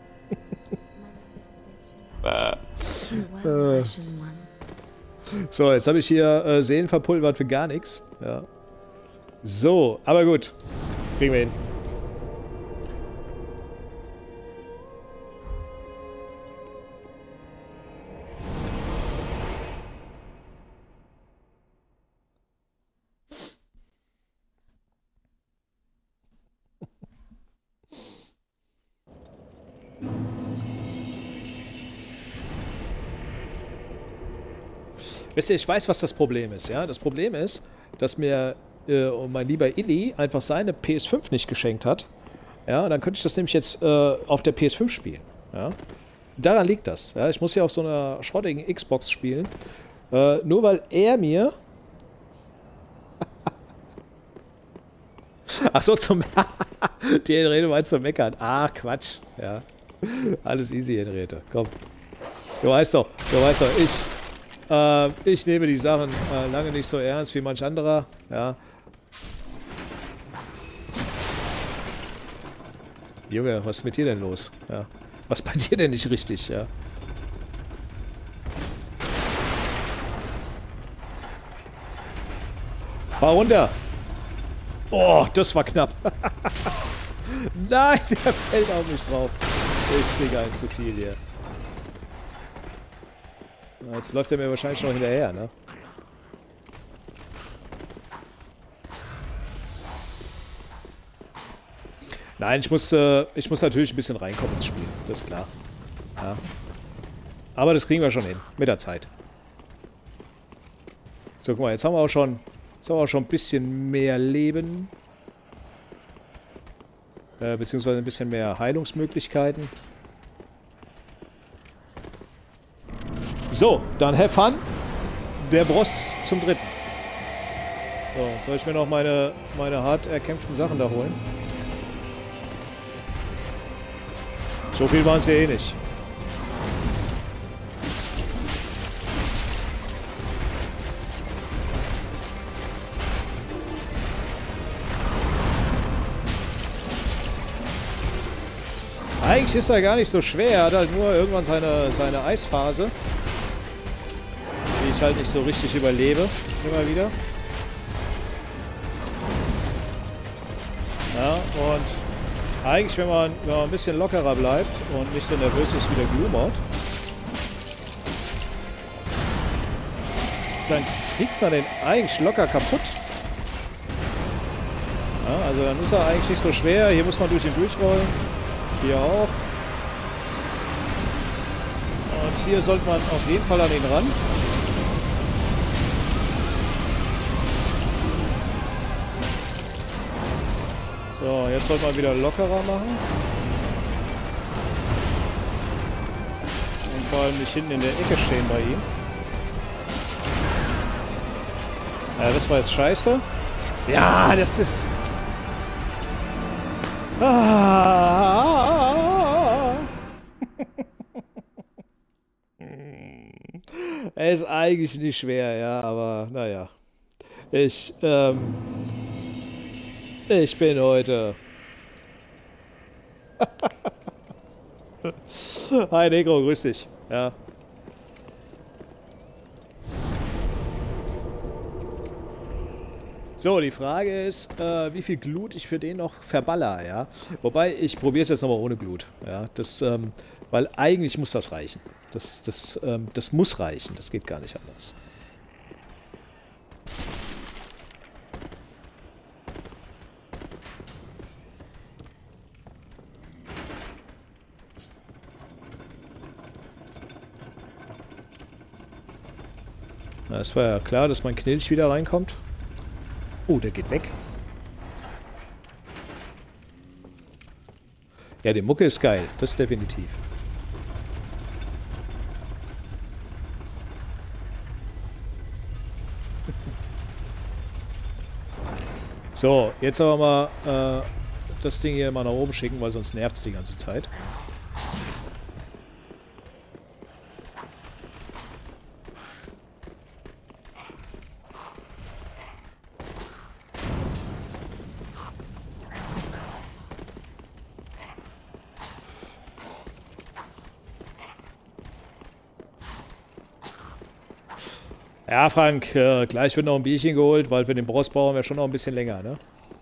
So, jetzt habe ich hier Seelen verpulvert für gar nichts. Ja. So, aber gut. Kriegen wir hin. Wisst ihr, ich weiß, was das Problem ist, ja? Das Problem ist, dass mir mein lieber Illy einfach seine PS5 nicht geschenkt hat. Ja, dann könnte ich das nämlich jetzt auf der PS5 spielen. Ja? Daran liegt das. Ja? Ich muss ja auf so einer schrottigen Xbox spielen. Nur weil er mir... Achso, zum... Die Henriette meint zum Meckern. Ah, Quatsch. Ja. Alles easy, Henriette. Komm. Du weißt doch, ich nehme die Sachen lange nicht so ernst wie manch anderer. Ja. Junge, was ist mit dir denn los? Ja. Was bei dir denn nicht richtig, ja? Fahr runter! Oh, das war knapp. Nein, der fällt auf mich drauf. Ich kriege eins zu viel hier. Jetzt läuft er mir wahrscheinlich noch hinterher, ne? Nein, ich muss natürlich ein bisschen reinkommen ins Spiel. Das ist klar. Ja. Aber das kriegen wir schon hin. Mit der Zeit. So, guck mal, jetzt haben wir auch schon ein bisschen mehr Leben. Beziehungsweise ein bisschen mehr Heilungsmöglichkeiten. So, dann have fun. Der Boss zum dritten. So, soll ich mir noch meine hart erkämpften Sachen da holen? So viel waren es ja eh nicht. Eigentlich ist er gar nicht so schwer. Er hat halt nur irgendwann seine Eisphase. Die ich halt nicht so richtig überlebe. Immer wieder. Ja, und eigentlich, wenn man ein bisschen lockerer bleibt und nicht so nervös ist wie der Gloomord, dann kriegt man den eigentlich locker kaputt. Ja, also dann ist er eigentlich nicht so schwer. Hier muss man durch ihn durchrollen. Hier auch. Und hier sollte man auf jeden Fall an ihn ran. So, jetzt sollte man wieder lockerer machen. Und vor allem nicht hinten in der Ecke stehen bei ihm. Ja, das war jetzt scheiße. Ja, das ist... Er ist eigentlich nicht schwer, ja, aber naja. Ich bin heute... Hi Negro, grüß dich. Ja. So, die Frage ist, wie viel Glut ich für den noch verballer, ja. Wobei, ich probiere es jetzt nochmal ohne Glut, ja. Das, weil eigentlich muss das reichen. Das muss reichen, das geht gar nicht anders. Na, es war ja klar, dass mein Knilch wieder reinkommt. Oh, der geht weg. Ja, die Mucke ist geil. Das definitiv. So, jetzt aber mal das Ding hier mal nach oben schicken, weil sonst nervt es die ganze Zeit. Ja, Frank, gleich wird noch ein Bierchen geholt, weil für den Boss brauchen wir schon noch ein bisschen länger, ne?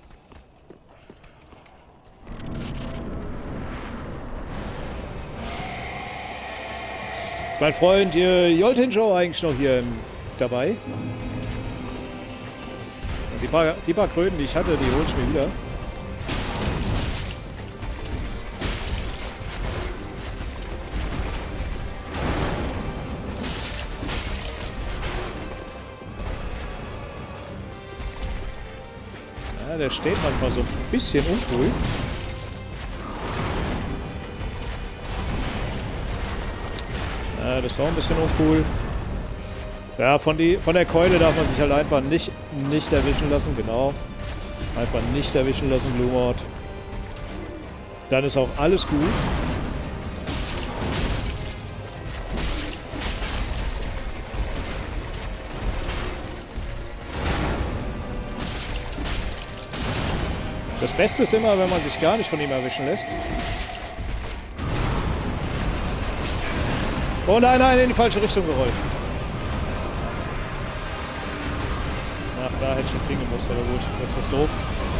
Ist mein Freund Joltinjo eigentlich noch hier dabei? Und die paar Kröten, die ich hatte, die hole ich mir wieder. Ja, der steht manchmal so ein bisschen uncool. Ja, das ist auch ein bisschen uncool. Ja, von der Keule darf man sich halt einfach nicht erwischen lassen, genau. Einfach nicht erwischen lassen, Gloomord. Dann ist auch alles gut. Das Beste ist immer, wenn man sich gar nicht von ihm erwischen lässt. Oh nein, nein, in die falsche Richtung gerollt. Ach, da hätte ich jetzt hingemusst, aber gut, jetzt ist doof.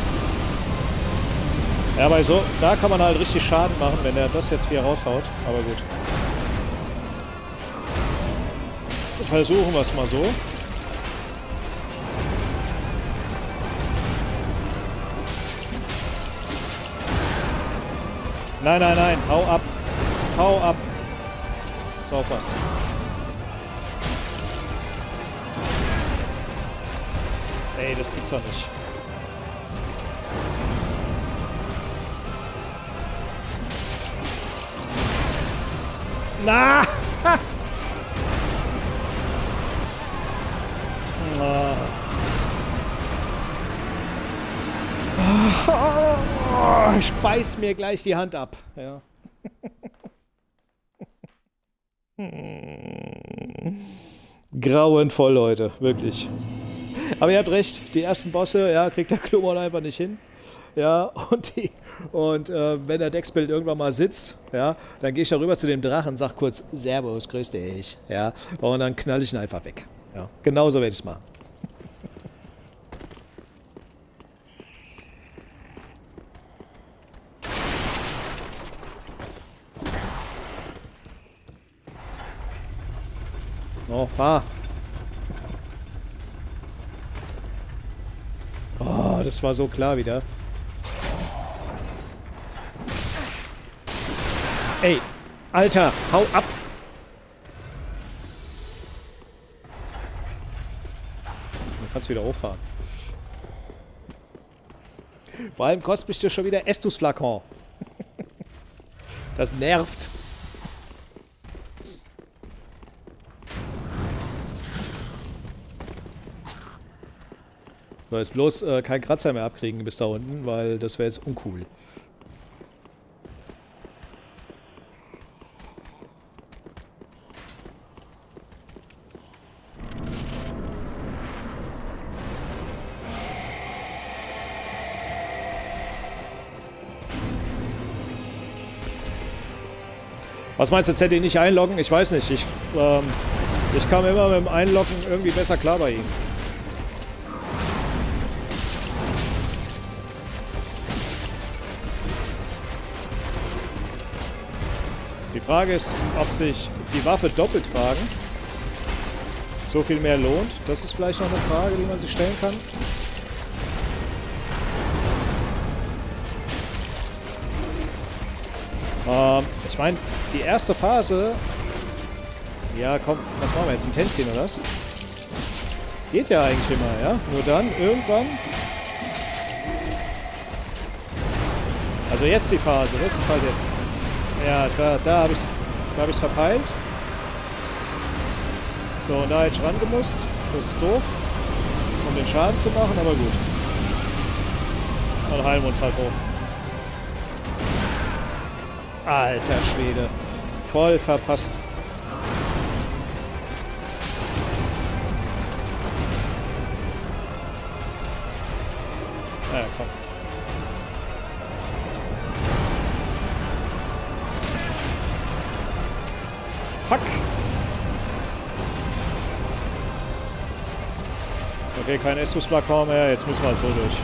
Ja, weil so, da kann man halt richtig Schaden machen, wenn er das jetzt hier raushaut, aber gut. Versuchen wir es mal so. Nein, nein, nein, hau ab. Hau ab. Ist auch was. Ey, das gibt's doch nicht. Na! Ich beiß mir gleich die Hand ab. Ja. Grauenvoll, Leute. Wirklich. Aber ihr habt recht. Die ersten Bosse, ja, kriegt der Gloomord einfach nicht hin. Ja, und wenn der Decksbild irgendwann mal sitzt, ja, dann gehe ich da rüber zu dem Drachen, sag kurz, Servus, grüß dich. Ja, und dann knall ich ihn einfach weg. Ja, genauso werde ich es machen. Oh, fahr. Oh, das war so klar wieder. Ey, Alter, hau ab! Du kannst wieder hochfahren. Vor allem kostet mich das schon wieder Estus Flakon. Das nervt. So, jetzt bloß kein Kratzer mehr abkriegen bis da unten, weil das wäre jetzt uncool. Was meinst du, jetzt hätte ich nicht einloggen? Ich weiß nicht. Ich kam immer mit dem Einloggen irgendwie besser klar bei ihm. Die Frage ist, ob sich die Waffe doppelt tragen so viel mehr lohnt. Das ist vielleicht noch eine Frage, die man sich stellen kann. Ich meine, die erste Phase... Ja, komm, was machen wir jetzt? Ein Tänzchen oder was? Geht ja eigentlich immer, ja? Nur dann, irgendwann... Also jetzt die Phase, das ist halt jetzt... Ja, da habe ich's verpeilt. So, und da hätte ich rangemusst. Das ist doof. Um den Schaden zu machen, aber gut. Dann heilen wir uns halt hoch. Alter Schwede. Voll verpasst. Ja, komm. Fuck. Okay, kein Estus Flakon mehr. Jetzt müssen wir halt so durch.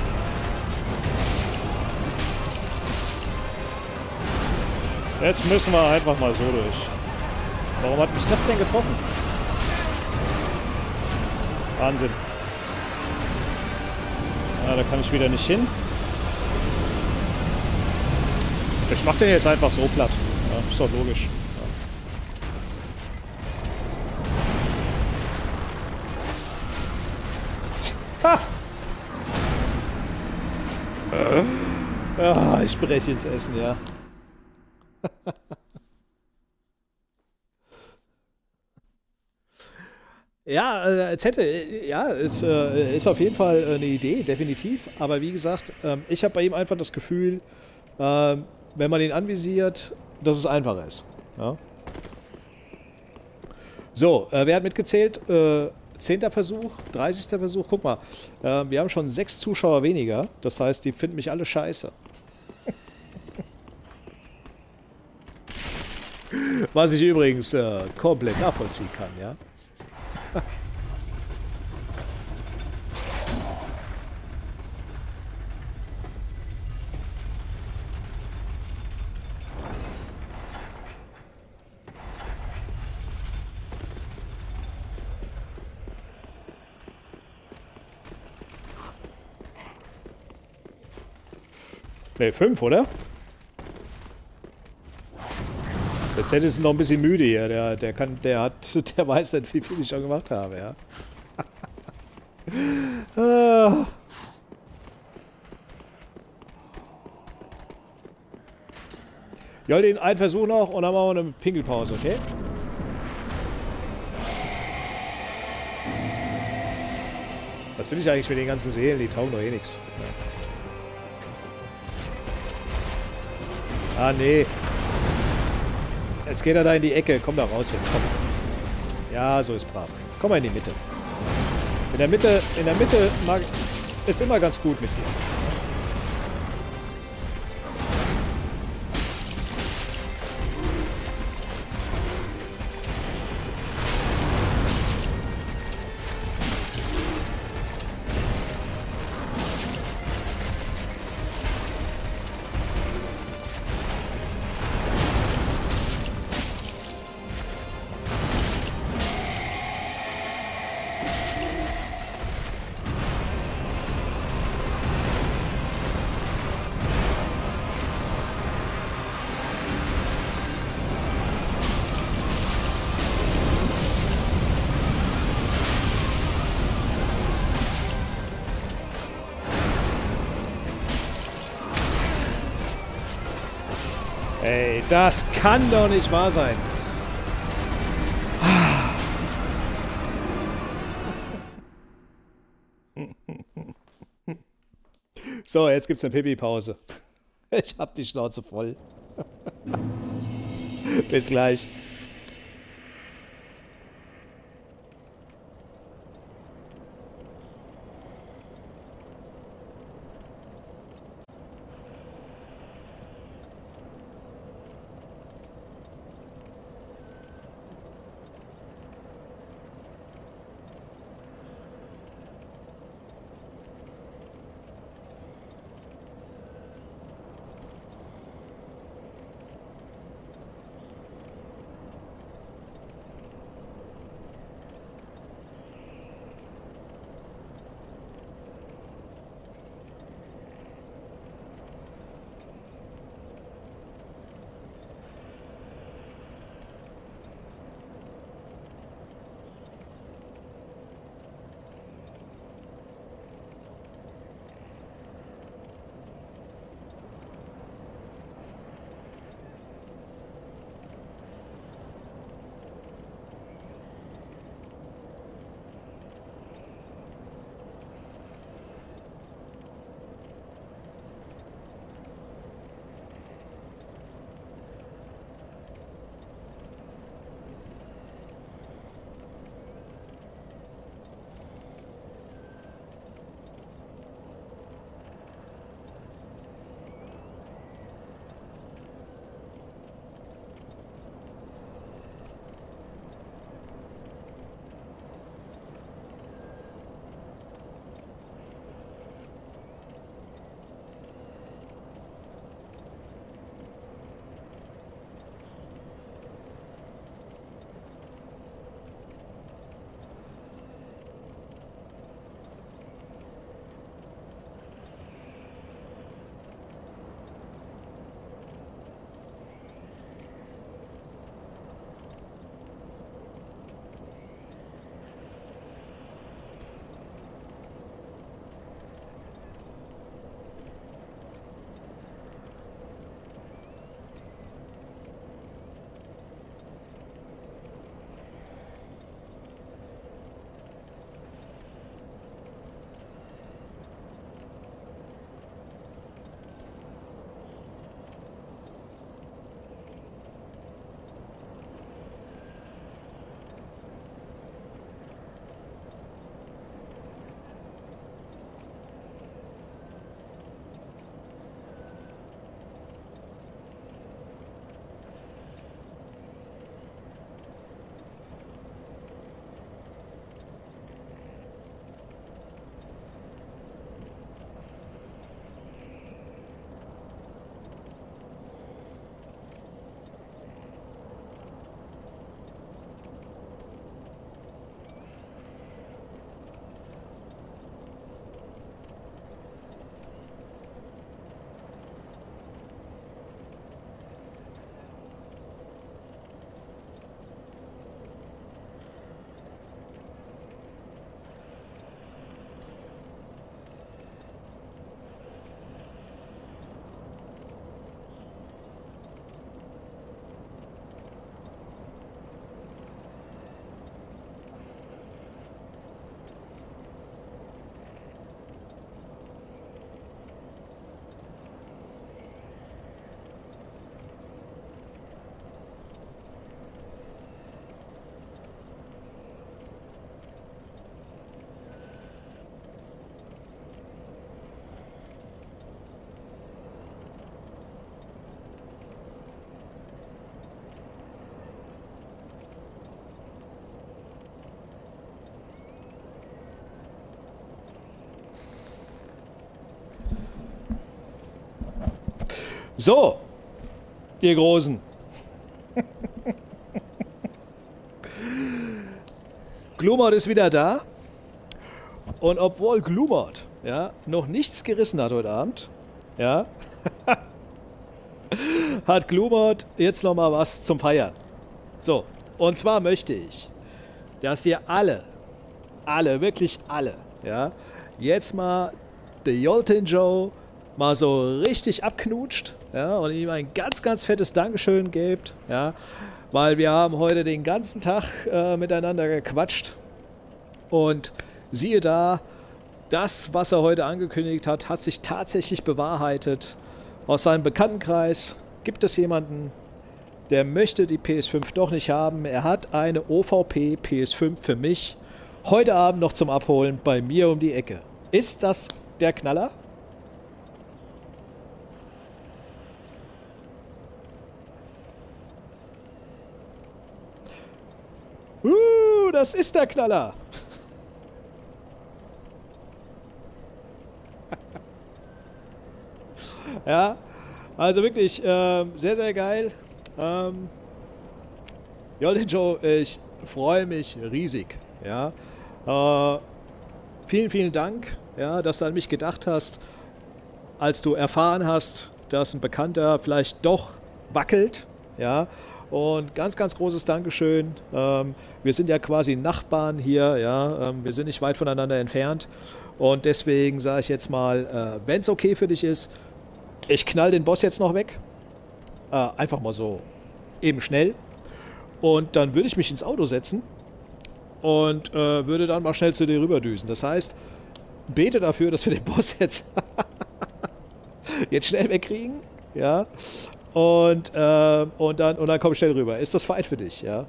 Jetzt müssen wir einfach mal so durch. Warum hat mich das denn getroffen? Wahnsinn. Ja, da kann ich wieder nicht hin. Ich mach den jetzt einfach so platt. Ja, ist doch logisch. Ja. Ha! Ah, ich breche ins Essen, ja. Ja, als hätte, ja, ist auf jeden Fall eine Idee, definitiv. Aber wie gesagt, ich habe bei ihm einfach das Gefühl, wenn man ihn anvisiert, dass es einfacher ist. Ja? So, wer hat mitgezählt? 10. Versuch, 30. Versuch. Guck mal, wir haben schon 6 Zuschauer weniger. Das heißt, die finden mich alle scheiße. Was ich übrigens komplett nachvollziehen kann, ja. Ne, 5, oder? Jetzt hätte es noch ein bisschen müde hier. Der weiß nicht, wie viel ich schon gemacht habe, ja. Ja, den einen Versuch noch und dann machen wir eine Pinkelpause, okay? Was will ich eigentlich mit den ganzen Seelen? Die taugen doch eh nichts. Ah, nee. Jetzt geht er da in die Ecke. Komm da raus jetzt, komm. Ja, so ist brav. Komm mal in die Mitte. In der Mitte ist immer ganz gut mit dir. Ey, das kann doch nicht wahr sein. So, jetzt gibt's eine Pipi-Pause. Ich hab die Schnauze voll. Bis gleich. So, ihr Großen. Glumord ist wieder da. Und obwohl Glumord, ja, noch nichts gerissen hat heute Abend, ja, hat Glumord jetzt nochmal was zum Feiern. So, und zwar möchte ich, dass ihr alle, wirklich alle, ja, jetzt mal den Joltin Joe mal so richtig abknutscht, ja, und ihm ein ganz, ganz fettes Dankeschön gebt, ja, weil wir haben heute den ganzen Tag miteinander gequatscht und siehe da, das, was er heute angekündigt hat, hat sich tatsächlich bewahrheitet. Aus seinem Bekanntenkreis gibt es jemanden, der möchte die PS5 doch nicht haben. Er hat eine OVP PS5 für mich heute Abend noch zum Abholen bei mir um die Ecke. Ist das der Knaller? Das ist der Knaller. Ja, also wirklich sehr, sehr geil. Joltin Joe, ich freue mich riesig. Ja, vielen, vielen Dank, ja, dass du an mich gedacht hast, als du erfahren hast, dass ein Bekannter vielleicht doch wackelt. Ja, und ganz, ganz großes Dankeschön. Wir sind ja quasi Nachbarn hier. Ja, wir sind nicht weit voneinander entfernt. Und deswegen sage ich jetzt mal, wenn es okay für dich ist, ich knall den Boss jetzt noch weg. Einfach mal so eben schnell. Und dann würde ich mich ins Auto setzen und würde dann mal schnell zu dir rüberdüsen. Das heißt, bete dafür, dass wir den Boss jetzt, jetzt schnell wegkriegen. Ja. Und dann komm schnell rüber. Ist das fein für dich? Ja.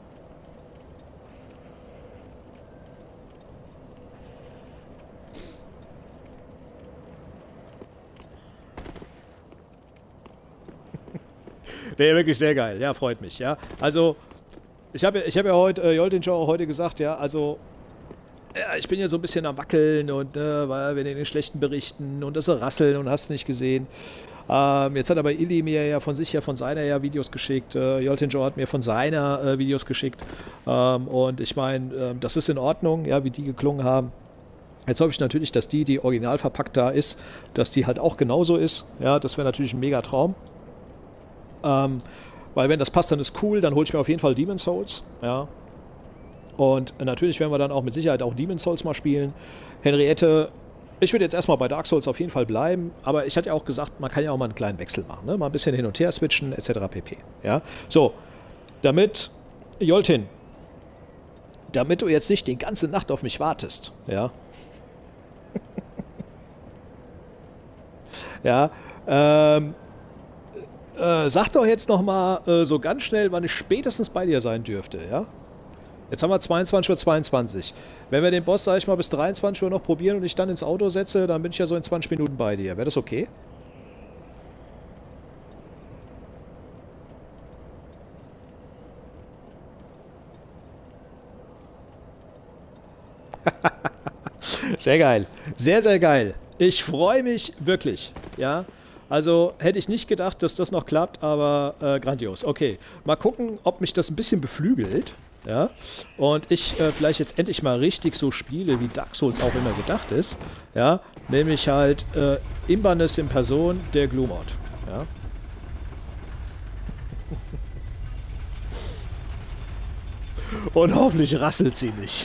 Nee, wirklich sehr geil. Ja, freut mich. Ja, also ich hab ja heute Joltin Joe heute gesagt, ja, also ja, ich bin ja so ein bisschen am Wackeln und weil wir den schlechten Berichten und das Rasseln und hast nicht gesehen. Jetzt hat aber Illy mir ja von seiner Videos geschickt. Joltin Joe hat mir von seiner Videos geschickt. Und ich meine, das ist in Ordnung, ja, wie die geklungen haben. Jetzt hoffe ich natürlich, dass die original verpackt da ist, dass die halt auch genauso ist. Ja, das wäre natürlich ein mega Traum. Weil wenn das passt, dann ist cool, dann hole ich mir auf jeden Fall Demon's Souls, ja. Und natürlich werden wir dann auch mit Sicherheit auch Demon's Souls mal spielen. Henriette, ich würde jetzt erstmal bei Dark Souls auf jeden Fall bleiben, aber ich hatte ja auch gesagt, man kann ja auch mal einen kleinen Wechsel machen, ne? Mal ein bisschen hin und her switchen, etc. pp. Ja, so, damit, Joltin, damit du jetzt nicht die ganze Nacht auf mich wartest, ja. Ja, sag doch jetzt nochmal so ganz schnell, wann ich spätestens bei dir sein dürfte, ja? Jetzt haben wir 22:22 Uhr. Wenn wir den Boss, sag ich mal, bis 23 Uhr noch probieren und ich dann ins Auto setze, dann bin ich ja so in 20 Minuten bei dir. Wäre das okay? Sehr geil. Sehr, sehr geil. Ich freue mich wirklich, ja? Also hätte ich nicht gedacht, dass das noch klappt, aber grandios. Okay, mal gucken, ob mich das ein bisschen beflügelt. Ja? Und ich vielleicht jetzt endlich mal richtig so spiele, wie Dark Souls auch immer gedacht ist. Ja? Nämlich halt Imbernis in Person, der Glumord. Ja? Und hoffentlich rasselt sie nicht.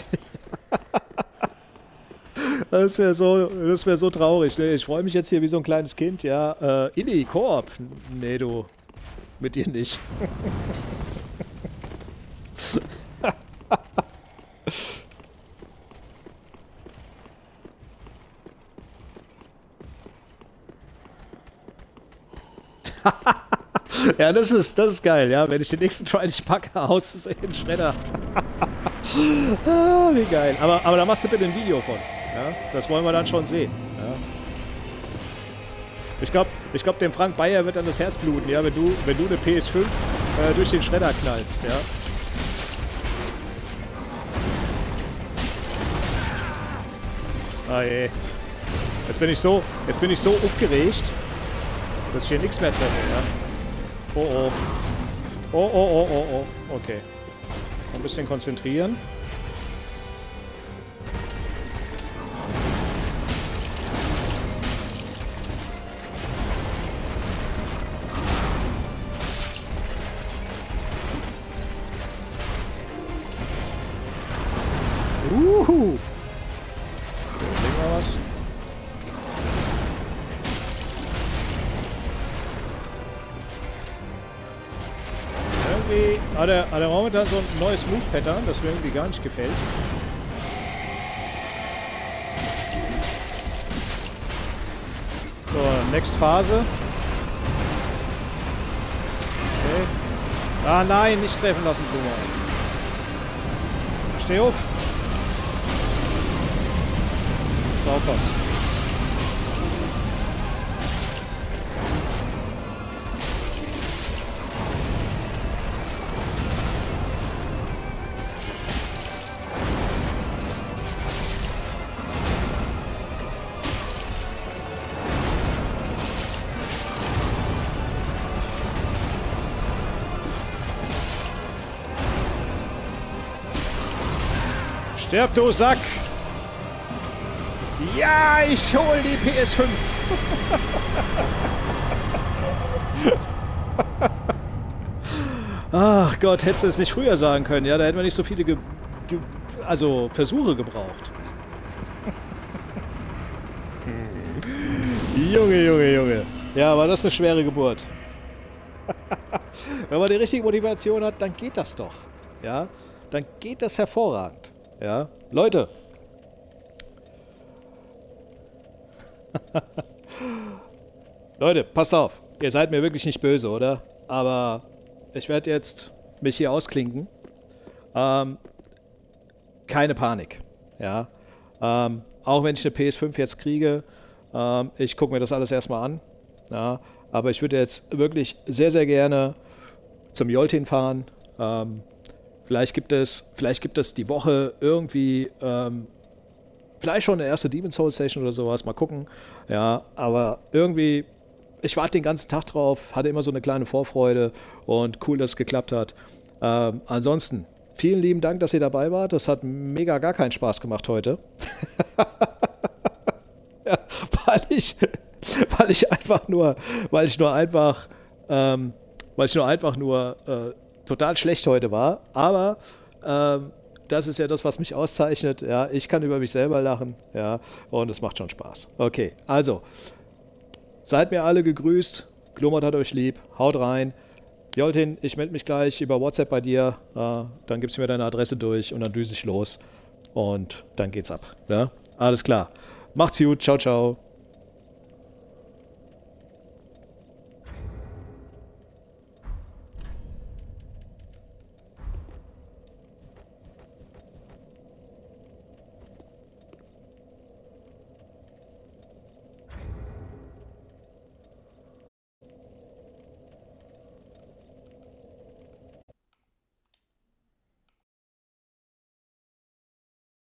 Das wäre so traurig. Ne? Ich freue mich jetzt hier wie so ein kleines Kind, ja. Illy, Koop. Nee, du. Mit dir nicht. Ja, das ist geil, ja. Wenn ich den nächsten Try nicht packe, haust es in den Schredder. Ah, wie geil. Aber da machst du bitte ein Video von. Ja, das wollen wir dann schon sehen. Ja. Ich glaub, dem Frank Bayer wird dann das Herz bluten, ja, wenn du eine PS5 durch den Schredder knallst, ja. Ah je. Jetzt bin ich so aufgeregt. dass ich hier nichts mehr treffe, ja. Oh, oh. Oh, oh, oh, oh, oh. Okay. Ein bisschen konzentrieren. Legen wir was. Irgendwie hat er momentan so ein neues Move-Pattern, das mir irgendwie gar nicht gefällt. So, next Phase. Okay. Ah nein, nicht treffen lassen, Blume. Steh auf. So, aufpassen. Stirb, du Sack! Ja, ich hol die PS5! Ach Gott, hättest du es nicht früher sagen können, ja? Da hätten wir nicht so viele Versuche gebraucht. Junge, Junge, Junge. Ja, war das eine schwere Geburt. Wenn man die richtige Motivation hat, dann geht das doch. Ja? Dann geht das hervorragend. Ja? Leute! Leute, passt auf. Ihr seid mir wirklich nicht böse, oder? Aber ich werde jetzt mich hier ausklinken. Keine Panik. Ja? Auch wenn ich eine PS5 jetzt kriege, ich gucke mir das alles erstmal an. Ja? Aber ich würde jetzt wirklich sehr, sehr gerne zum Joltin fahren. Vielleicht gibt es die Woche irgendwie vielleicht schon eine erste Demon's Souls Session oder sowas, mal gucken. Ja, aber irgendwie, ich warte den ganzen Tag drauf, hatte immer so eine kleine Vorfreude und cool, dass es geklappt hat. Ansonsten, vielen lieben Dank, dass ihr dabei wart. Das hat mega gar keinen Spaß gemacht heute. Ja, weil ich total schlecht heute war. Aber das ist ja das, was mich auszeichnet. Ja, ich kann über mich selber lachen. Ja, und es macht schon Spaß. Okay, also, seid mir alle gegrüßt. Glomot hat euch lieb. Haut rein. Joltin, ich melde mich gleich über WhatsApp bei dir. Dann gibst du mir deine Adresse durch und dann düse ich los. Und dann geht's ab. Ja? Alles klar. Macht's gut. Ciao, ciao.